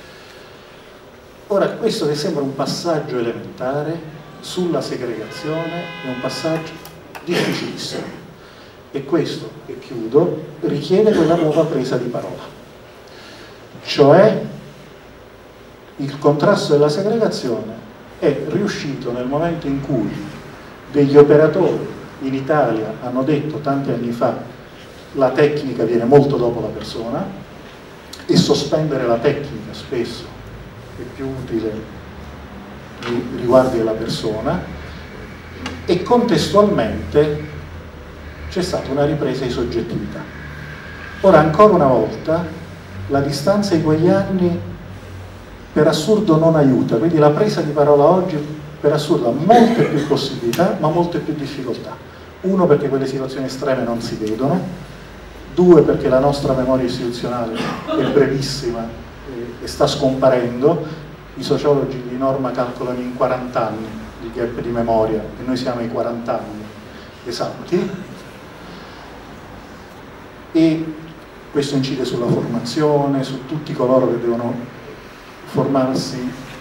Ora, questo che sembra un passaggio elementare sulla segregazione è un passaggio difficilissimo, e questo, e chiudo, richiede quella nuova presa di parola, cioè il contrasto della segregazione è riuscito nel momento in cui degli operatori in Italia hanno detto tanti anni fa la tecnica viene molto dopo la persona, e sospendere la tecnica spesso è più utile nei riguardi della persona, e contestualmente c'è stata una ripresa di soggettività. Ora, ancora una volta, la distanza di quegli anni per assurdo non aiuta, quindi la presa di parola oggi per assurdo ha molte più possibilità ma molte più difficoltà. Uno, perché quelle situazioni estreme non si vedono; due, perché la nostra memoria istituzionale è brevissima e, e sta scomparendo. I sociologi di norma calcolano in quaranta anni di gap di memoria e noi siamo ai quaranta anni esatti, e questo incide sulla formazione, su tutti coloro che devono formarsi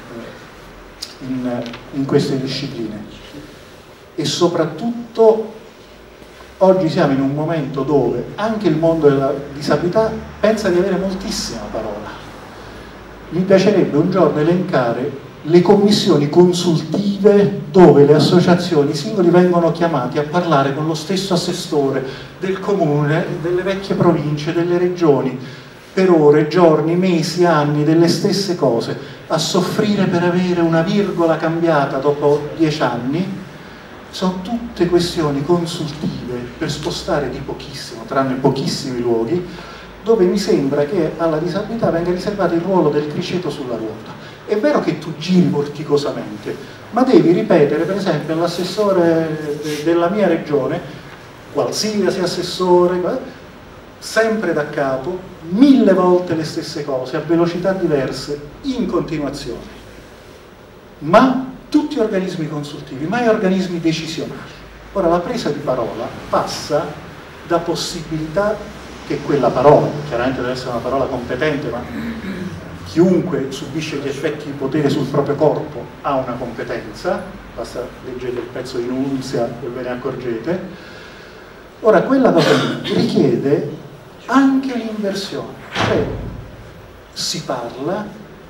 in, in queste discipline. E soprattutto oggi siamo in un momento dove anche il mondo della disabilità pensa di avere moltissima parola. Mi piacerebbe un giorno elencare le commissioni consultive dove le associazioni, i singoli vengono chiamati a parlare con lo stesso assessore del comune, delle vecchie province, delle regioni, per ore, giorni, mesi, anni, delle stesse cose, a soffrire per avere una virgola cambiata dopo dieci anni. Sono tutte questioni consultive per spostare di pochissimo, tranne pochissimi luoghi, dove mi sembra che alla disabilità venga riservato il ruolo del criceto sulla ruota. È vero che tu giri vorticosamente, ma devi ripetere, per esempio, all'assessore della mia regione, qualsiasi assessore, sempre da capo, mille volte le stesse cose, a velocità diverse, in continuazione. Ma tutti organismi consultivi, mai organismi decisionali. Ora, la presa di parola passa da possibilità che quella parola, chiaramente deve essere una parola competente, ma chiunque subisce gli effetti di potere sul proprio corpo ha una competenza, basta leggere il pezzo di Nunzia e ve ne accorgete. Ora, quella cosa lì richiede anche l'inversione, cioè si parla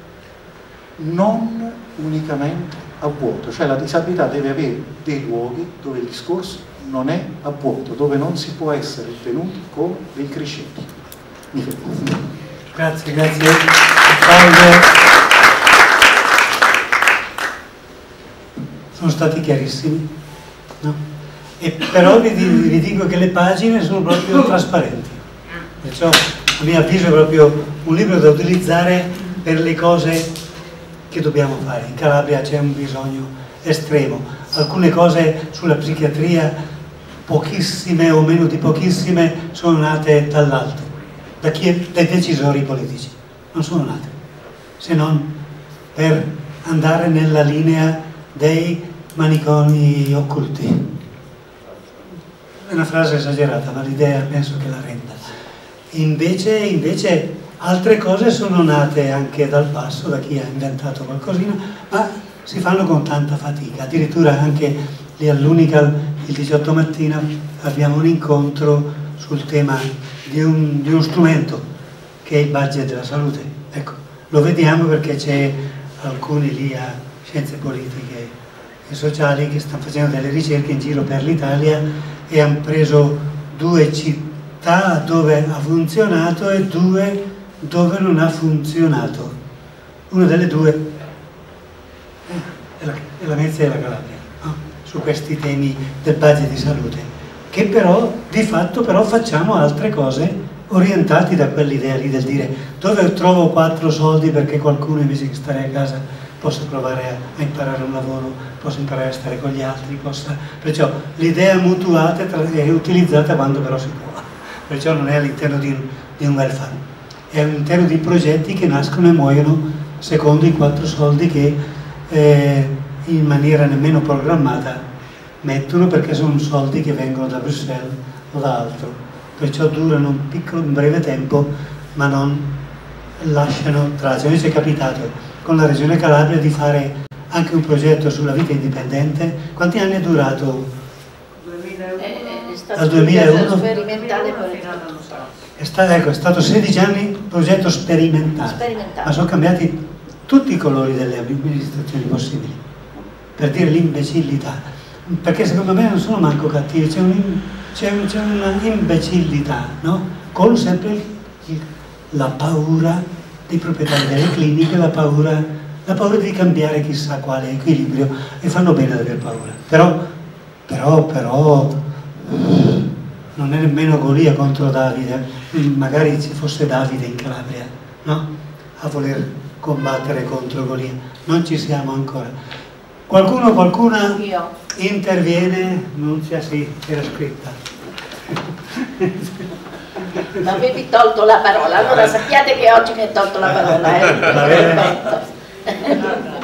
non unicamente a vuoto, cioè la disabilità deve avere dei luoghi dove il discorso non è a vuoto, dove non si può essere tenuti come dei criceti. Mi fermo. Grazie, grazie. Paolo. Sono stati chiarissimi, no? E però vi, vi dico che le pagine sono proprio trasparenti, perciò a mio avviso è proprio un libro da utilizzare per le cose che dobbiamo fare. In Calabria c'è un bisogno estremo, alcune cose sulla psichiatria, pochissime o meno di pochissime, sono nate dall'alto, da chi è, dai decisori politici, non sono nate, se non per andare nella linea dei manicomi occulti. È una frase esagerata, ma l'idea penso che la renda. Invece, invece altre cose sono nate anche dal basso, da chi ha inventato qualcosina, ma si fanno con tanta fatica. Addirittura anche lì all'Unical il diciotto mattina abbiamo un incontro sul tema di, un, di uno strumento che è il budget della salute. Ecco, lo vediamo perché c'è alcuni lì a scienze politiche e sociali che stanno facendo delle ricerche in giro per l'Italia e hanno preso due città dove ha funzionato e due dove non ha funzionato. Una delle due è la, è la Venezia e la Calabria, no? Su questi temi del budget di salute, che però di fatto però facciamo altre cose orientati da quell'idea lì del dire dove trovo quattro soldi perché qualcuno invece che stare a casa possa provare a, a imparare un lavoro, possa imparare a stare con gli altri, possa... perciò l'idea mutuata è utilizzata quando però si può, perciò non è all'interno di, di un welfare, è all'interno di progetti che nascono e muoiono secondo i quattro soldi che eh, in maniera nemmeno programmata mettono, perché sono soldi che vengono da Bruxelles o da altro, perciò durano un piccolo, un breve tempo ma non lasciano traccia. Invece è capitato con la Regione Calabria di fare anche un progetto sulla vita indipendente. Quanti anni è durato? È stato Dal duemilauno? sperimentale, È stato, ecco, è stato sedici anni progetto sperimentale, sperimentale. ma sono cambiati tutti i colori delle amministrazioni possibili, per dire l'imbecillità, perché secondo me non sono manco cattivi, c'è un, una imbecillità, no? Con sempre il, il, la paura dei proprietari delle cliniche, la paura, la paura di cambiare chissà quale equilibrio, e fanno bene ad aver paura. Però, però, però, non è nemmeno Golia contro Davide, magari ci fosse Davide in Calabria, no? A voler combattere contro Golia. Non ci siamo ancora. Qualcuno, qualcuna Io. interviene? Non sia sì, era scritta. Mi avevi tolto la parola, allora sappiate che oggi mi hai tolto la parola, eh?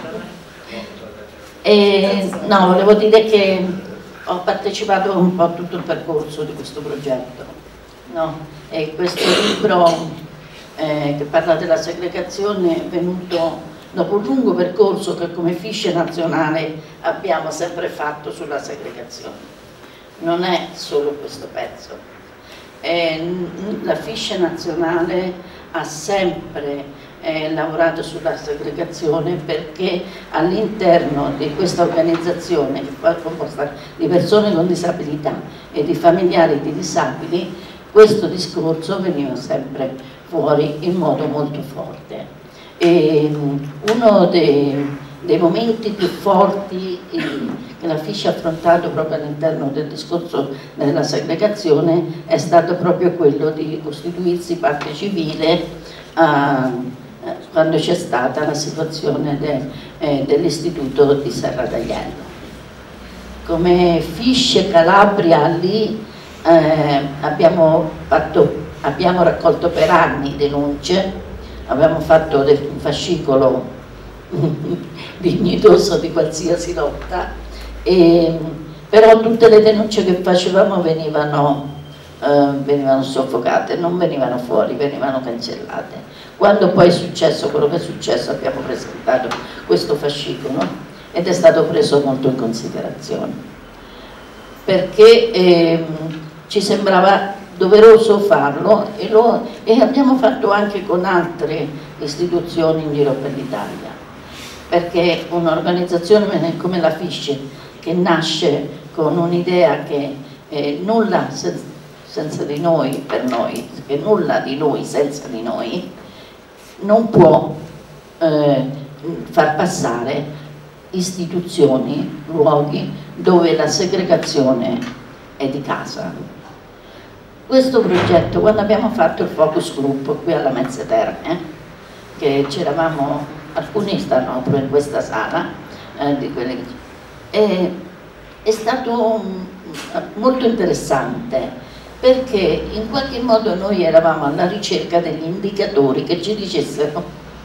E, no, volevo dire che ho partecipato un po' a tutto il percorso di questo progetto, no? E questo libro eh, che parla della segregazione è venuto dopo un lungo percorso che come Fiche nazionale abbiamo sempre fatto sulla segregazione. Non è solo questo pezzo. Eh, la Fiche nazionale ha sempre eh, lavorato sulla segregazione, perché all'interno di questa organizzazione, che poi è composta di persone con disabilità e di familiari di disabili, questo discorso veniva sempre fuori in modo molto forte. E uno dei, dei momenti più forti eh, che la Fiche ha affrontato proprio all'interno del discorso della segregazione è stato proprio quello di costituirsi parte civile a, eh, quando c'è stata la situazione de, eh, dell'istituto di Serra d'Aiello. Come Fiche Calabria lì eh, abbiamo, fatto, abbiamo raccolto per anni denunce, abbiamo fatto un fascicolo dignitoso di qualsiasi lotta, e, però tutte le denunce che facevamo venivano eh, venivano soffocate, non venivano fuori, venivano cancellate. Quando poi è successo quello che è successo, abbiamo presentato questo fascicolo ed è stato preso molto in considerazione, perché eh, ci sembrava doveroso farlo e, lo, e abbiamo fatto anche con altre istituzioni in giro per l'Italia, perché un'organizzazione come la Fisce, che nasce con un'idea che eh, nulla sen senza di noi per noi, che nulla di noi senza di noi, non può eh, far passare istituzioni, luoghi dove la segregazione è di casa. Questo progetto, quando abbiamo fatto il focus group qui alla Mezze Terme, che c'eravamo, alcuni stanno proprio in questa sala, eh, di quelli, è, è stato molto interessante, perché in qualche modo noi eravamo alla ricerca degli indicatori che ci dicessero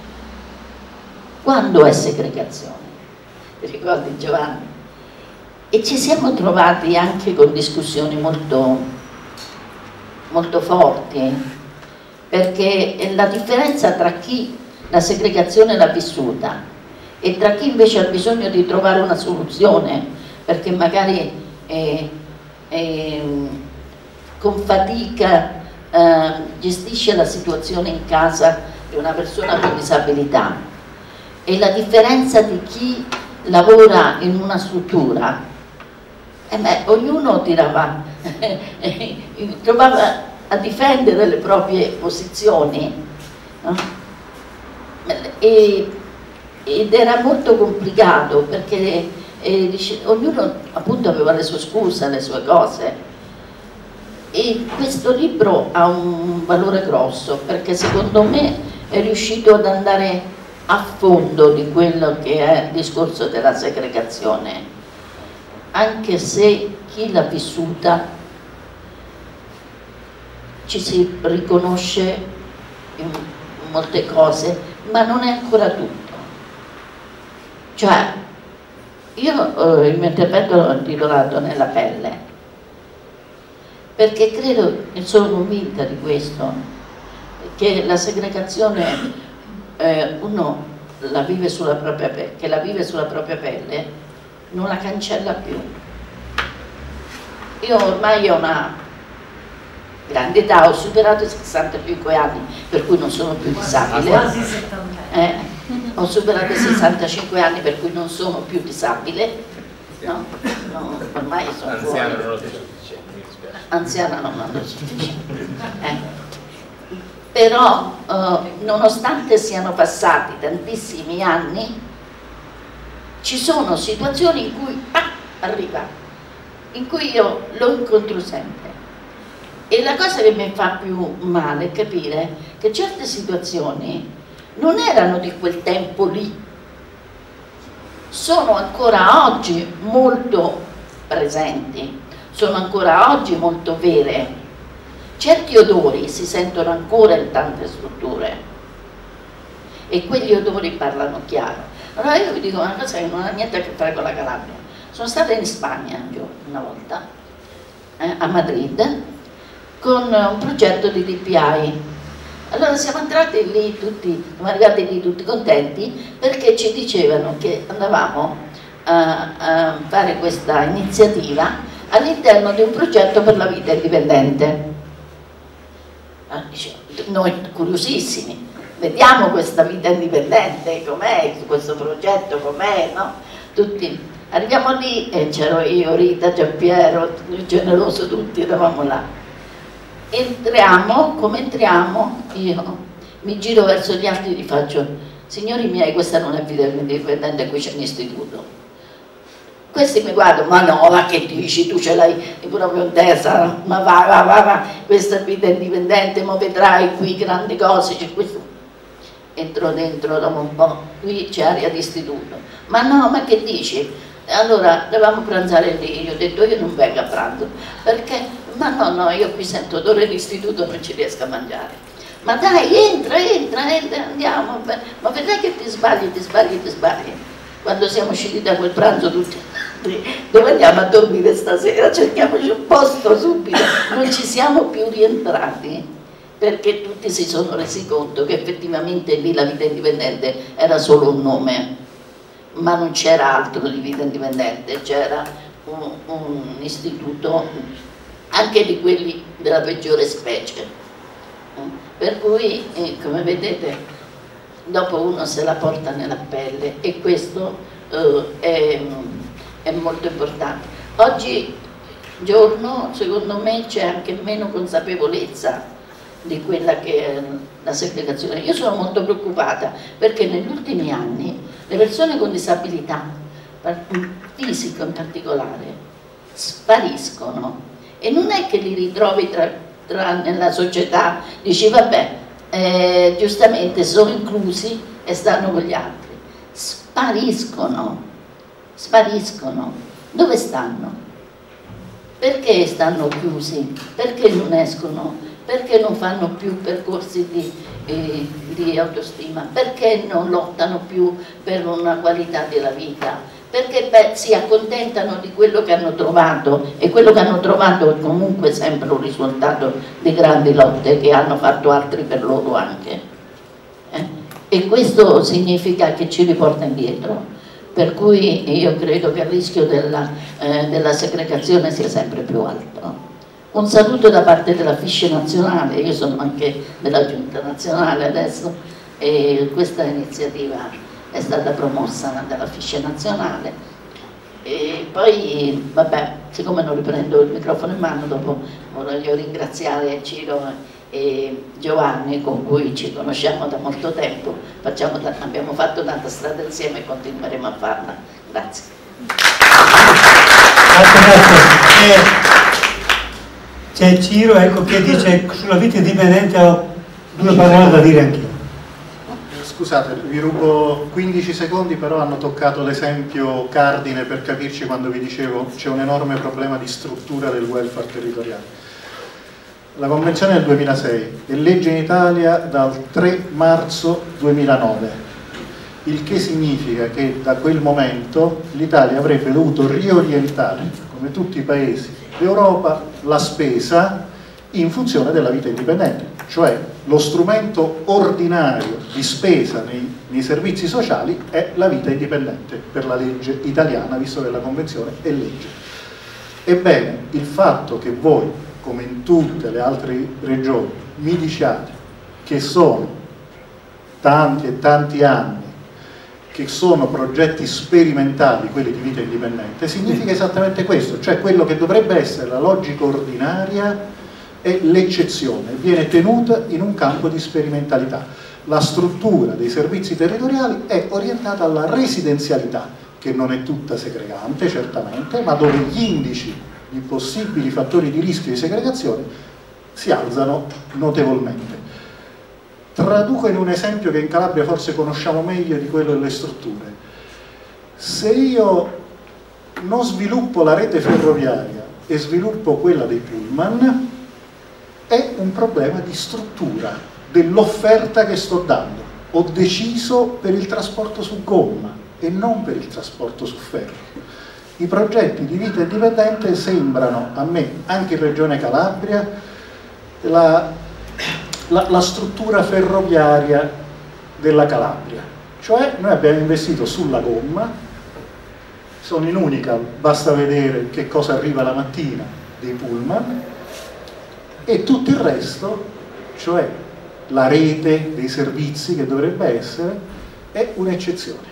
quando è segregazione. Ti ricordi, Giovanni? E ci siamo trovati anche con discussioni molto, molto forti, perché la differenza tra chi la segregazione l'ha vissuta e tra chi invece ha bisogno di trovare una soluzione, perché magari è, è, con fatica eh, gestisce la situazione in casa di una persona con disabilità, e la differenza di chi lavora in una struttura, eh beh, ognuno tirava, trovava a difendere le proprie posizioni, no? e, ed era molto complicato, perché eh, dice, ognuno appunto aveva le sue scuse, le sue cose. E questo libro ha un valore grosso, perché secondo me è riuscito ad andare a fondo di quello che è il discorso della segregazione, anche se chi l'ha vissuta ci si riconosce in molte cose, ma non è ancora tutto. Cioè, io eh, il mio intervento l'ho intitolato Nella pelle, perché credo e sono convinta di questo, che la segregazione eh, uno la vive sulla propria pelle, che la vive sulla propria pelle, non la cancella più. Io ormai ho una grande età, ho superato i sessantacinque anni, per cui non sono più disabile. Quasi settanta. Eh, ho superato i sessantacinque anni, per cui non sono più disabile. No, no, ormai sono anziano, fuori. non lo dico. Anziana non hanno sufficiente. Eh. Però eh, nonostante siano passati tantissimi anni, ci sono situazioni in cui ah, arriva, in cui io lo incontro sempre. E la cosa che mi fa più male è capire che certe situazioni non erano di quel tempo lì, sono ancora oggi molto presenti, sono ancora oggi molto vere. Certi odori si sentono ancora in tante strutture e quegli odori parlano chiaro. Allora io vi dico una cosa che non ha niente a che fare con la Calabria. Sono stata in Spagna una volta, eh, a Madrid, con un progetto di D P I. Allora siamo entrati lì tutti, siamo arrivati lì tutti contenti, perché ci dicevano che andavamo a, a fare questa iniziativa all'interno di un progetto per la vita indipendente. Noi curiosissimi, vediamo questa vita indipendente, com'è questo progetto, com'è, no? Tutti arriviamo lì e c'ero io, Rita, Giampiero, Generoso, tutti eravamo là. Entriamo, come entriamo, io mi giro verso gli altri e gli faccio: signori miei, questa non è vita indipendente, qui c'è un istituto. Questi mi guardano: ma no, ma che dici, tu ce l'hai proprio in testa, ma va, va, va, va, questa è vita indipendente, ma vedrai qui grandi cose, c'è questo. Entro dentro dopo un po', qui c'è area di istituto. Ma no, ma che dici? Allora dovevamo pranzare lì, io ho detto io non vengo a pranzo, perché, ma no, no, io qui sento odore di istituto, non ci riesco a mangiare. Ma dai, entra, entra, entra, andiamo, ma vedrai che ti sbagli, ti sbagli, ti sbagli. Quando siamo usciti da quel pranzo tutti tutti, dove andiamo a dormire stasera, cerchiamoci un posto subito, non ci siamo più rientrati, perché tutti si sono resi conto che effettivamente lì la vita indipendente era solo un nome, ma non c'era altro di vita indipendente, c'era un, un istituto anche di quelli della peggiore specie, per cui eh, come vedete dopo uno se la porta nella pelle, e questo eh, è, è molto importante. Oggi giorno secondo me c'è anche meno consapevolezza di quella che è la segregazione. Io sono molto preoccupata perché negli ultimi anni le persone con disabilità, fisico in particolare, spariscono, e non è che li ritrovi tra, tra, nella società, dici vabbè, eh, giustamente sono inclusi e stanno con gli altri, spariscono, spariscono. Dove stanno? Perché stanno chiusi? Perché non escono? Perché non fanno più percorsi di, eh, di autostima? Perché non lottano più per una qualità della vita? Perché beh, si accontentano di quello che hanno trovato, e quello che hanno trovato è comunque sempre un risultato di grandi lotte che hanno fatto altri per loro anche. Eh? E questo significa che ci riporta indietro, per cui io credo che il rischio della, eh, della segregazione sia sempre più alto. Un saluto da parte della Fisce Nazionale, io sono anche della Giunta Nazionale adesso, e questa iniziativa è stata promossa dalla Fisce Nazionale. E poi, vabbè, siccome non riprendo il microfono in mano, dopo voglio ringraziare Ciro e Giovanni, con cui ci conosciamo da molto tempo, facciamo, abbiamo fatto tanta strada insieme e continueremo a farla. Grazie. Grazie, grazie. Eh, c'è Ciro, ecco, che dice sulla vita indipendente ho due parole da dire anch'io. Scusate, vi rubo quindici secondi, però hanno toccato l'esempio cardine per capirci quando vi dicevo c'è un enorme problema di struttura del welfare territoriale. La Convenzione del duemilasei è legge in Italia dal tre marzo duemilanove, il che significa che da quel momento l'Italia avrebbe dovuto riorientare, come tutti i paesi d'Europa, la spesa in funzione della vita indipendente, cioè lo strumento ordinario di spesa nei, nei servizi sociali è la vita indipendente per la legge italiana, visto che la Convenzione è legge. Ebbene, il fatto che voi, come in tutte le altre regioni, mi diciate che sono tanti e tanti anni che sono progetti sperimentali quelli di vita indipendente, significa esattamente questo, cioè quello che dovrebbe essere la logica ordinaria è l'eccezione, viene tenuta in un campo di sperimentalità. La struttura dei servizi territoriali è orientata alla residenzialità, che non è tutta segregante certamente, ma dove gli indici di possibili fattori di rischio di segregazione si alzano notevolmente. Traduco in un esempio che in Calabria forse conosciamo meglio di quello delle strutture. Se io non sviluppo la rete ferroviaria e sviluppo quella dei pullman, è un problema di struttura dell'offerta che sto dando. Ho deciso per il trasporto su gomma e non per il trasporto su ferro. I progetti di vita indipendente sembrano a me, anche in Regione Calabria, la, la, la struttura ferroviaria della Calabria. Cioè noi abbiamo investito sulla gomma, sono in Unica, basta vedere che cosa arriva la mattina dei pullman, e tutto il resto, cioè la rete dei servizi che dovrebbe essere, è un'eccezione.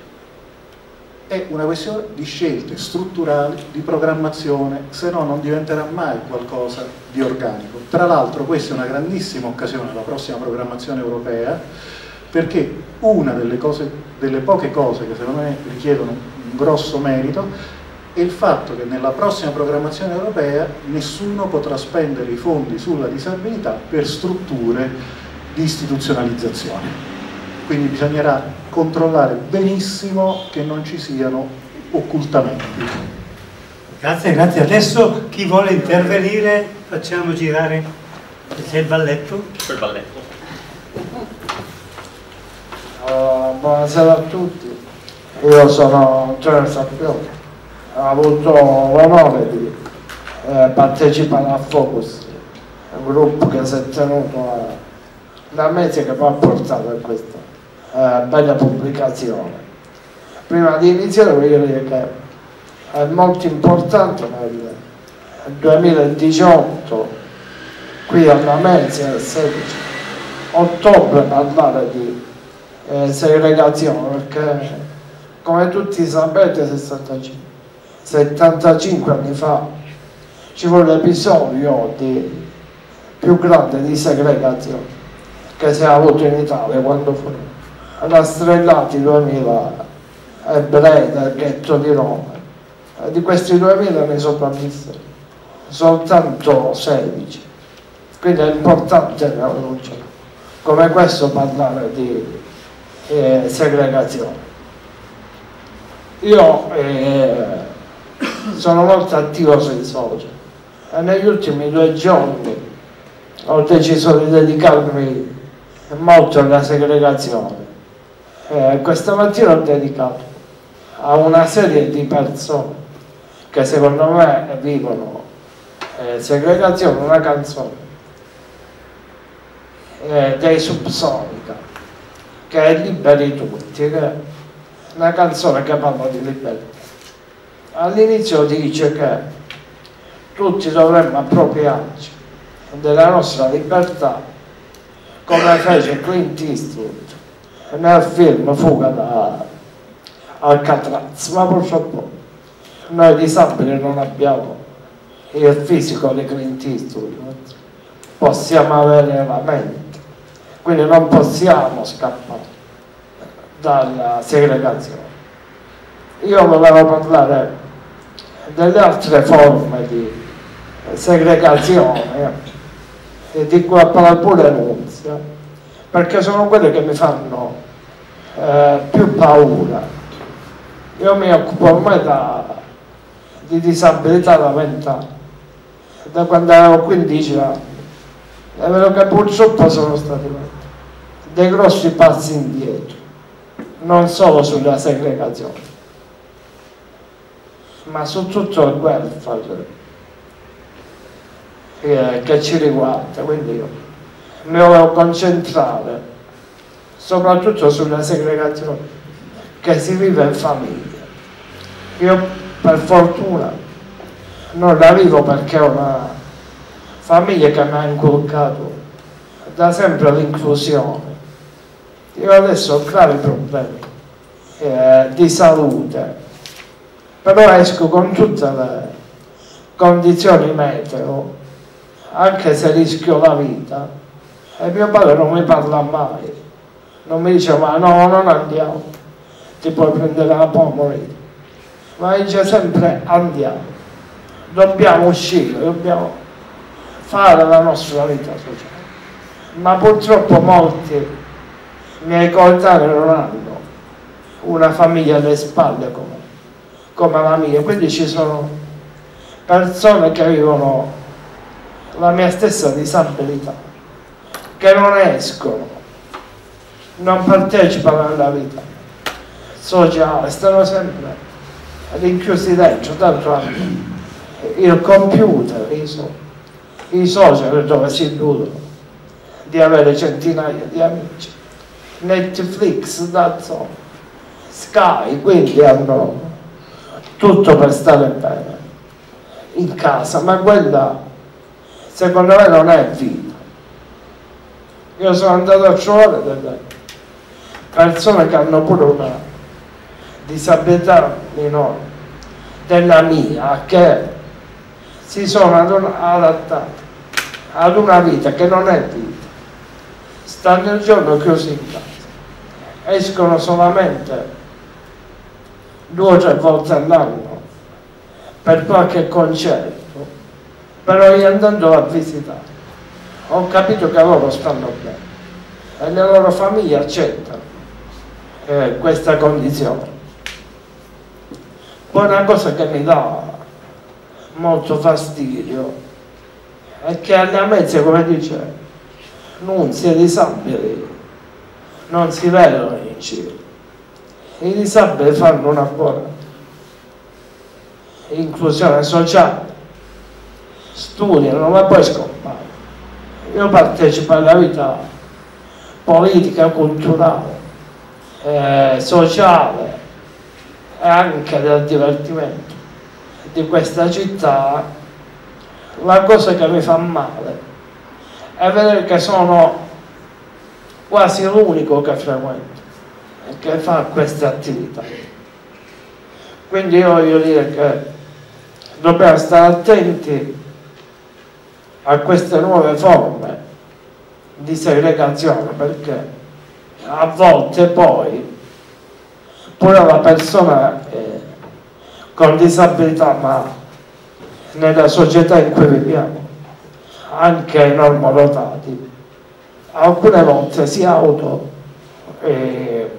È una questione di scelte strutturali, di programmazione, se no non diventerà mai qualcosa di organico. Tra l'altro questa è una grandissima occasione, la prossima programmazione europea, perché una delle, cose, delle poche cose che secondo me richiedono un grosso merito è il fatto che nella prossima programmazione europea nessuno potrà spendere i fondi sulla disabilità per strutture di istituzionalizzazione. Quindi bisognerà controllare benissimo che non ci siano occultamenti. Grazie, grazie. Adesso chi vuole intervenire facciamo girare, c'è il balletto. C'è il balletto. Uh, buonasera a tutti, io sono Giorgio Sappione. Uh, ho avuto l'onore di eh, partecipare a Focus, un gruppo che si è tenuto a, da mesi, che poi ha portato a questa eh, bella pubblicazione. Prima di iniziare voglio dire che è molto importante nel duemiladiciotto qui alla Mezia, il sedici ottobre, parlare di eh, segregazione, perché come tutti sapete settantacinque anni fa ci fu l'episodio di, più grande di segregazione che si è avuto in Italia, quando furono rastrellati duemila ebrei del ghetto di Roma. E di questi duemila ne sopravvissero soltanto sedici, quindi è importante come questo parlare di eh, segregazione. Io eh, sono molto attivo sui social e negli ultimi due giorni ho deciso di dedicarmi molto alla segregazione. Eh, questa mattina ho dedicato a una serie di persone che secondo me vivono eh, segregazione una canzone eh, dei Subsonica, che è Liberi Tutti, che è una canzone che parla di libertà. All'inizio dice che tutti dovremmo appropriarci della nostra libertà come fece Clint Eastwood nel film Fuga da Alcatraz, ma purtroppo noi disabili non abbiamo il fisico di Clint Eastwood, possiamo avere la mente, quindi non possiamo scappare dalla segregazione. Io volevo parlare delle altre forme di segregazione e di cui parla pure Nunzia, perché sono quelle che mi fanno eh, più paura. Io mi occupo ormai da, di disabilità da vent'anni, da quando avevo quindici anni, è vero che purtroppo sono stati dei grossi passi indietro, non solo sulla segregazione, ma su tutto il welfare che, che ci riguarda. Quindi io mi volevo concentrare soprattutto sulla segregazione che si vive in famiglia. Io per fortuna non la vivo perché ho una famiglia che mi ha inculcato da sempre l'inclusione. Io adesso ho gravi problemi eh, di salute, però esco con tutte le condizioni meteo, anche se rischio la vita, e mio padre non mi parla mai, non mi dice ma no, non andiamo, ti puoi prendere la pomodoro, ma dice sempre andiamo, dobbiamo uscire, dobbiamo fare la nostra vita sociale. Ma purtroppo molti miei coetanei non hanno una famiglia alle spalle come, come la mia, quindi ci sono persone che vivono la mia stessa disabilità, che non escono, non partecipano alla vita sociale, stanno sempre rinchiusi dentro, tanto hanno il computer, i, so, i social dove si illudono di avere centinaia di amici, Netflix, Dazon, Sky, quindi hanno tutto per stare bene in casa, ma quella secondo me non è vita. Io sono andato a trovare delle persone che hanno pure una disabilità minore della mia, che si sono adattate ad una vita che non è vita, stanno il giorno chiusi in casa, escono solamente due o tre volte all'anno per qualche concerto, però io andando a visitare ho capito che loro stanno bene e le loro famiglie accettano eh, questa condizione. Poi una cosa che mi dà molto fastidio è che alla mezza, come dice Nunzia, i disabili non si vedono in giro. I disabili fanno una buona inclusione sociale, studiano, ma poi scompaiono. Io partecipo alla vita politica, culturale, eh, sociale e anche del divertimento di questa città. La cosa che mi fa male è vedere che sono quasi l'unico che frequento e che fa queste attività. Quindi io voglio dire che dobbiamo stare attenti a queste nuove forme di segregazione, perché a volte poi pure la persona eh, con disabilità, ma nella società in cui viviamo, anche i normodotati, alcune volte si auto eh,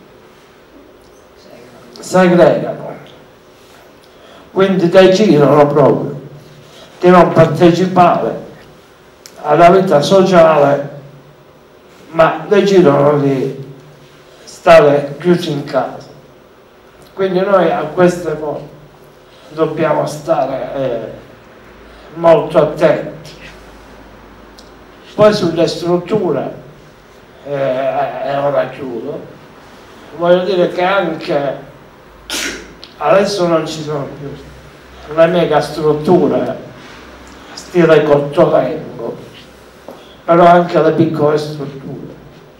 segregano, quindi decidono proprio di non partecipare alla vita sociale, ma decidono di stare chiusi in casa. Quindi noi a queste cose dobbiamo stare eh, molto attenti. Poi sulle strutture, eh, e ora chiudo, voglio dire che anche adesso non ci sono più le mega strutture stile Cottolengo, però anche le piccole strutture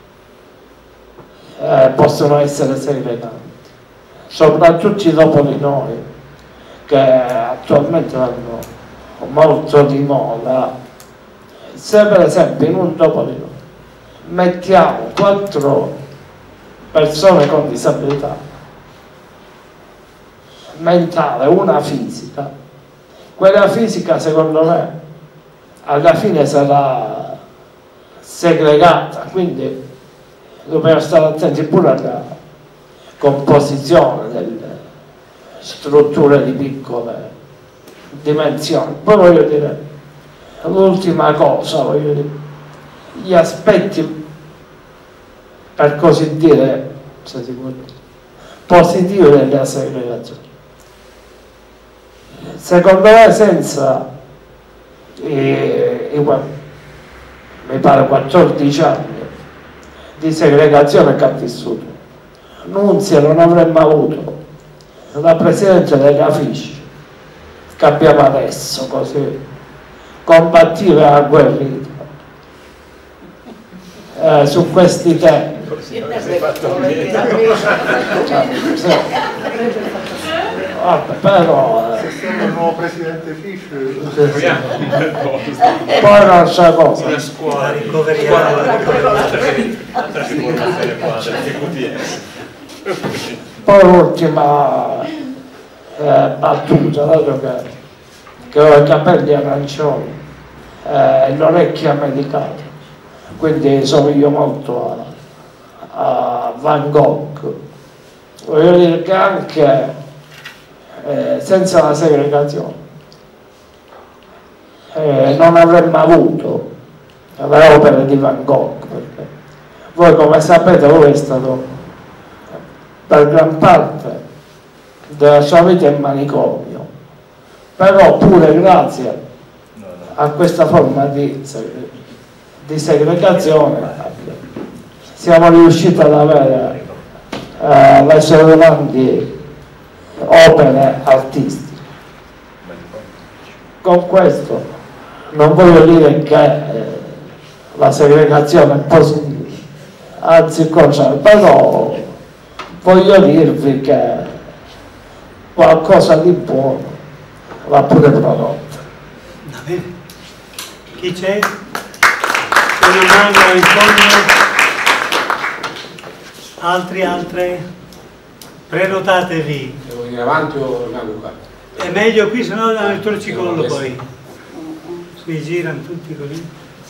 eh, possono essere segreganti, soprattutto dopo di noi, che attualmente vanno molto di moda. Se per esempio in un dopo di noi mettiamo quattro persone con disabilità mentale, una fisica, quella fisica secondo me alla fine sarà segregata, quindi dobbiamo stare attenti pure alla composizione delle strutture di piccole dimensioni. Poi voglio dire l'ultima cosa, voglio dire, gli aspetti per così dire, se si può dire, positivi della segregazione. Secondo me senza i, i, mi pare quattordici anni di segregazione che ha vissuto, Nunzia non avremmo avuto la presidente della F I C che abbiamo adesso, così combattiva e agguerrita eh, su questi temi. Vabbè, però se siamo il nuovo presidente Fish, poi un'altra cosa, una scuola poi l'ultima eh, battuta, dato che, che ho i capelli arancioni e eh, l'orecchia medicata, quindi somiglio molto a, a Van Gogh. Voglio dire che anche Eh, senza la segregazione eh, non avremmo avuto le opere di Van Gogh, perché voi come sapete lui è stato per gran parte della sua vita in manicomio, però pure grazie a questa forma di, di segregazione siamo riusciti ad avere eh, le sue grandi opere artistiche. Con questo non voglio dire che eh, la segregazione è positiva, anzi contrario, però voglio dirvi che qualcosa di buono va pure prodotto. Va bene. Chi c'è? C'è una mano in fondo? Altri, altre? Prenotatevi. Devo venire avanti o rimango qua? È meglio qui, se no il torcicollo poi. Si girano tutti così.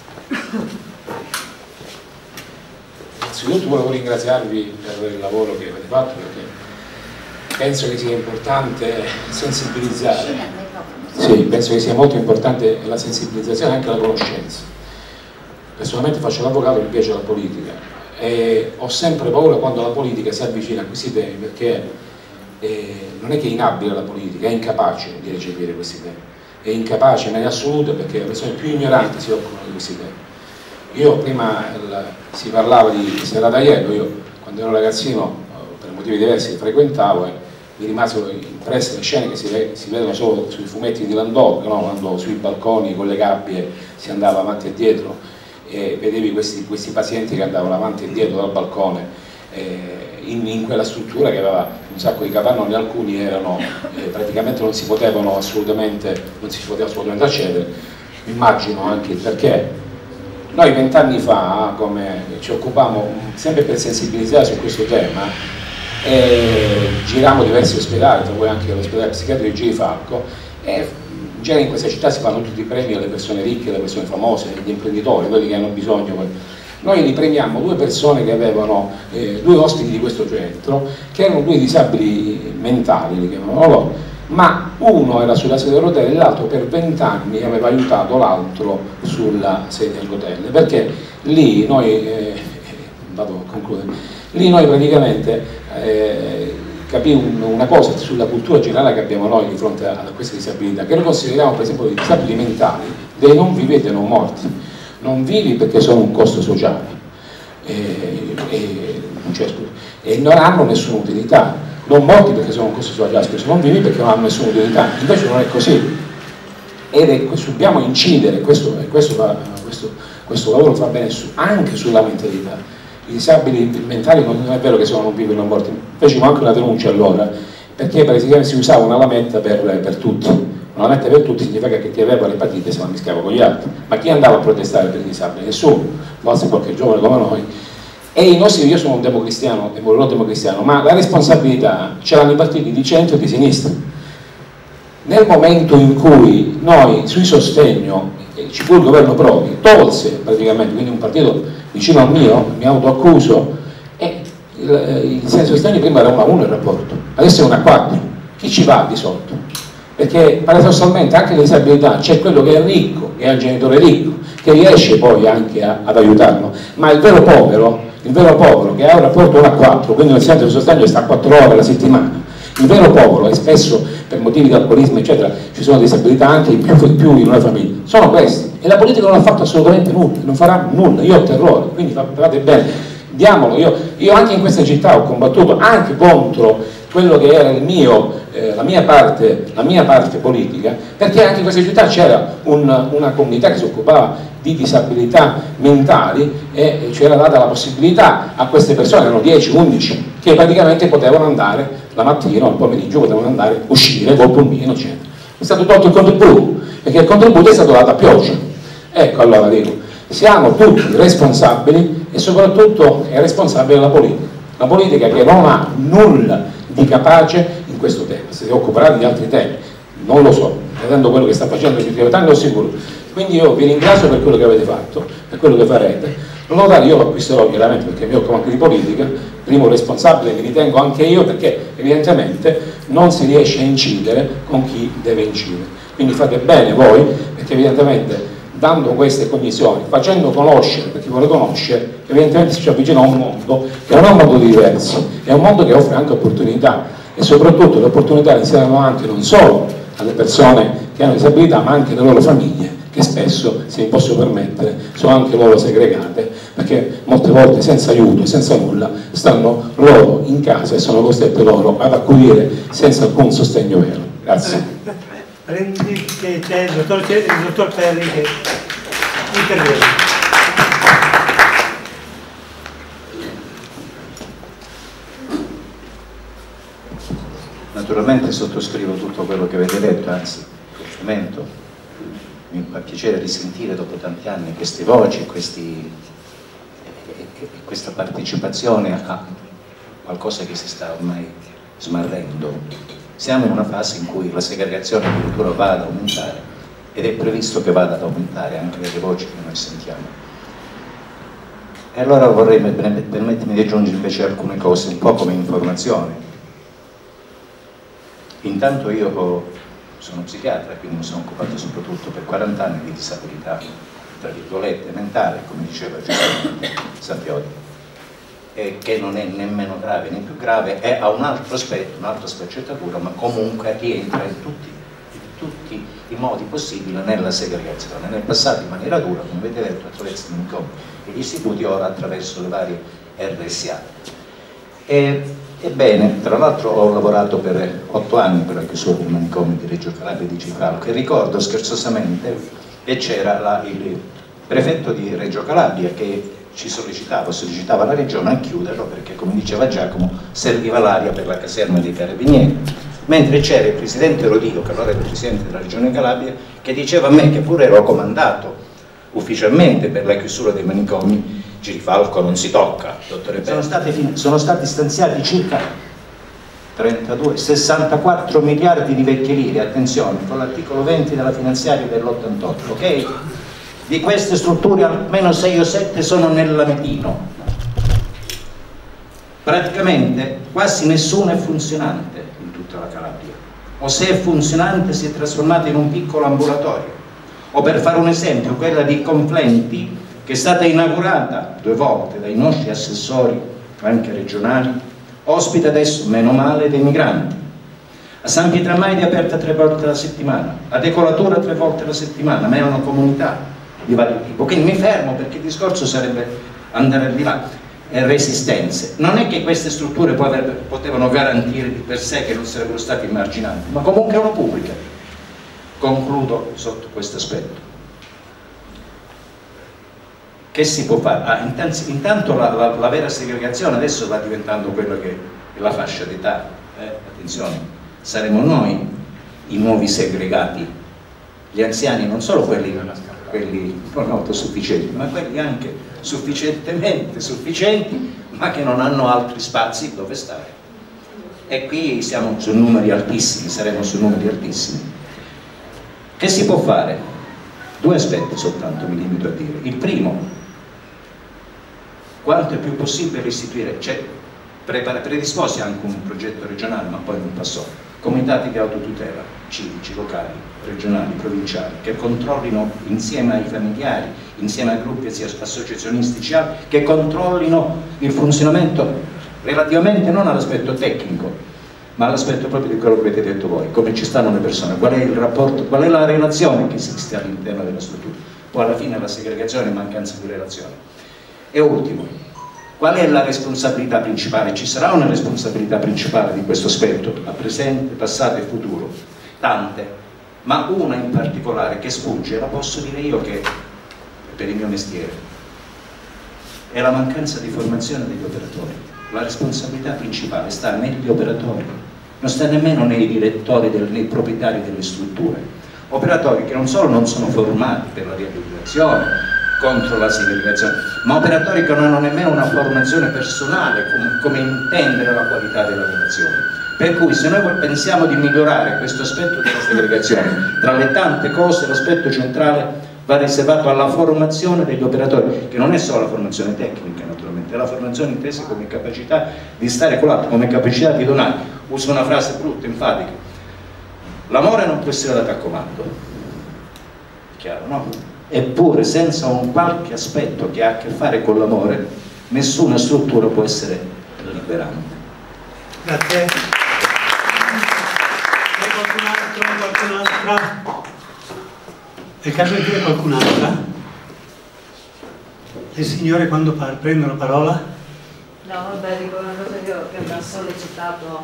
Innanzitutto volevo ringraziarvi per il lavoro che avete fatto, perché penso che sia importante sensibilizzare. Sì, penso che sia molto importante la sensibilizzazione e anche la conoscenza. Personalmente faccio l'avvocato, mi piace la politica e ho sempre paura quando la politica si avvicina a questi temi, perché eh, non è che è inabile alla politica, è incapace di recepire questi temi, è incapace nelle assolute perché le persone più ignoranti si occupano di questi temi. Io prima il, si parlava di Serratajello, io quando ero ragazzino per motivi diversi frequentavo e mi rimasero impresse le scene che si, si vedono solo sui fumetti di Landau, no? Quando sui balconi con le gabbie si andava avanti e dietro e vedevi questi, questi pazienti che andavano avanti e dietro dal balcone eh, in, in quella struttura che aveva un sacco di capannoni, alcuni erano eh, praticamente non si potevano assolutamente non si poteva assolutamente accedere. Immagino anche il perché. Noi vent'anni fa, come ci occupavamo sempre per sensibilizzare su questo tema, eh, girammo diversi ospedali, tra cui anche l'ospedale psichiatrico di G. Falco, e in genere in questa città si fanno tutti i premi alle persone ricche, alle persone famose, agli imprenditori, quelli che hanno bisogno. Noi li premiamo due persone che avevano, eh, due ospiti di questo centro, che erano due disabili mentali, li chiamavano loro, ma uno era sulla sedia a rotelle e l'altro per vent'anni aveva aiutato l'altro sulla sedia a rotelle, perché lì noi, eh, vado a concludere, lì noi praticamente eh, capì un, una cosa sulla cultura generale che abbiamo noi di fronte a, a queste disabilità, che noi consideriamo per esempio i disabili mentali dei non vivi e dei non morti. Non vivi perché sono un costo sociale e, e, cioè, e non hanno nessuna utilità, non morti perché sono un costo sociale, non vivi perché non hanno nessuna utilità, invece non è così ed è, dobbiamo incidere, questo, questo, fa, questo, questo lavoro fa bene su, anche sulla mentalità. I disabili mentali non è vero che sono non vivi e non morti, facevamo anche una denuncia allora perché praticamente si usava una lametta per, per tutti. Una lametta per tutti significa che chi aveva l'epatite se la mischiava con gli altri, ma chi andava a protestare per i disabili? Nessuno, forse qualche giovane come noi. E i nostri, io sono un democristiano, e morirò democristiano, ma la responsabilità ce l'hanno i partiti di centro e di sinistra. Nel momento in cui noi sui sostegno, ci fu il governo Prodi, tolse praticamente, quindi un partito vicino al mio, mi autoaccuso, e il, il senso sostegno prima era uno a uno il rapporto, adesso è uno a quattro, chi ci va di sotto? Perché paradossalmente anche le disabilità c'è quello che è ricco, che ha il genitore ricco, che riesce poi anche a, ad aiutarlo, ma il vero povero, il vero povero che ha un rapporto uno a quattro, quindi nel senso di sostegno sta quattro ore alla settimana, il vero povero, e spesso per motivi di alcolismo eccetera ci sono disabilità anche in più, più in una famiglia, sono questi, e la politica non ha fatto assolutamente nulla, non farà nulla, io ho terrore, quindi fate bene, diamolo, io, io anche in questa città ho combattuto anche contro quello che era il mio, eh, la, mia parte, la mia parte politica, perché anche in questa città c'era un, una comunità che si occupava di disabilità mentali e c'era data la possibilità a queste persone, erano dieci undici, che praticamente potevano andare la mattina o il pomeriggio, potevano andare, uscire col pulmino, eccetera. È stato tolto il contributo, perché il contributo è stato dato a pioggia. Ecco, allora dico, siamo tutti responsabili e soprattutto è responsabile la politica. La politica che non ha nulla di capace in questo tema, si occuperà di altri temi, non lo so, vedendo quello che sta facendo il G T, non sicuro. Quindi io vi ringrazio per quello che avete fatto, per quello che farete. Non lo dare, io lo acquisterò chiaramente perché mi occupo anche di politica, primo responsabile mi ritengo anche io perché evidentemente non si riesce a incidere con chi deve incidere. Quindi fate bene voi perché evidentemente dando queste condizioni, facendo conoscere per chi vuole conoscere, evidentemente si avvicina a un mondo che non è un mondo diverso, è un mondo che offre anche opportunità e soprattutto le opportunità insieme anche non solo alle persone che hanno disabilità ma anche alle loro famiglie che spesso, se mi posso permettere, sono anche loro segregate perché molte volte senza aiuto, senza nulla, stanno loro in casa e sono costrette loro ad accudire senza alcun sostegno vero. Grazie. Prendi che c'è il dottor, il dottor Perri che interviene. Naturalmente sottoscrivo tutto quello che avete detto, anzi, complimento. Mi fa piacere risentire dopo tanti anni queste voci, questi, questa partecipazione a qualcosa che si sta ormai smarrendo. Siamo in una fase in cui la segregazione addirittura va ad aumentare ed è previsto che vada ad aumentare anche le voci che noi sentiamo. E allora vorrei permettermi di aggiungere invece alcune cose, un po' come informazione. Intanto io sono psichiatra, quindi mi sono occupato soprattutto per quaranta anni di disabilità, tra virgolette, mentale, come diceva giustamente Santiago. eh, che non è nemmeno grave né più grave, e ha un altro aspetto, un'altra sfaccettatura, ma comunque rientra in tutti, in tutti i modi possibili nella segregazione, nel passato in maniera dura, come avete detto, attraverso i manicomi e gli istituti, ora attraverso le varie R S A. E, ebbene, tra l'altro ho lavorato per otto anni per la chiusura del manicomio di Reggio Calabria e di Cefalco, e ricordo scherzosamente che c'era il prefetto di Reggio Calabria che ci sollecitava, sollecitava la regione a chiuderlo perché, come diceva Giacomo, serviva l'aria per la caserma dei carabinieri, mentre c'era il presidente Rodio, che allora era il presidente della regione Calabria, che diceva a me, che pure ero comandato ufficialmente per la chiusura dei manicomi, Girifalco non si tocca, dottore. Sono stati, sono stati stanziati circa trentadue, sessantaquattro miliardi di vecchie lire, attenzione, con l'articolo venti della finanziaria dell'ottantotto, ok? Di queste strutture almeno sei o sette sono nel Lametino. Praticamente quasi nessuno è funzionante in tutta la Calabria, o se è funzionante si è trasformato in un piccolo ambulatorio. O, per fare un esempio, quella di Conflenti, che è stata inaugurata due volte dai nostri assessori anche regionali, ospita adesso, meno male, dei migranti. A San Pietramai è aperta tre volte alla settimana, a Decolatura tre volte alla settimana, ma è una comunità di vario tipo. Quindi mi fermo, perché il discorso sarebbe andare al di là. E resistenze. Non è che queste strutture poi avrebbero, potevano garantire di per sé che non sarebbero stati immarginati, ma comunque erano pubbliche. Concludo sotto questo aspetto. Che si può fare? Ah, intanto intanto la, la, la vera segregazione adesso va diventando quella che è la fascia d'età. Eh? Attenzione, saremo noi i nuovi segregati. Gli anziani, non solo quelli, quelli non autosufficienti, ma quelli anche sufficientemente sufficienti, ma che non hanno altri spazi dove stare. E qui siamo su numeri altissimi, saremo su numeri altissimi. Che si può fare? Due aspetti soltanto mi limito a dire. Il primo, quanto è più possibile istituire, c'è predisposti anche un progetto regionale, ma poi non passò, comitati di autotutela, civici, locali, regionali, provinciali, che controllino insieme ai familiari, insieme ai gruppi associazionistici, che controllino il funzionamento relativamente non all'aspetto tecnico, ma all'aspetto proprio di quello che avete detto voi, come ci stanno le persone, qual è il rapporto, qual è la relazione che esiste all'interno della struttura. Poi alla fine la segregazione è mancanza di relazione. E ultimo, qual è la responsabilità principale? Ci sarà una responsabilità principale di questo aspetto, a presente, passato e futuro, tante, ma una in particolare che sfugge, la posso dire io che per il mio mestiere, è la mancanza di formazione degli operatori. La responsabilità principale sta negli operatori, non sta nemmeno nei direttori, del, nei proprietari delle strutture, operatori che non solo non sono formati per la riabilitazione, contro la segregazione, ma operatori che non hanno nemmeno una formazione personale come, come intendere la qualità della relazione. Per cui se noi pensiamo di migliorare questo aspetto della segregazione, tra le tante cose l'aspetto centrale va riservato alla formazione degli operatori, che non è solo la formazione tecnica naturalmente, è la formazione intesa come capacità di stare con l'altro, come capacità di donare. Uso una frase brutta, enfatica: l'amore non può essere dato a comando, chiaro, no? Eppure senza un qualche aspetto che ha a che fare con l'amore nessuna struttura può essere liberante. Grazie. C'è qualcun altro? Qualcun'altra? È il caso di dire qualcun'altra? Le signore quando prendono la parola? No, vabbè, dico una cosa che, che mi ha sollecitato.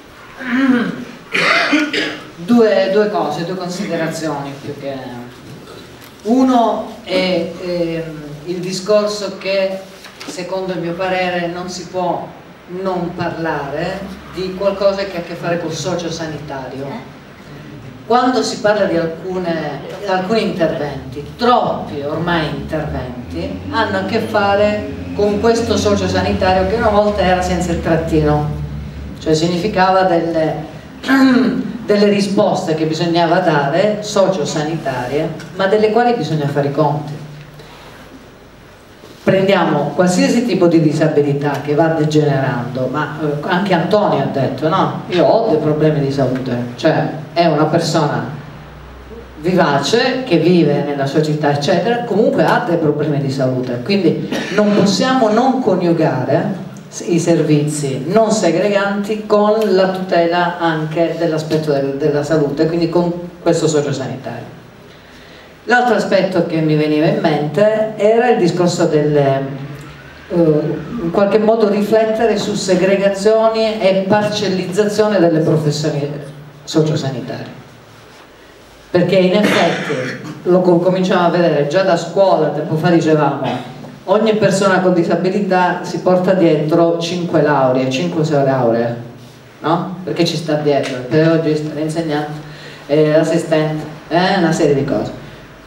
Due, due cose, due considerazioni più che... Uno è eh, il discorso che, secondo il mio parere, non si può non parlare di qualcosa che ha a che fare col sociosanitario. Quando si parla di alcune, alcuni interventi, troppi ormai interventi, hanno a che fare con questo sociosanitario che una volta era senza il trattino, cioè significava delle... delle risposte che bisognava dare, sociosanitarie, ma delle quali bisogna fare i conti. Prendiamo qualsiasi tipo di disabilità che va degenerando, ma eh, anche Antonio ha detto, no, io ho dei problemi di salute, cioè è una persona vivace che vive nella sua città eccetera, comunque ha dei problemi di salute, quindi non possiamo non coniugare i servizi non segreganti con la tutela anche dell'aspetto del, della salute, quindi con questo sociosanitario. L'altro aspetto che mi veniva in mente era il discorso del uh, in qualche modo riflettere su segregazioni e parcellizzazione delle professioni sociosanitarie, perché in effetti lo cominciamo a vedere già da scuola. Tempo fa dicevamo ogni persona con disabilità si porta dietro cinque lauree, cinque sei lauree, no? Perché ci sta dietro il pedagogista, l'insegnante, eh, l'assistente, eh, una serie di cose.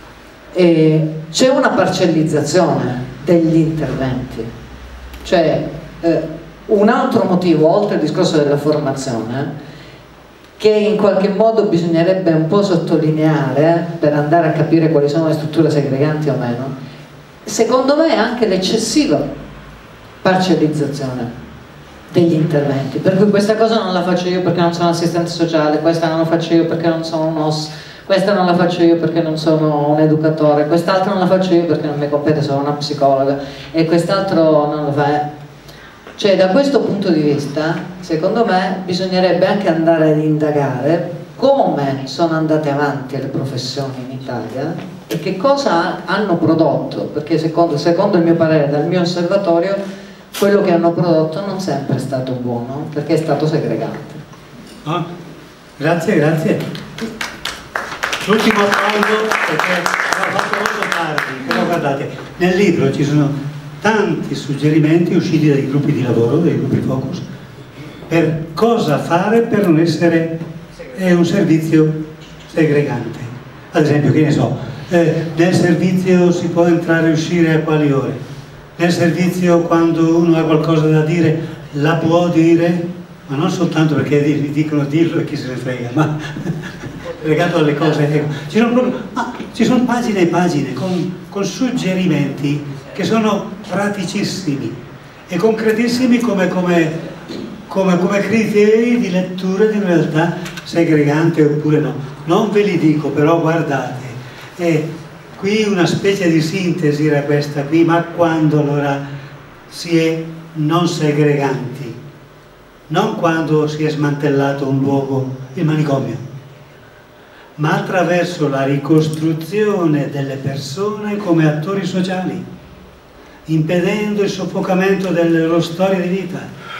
C'è una parcellizzazione degli interventi, cioè eh, un altro motivo oltre il discorso della formazione che in qualche modo bisognerebbe un po' sottolineare per andare a capire quali sono le strutture segreganti o meno, secondo me è anche l'eccessiva parcellizzazione degli interventi, per cui questa cosa non la faccio io perché non sono assistente sociale, questa non la faccio io perché non sono un O S, questa non la faccio io perché non sono un educatore, quest'altro non la faccio io perché non mi compete, sono una psicologa, e quest'altro non lo fa. Cioè, da questo punto di vista, secondo me, bisognerebbe anche andare ad indagare come sono andate avanti le professioni in Italia e che cosa hanno prodotto, perché secondo, secondo il mio parere, dal mio osservatorio, quello che hanno prodotto non sempre è stato buono, perché è stato segregante. Oh, grazie, grazie. L'ultimo applauso, perché l'ho fatto molto tardi, però guardate, nel libro ci sono tanti suggerimenti usciti dai gruppi di lavoro, dai gruppi focus, per cosa fare per non essere eh, un servizio segregante. Ad esempio, che ne so, eh, nel servizio si può entrare e uscire a quali ore? Nel servizio, quando uno ha qualcosa da dire, la può dire, ma non soltanto perché gli dicono dirlo e chi se ne frega, ma legato alle cose. Ecco. Ci sono, proprio, ah, ci sono pagine e pagine con, con suggerimenti che sono praticissimi e concretissimi come, come, come, come criteri di lettura di realtà segregante oppure no. Non ve li dico, però guardate, è qui una specie di sintesi era questa qui, ma quando allora si è non segreganti, non quando si è smantellato un luogo, il manicomio, ma attraverso la ricostruzione delle persone come attori sociali, impedendo il soffocamento delle loro storie di vita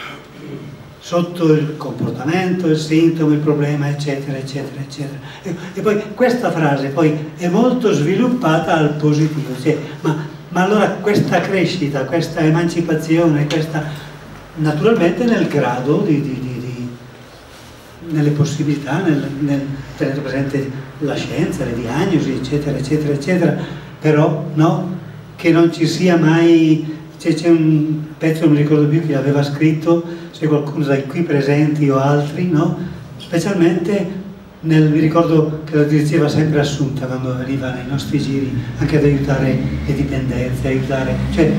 sotto il comportamento, il sintomo, il problema, eccetera, eccetera, eccetera. E, e poi questa frase poi è molto sviluppata al positivo, cioè, ma, ma allora questa crescita, questa emancipazione, questa naturalmente nel grado di, di, di, di nelle possibilità, nel, nel tenere presente la scienza, le diagnosi, eccetera, eccetera, eccetera, però no? Che non ci sia mai, c'è un pezzo, non mi ricordo più chi l'aveva scritto, se qualcuno dai qui presenti o altri, no? Specialmente nel, mi ricordo che lo diceva sempre Assunta quando veniva nei nostri giri, anche ad aiutare le dipendenze, aiutare, cioè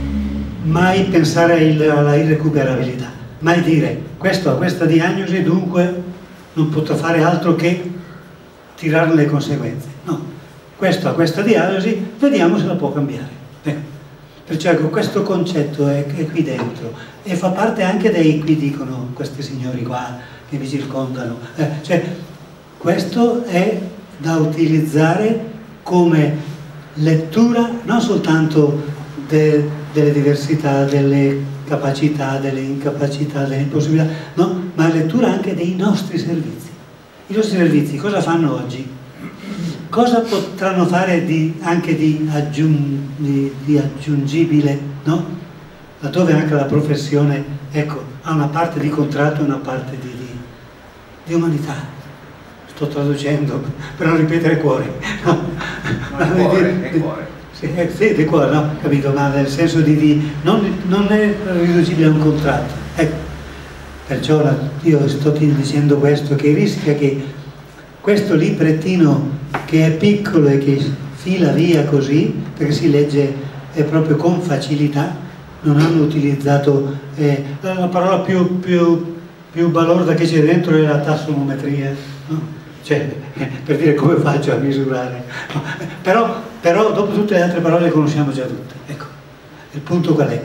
mai pensare alla irrecuperabilità, mai dire questo ha questa diagnosi, dunque non potrò fare altro che tirarne le conseguenze, no. Questo ha questa diagnosi, vediamo se la può cambiare. Eh. Perciò ecco, questo concetto è, è qui dentro e fa parte anche dei, qui dicono questi signori qua che mi circondano, eh, cioè questo è da utilizzare come lettura non soltanto de, delle diversità, delle capacità, delle incapacità, delle impossibilità, no? Ma lettura anche dei nostri servizi. I nostri servizi cosa fanno oggi? Cosa potranno fare di, anche di, aggiung, di, di aggiungibile, no? Laddove anche la professione, ecco, ha una parte di contratto e una parte di, di, di umanità. Sto traducendo per non ripetere cuore. No? No, è cuore, è cuore. Sì, sì, di cuore, no? Capito? Ma nel senso di, di non, non è riducibile a un contratto. Ecco. Perciò la, io sto dicendo questo, che rischia che questo librettino che è piccolo e che fila via così, perché si legge eh, proprio con facilità, non hanno utilizzato eh, la parola più, più, più balorda che c'è dentro è la tassonometria, no? Cioè, eh, per dire come faccio a misurare, no? però, però dopo tutte le altre parole le conosciamo già tutte. Ecco, il punto qual è?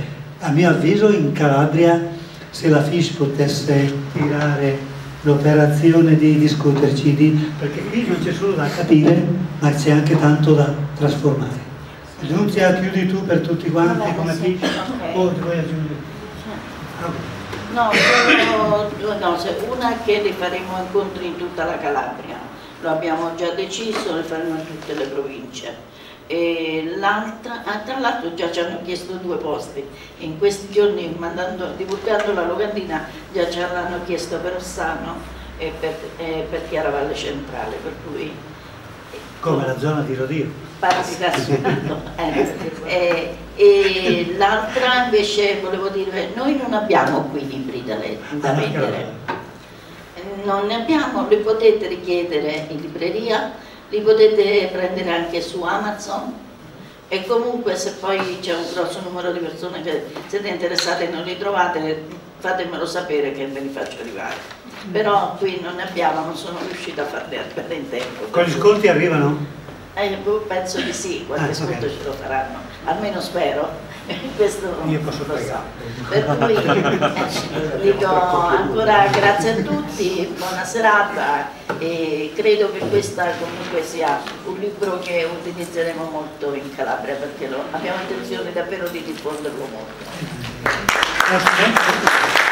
a mio avviso in Calabria, se la Fish potesse tirare l'operazione di discuterci, di, perché qui non c'è solo da capire, ma c'è anche tanto da trasformare. Nunzia, chiudi tu per tutti quanti come Fish, okay. o ti vuoi aggiungere? No, sono due cose. Una è che li faremo incontri in tutta la Calabria, lo abbiamo già deciso, li faremo in tutte le province. E l'altra, ah, tra l'altro già ci hanno chiesto due posti, in questi giorni mandando, divulgando la locandina già ci hanno chiesto per Ossano e per, eh, per Chiaravalle Centrale, per cui come la zona di Rodio. eh, eh, e l'altra invece volevo dire, noi non abbiamo qui libri da, da vendere, non ne abbiamo, li potete richiedere in libreria, li potete prendere anche su Amazon e comunque se poi c'è un grosso numero di persone che siete interessate e non li trovate, fatemelo sapere che ve li faccio arrivare. Però qui non ne abbiamo, non sono riuscita a farli arrivare in tempo. Con gli sconti arrivano? Eh, penso di sì, qualche ah, sconto okay. ce lo faranno, almeno spero. Questo io posso pregare. Per cui eh, dico ancora grazie a tutti, buona serata e credo che questa comunque sia un libro che utilizzeremo molto in Calabria perché lo, abbiamo intenzione davvero di diffonderlo molto. Grazie.